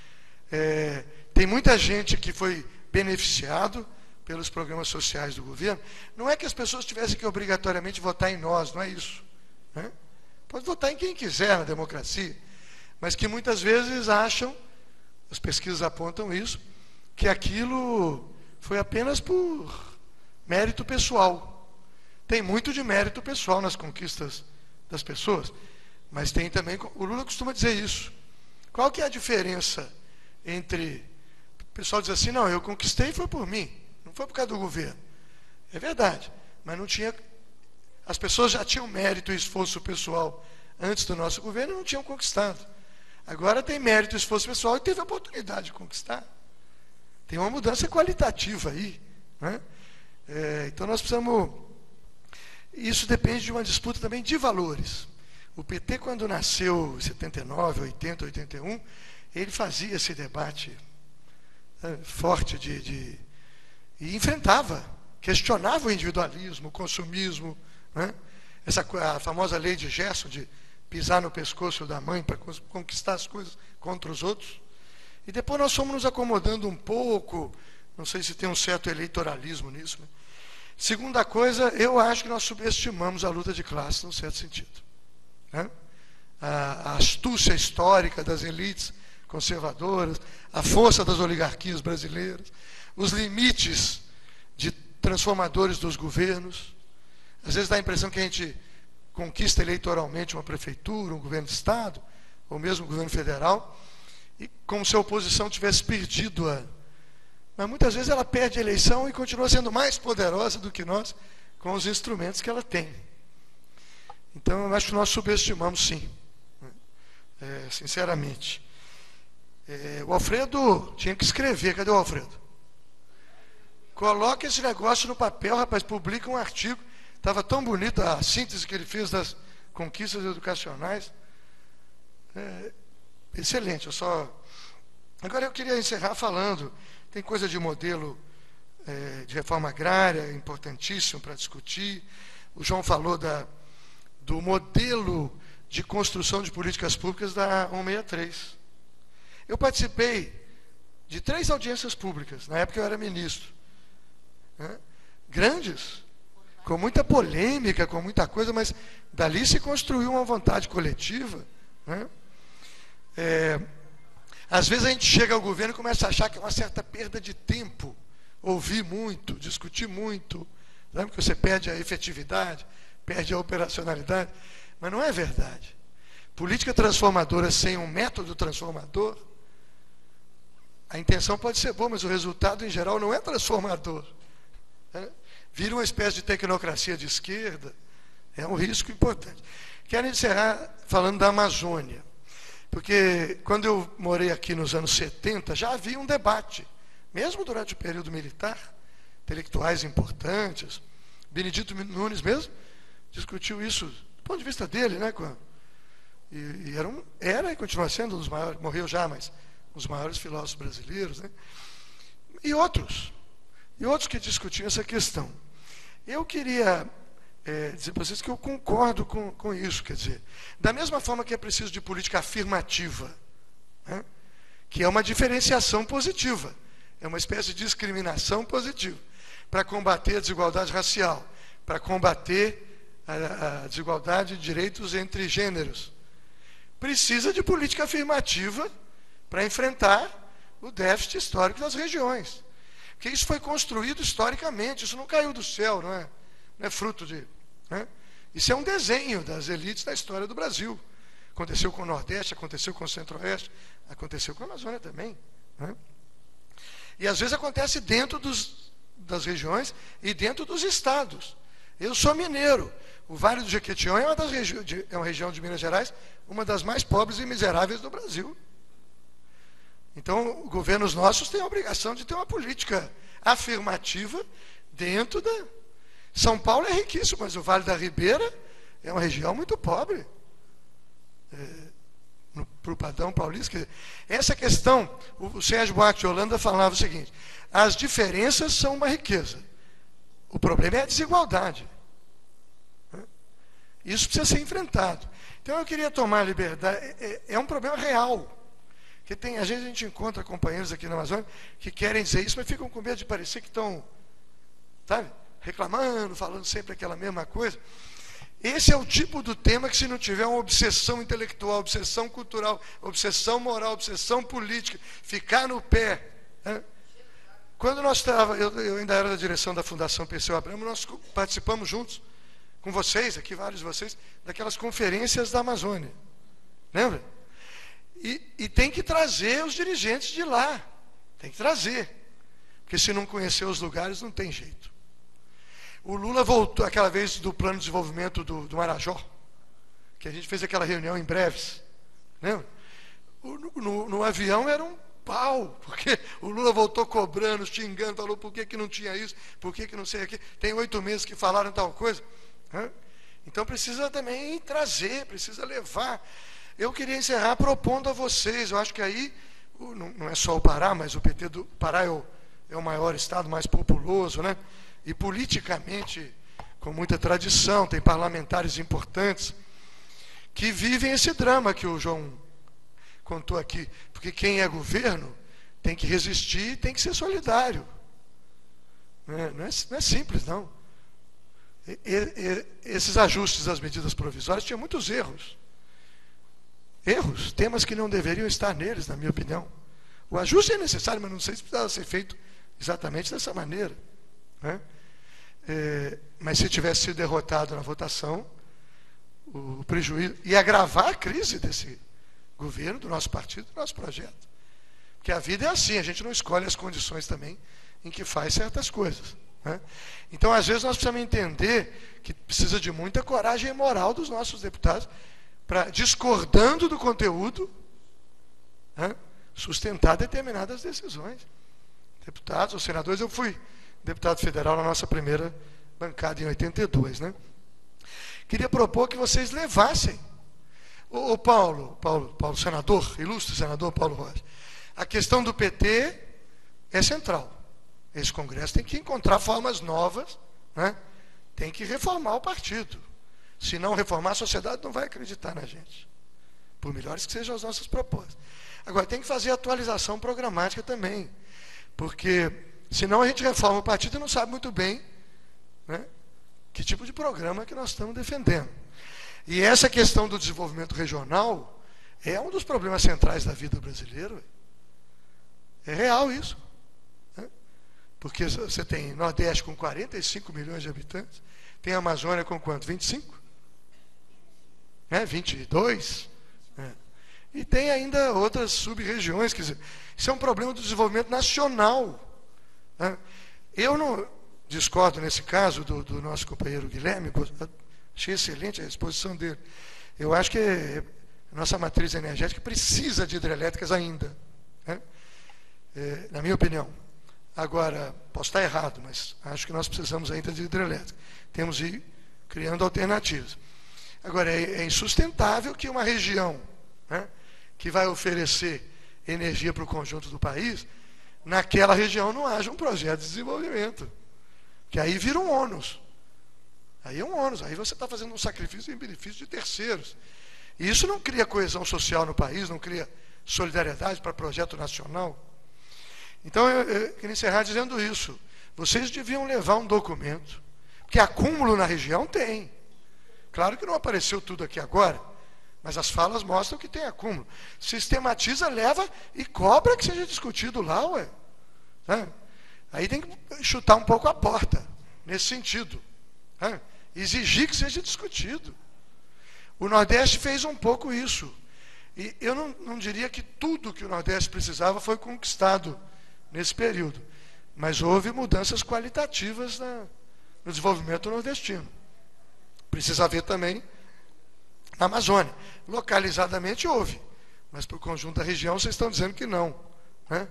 É, tem muita gente que foi beneficiado pelos programas sociais do governo. Não é que as pessoas tivessem que obrigatoriamente votar em nós, não é isso. Né? Pode votar em quem quiser na democracia, mas que muitas vezes acham, as pesquisas apontam isso, que aquilo foi apenas por mérito pessoal. Tem muito de mérito pessoal nas conquistas das pessoas, mas tem também, o Lula costuma dizer isso. Qual que é a diferença entre, o pessoal diz assim, não, eu conquistei e foi por mim, não foi por causa do governo. É verdade, mas não tinha, as pessoas já tinham mérito e esforço pessoal antes do nosso governo e não tinham conquistado. Agora tem mérito e esforço pessoal e teve a oportunidade de conquistar. Tem uma mudança qualitativa aí. Né? É, então nós precisamos... Isso depende de uma disputa também de valores. O P T, quando nasceu em setenta e nove, oitenta, oitenta e um, ele fazia esse debate é, forte de, de... e enfrentava, questionava o individualismo, o consumismo, né? Essa, a famosa lei de Gerson, de pisar no pescoço da mãe para conquistar as coisas contra os outros. E depois nós fomos nos acomodando um pouco, não sei se tem um certo eleitoralismo nisso. Né? Segunda coisa, eu acho que nós subestimamos a luta de classe, num certo sentido. Né? A, a astúcia histórica das elites conservadoras, a força das oligarquias brasileiras, os limites de transformadores dos governos. Às vezes dá a impressão que a gente conquista eleitoralmente uma prefeitura, um governo de estado, ou mesmo um governo federal, e como se a oposição tivesse perdido a... Mas muitas vezes ela perde a eleição e continua sendo mais poderosa do que nós, com os instrumentos que ela tem. Então, eu acho que nós subestimamos, sim. É, sinceramente. É, o Alfredo tinha que escrever. Cadê o Alfredo? Coloca esse negócio no papel, rapaz, publica um artigo. Estava tão bonita a síntese que ele fez das conquistas educacionais. É, excelente. Eu só... Agora eu queria encerrar falando, tem coisa de modelo é, de reforma agrária, importantíssimo para discutir. O João falou da, do modelo de construção de políticas públicas da cento e sessenta e três. Eu participei de três audiências públicas, na época eu era ministro. Né? Grandes, com muita polêmica, com muita coisa, mas dali se construiu uma vontade coletiva. Né? É, às vezes a gente chega ao governo e começa a achar que é uma certa perda de tempo, ouvir muito, discutir muito, né? Porque você perde a efetividade, perde a operacionalidade, mas não é verdade. Política transformadora sem um método transformador, a intenção pode ser boa, mas o resultado em geral não é transformador. Né? Vira uma espécie de tecnocracia de esquerda, é um risco importante. Quero encerrar falando da Amazônia, porque quando eu morei aqui nos anos setenta, já havia um debate, mesmo durante o período militar, intelectuais importantes, Benedito Nunes mesmo, discutiu isso do ponto de vista dele, né? E, e era, um, era e continua sendo um dos maiores, morreu já, mas um dos maiores filósofos brasileiros, né? E outros, e outros que discutiam essa questão. Eu queria é, dizer para vocês que eu concordo com, com isso, quer dizer, da mesma forma que é preciso de política afirmativa, né, que é uma diferenciação positiva, é uma espécie de discriminação positiva, para combater a desigualdade racial, para combater a, a desigualdade de direitos entre gêneros. Precisa de política afirmativa para enfrentar o déficit histórico das regiões. Porque isso foi construído historicamente, isso não caiu do céu, não é, não é fruto de... Né? Isso é um desenho das elites da história do Brasil. Aconteceu com o Nordeste, aconteceu com o Centro-Oeste, aconteceu com a Amazônia também. Né? E às vezes acontece dentro dos, das regiões e dentro dos estados. Eu sou mineiro. O Vale do Jequitinhonha é uma, das regi de, é uma região de Minas Gerais, uma das mais pobres e miseráveis do Brasil. Então, governos nossos têm a obrigação de ter uma política afirmativa dentro da... São Paulo é riquíssimo, mas o Vale da Ribeira é uma região muito pobre. É, para o padrão paulista. Essa questão, o, o Sérgio Buarque de Holanda falava o seguinte: as diferenças são uma riqueza. O problema é a desigualdade. Isso precisa ser enfrentado. Então eu queria tomar a liberdade, é, é um problema real. Que tem, às vezes a gente encontra companheiros aqui na Amazônia que querem dizer isso, mas ficam com medo de parecer que estão, sabe, reclamando, falando sempre aquela mesma coisa. Esse é o tipo do tema que, se não tiver uma obsessão intelectual, obsessão cultural, obsessão moral, obsessão política, ficar no pé. Né? Quando nós estávamos, eu, eu ainda era da direção da Fundação Perseu Abramo, nós participamos juntos, com vocês, aqui vários de vocês, daquelas conferências da Amazônia. Lembra? E, e tem que trazer os dirigentes de lá. Tem que trazer. Porque se não conhecer os lugares, não tem jeito. O Lula voltou, aquela vez do plano de desenvolvimento do, do Marajó, que a gente fez aquela reunião em breves. Lembra? O, no, no avião era um pau, porque o Lula voltou cobrando, xingando, falou por que, que não tinha isso, por que, que não sei aqui. Tem oito meses que falaram tal coisa. Então precisa também trazer, precisa levar. Eu queria encerrar propondo a vocês, eu acho que aí, não é só o Pará, mas o P T do Pará é o, é o maior estado, mais populoso, né? E politicamente com muita tradição, tem parlamentares importantes que vivem esse drama que o João contou aqui, porque quem é governo tem que resistir, tem que ser solidário. Não é, não é, não é simples, não. E, e, esses ajustes das medidas provisórias tinham muitos erros. Erros, temas que não deveriam estar neles, na minha opinião. O ajuste é necessário, mas não sei se precisava ser feito exatamente dessa maneira. Né? É, mas se tivesse sido derrotado na votação, o prejuízo ia agravar a crise desse governo, do nosso partido, do nosso projeto. Porque a vida é assim, a gente não escolhe as condições também em que faz certas coisas. Né? Então, às vezes, nós precisamos entender que precisa de muita coragem moral dos nossos deputados para, discordando do conteúdo, né, sustentar determinadas decisões. Deputados ou senadores, eu fui deputado federal na nossa primeira bancada em oitenta e dois. Né? Queria propor que vocês levassem. O, o Paulo, Paulo, Paulo, senador, ilustre senador Paulo Rocha, a questão do P T é central. Esse Congresso tem que encontrar formas novas, né? Tem que reformar o partido. Se não reformar, a sociedade não vai acreditar na gente, por melhores que sejam as nossas propostas. Agora, tem que fazer atualização programática também, porque senão a gente reforma o partido e não sabe muito bem, né, que tipo de programa que nós estamos defendendo. E essa questão do desenvolvimento regional é um dos problemas centrais da vida brasileira. É real isso. Porque você tem Nordeste com quarenta e cinco milhões de habitantes, tem Amazônia com quanto? vinte e cinco? Né? vinte e dois? É. E tem ainda outras sub-regiões. Quer dizer, isso é um problema do desenvolvimento nacional. Né? Eu não discordo, nesse caso, do, do nosso companheiro Guilherme, achei excelente a exposição dele. Eu acho que a nossa matriz energética precisa de hidrelétricas ainda. Né? É, na minha opinião. Agora, posso estar errado, mas acho que nós precisamos ainda de hidrelétrica. Temos de ir criando alternativas. Agora, é, é insustentável que uma região, né, que vai oferecer energia para o conjunto do país, naquela região não haja um projeto de desenvolvimento. Que aí vira um ônus. Aí é um ônus. Aí você está fazendo um sacrifício em benefício de terceiros. E isso não cria coesão social no país, não cria solidariedade para projeto nacional. Então, eu, eu queria encerrar dizendo isso. Vocês deviam levar um documento, porque acúmulo na região tem. Claro que não apareceu tudo aqui agora, mas as falas mostram que tem acúmulo. Sistematiza, leva e cobra que seja discutido lá, ué. Né? Aí tem que chutar um pouco a porta, nesse sentido. Né? Exigir que seja discutido. O Nordeste fez um pouco isso. E eu não, não diria que tudo que o Nordeste precisava foi conquistado nesse período. Mas houve mudanças qualitativas na, no desenvolvimento nordestino. Precisa haver também na Amazônia. Localizadamente houve. Mas para o conjunto da região vocês estão dizendo que não. Né?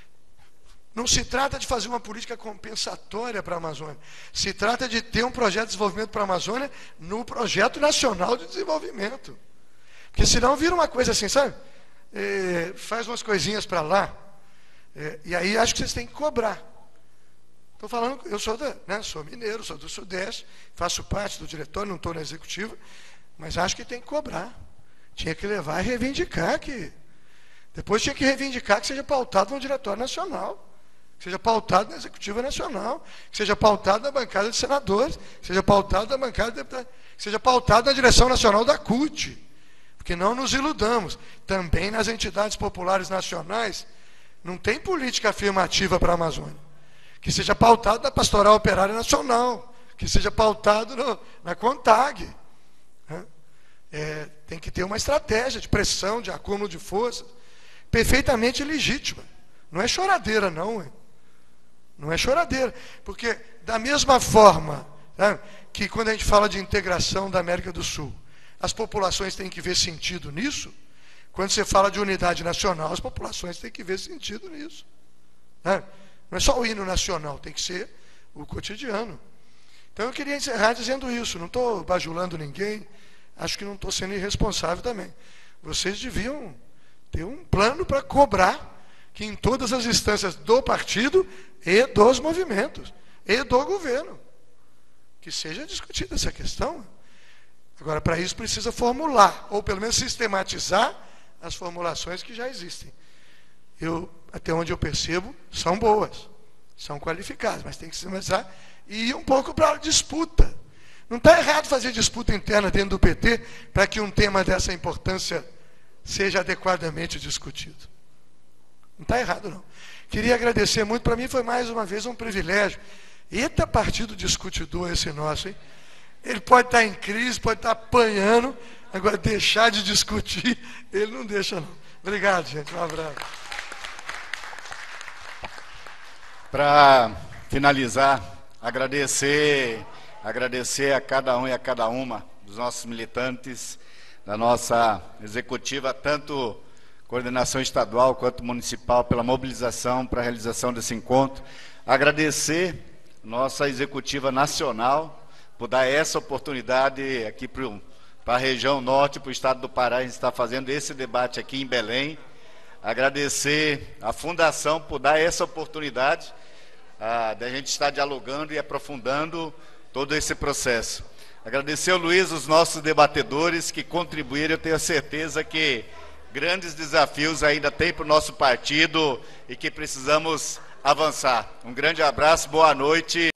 Não se trata de fazer uma política compensatória para a Amazônia. Se trata de ter um projeto de desenvolvimento para a Amazônia no projeto nacional de desenvolvimento. Porque senão vira uma coisa assim, sabe? É, faz umas coisinhas para lá. É, e aí acho que vocês têm que cobrar. Estou falando, eu sou, da, né, sou mineiro, sou do Sudeste, faço parte do diretório, não estou na executiva, mas acho que tem que cobrar. Tinha que levar e reivindicar que... Depois tinha que reivindicar que seja pautado no diretório nacional. Que seja pautado na executiva nacional, que seja pautado na bancada de senadores, que seja pautado na bancada de deputados, que seja pautado na direção nacional da C U T. Porque não nos iludamos. Também nas entidades populares nacionais, não tem política afirmativa para a Amazônia. Que seja pautado na Pastoral Operária Nacional, que seja pautado no, na CONTAG. Né? É, tem que ter uma estratégia de pressão, de acúmulo de forças, perfeitamente legítima. Não é choradeira, não. Hein? Não é choradeira, porque da mesma forma, né, que quando a gente fala de integração da América do Sul, as populações têm que ver sentido nisso, quando você fala de unidade nacional, as populações têm que ver sentido nisso. Né? Não é só o hino nacional, tem que ser o cotidiano. Então eu queria encerrar dizendo isso, não estou bajulando ninguém, acho que não estou sendo irresponsável também. Vocês deviam ter um plano para cobrar que em todas as instâncias do partido e dos movimentos, e do governo, que seja discutida essa questão. Agora, para isso precisa formular, ou pelo menos sistematizar as formulações que já existem. Eu, até onde eu percebo, são boas, são qualificadas, mas tem que sistematizar e ir um pouco para a disputa. Não está errado fazer disputa interna dentro do P T para que um tema dessa importância seja adequadamente discutido. Não está errado, não. Queria agradecer muito, para mim foi mais uma vez um privilégio. Eita partido discutidor esse nosso, hein? Ele pode estar em crise, pode estar apanhando, agora deixar de discutir, ele não deixa, não. Obrigado, gente. Um abraço. Para finalizar, agradecer, agradecer a cada um e a cada uma dos nossos militantes, da nossa executiva, tanto coordenação estadual quanto municipal, pela mobilização para a realização desse encontro. Agradecer nossa executiva nacional por dar essa oportunidade aqui para a região norte, para o estado do Pará, a gente está fazendo esse debate aqui em Belém. Agradecer a Fundação por dar essa oportunidade a, de a gente estar dialogando e aprofundando todo esse processo. Agradecer ao Luiz, os nossos debatedores que contribuíram, eu tenho a certeza que grandes desafios ainda tem para o nosso partido e que precisamos avançar. Um grande abraço, boa noite.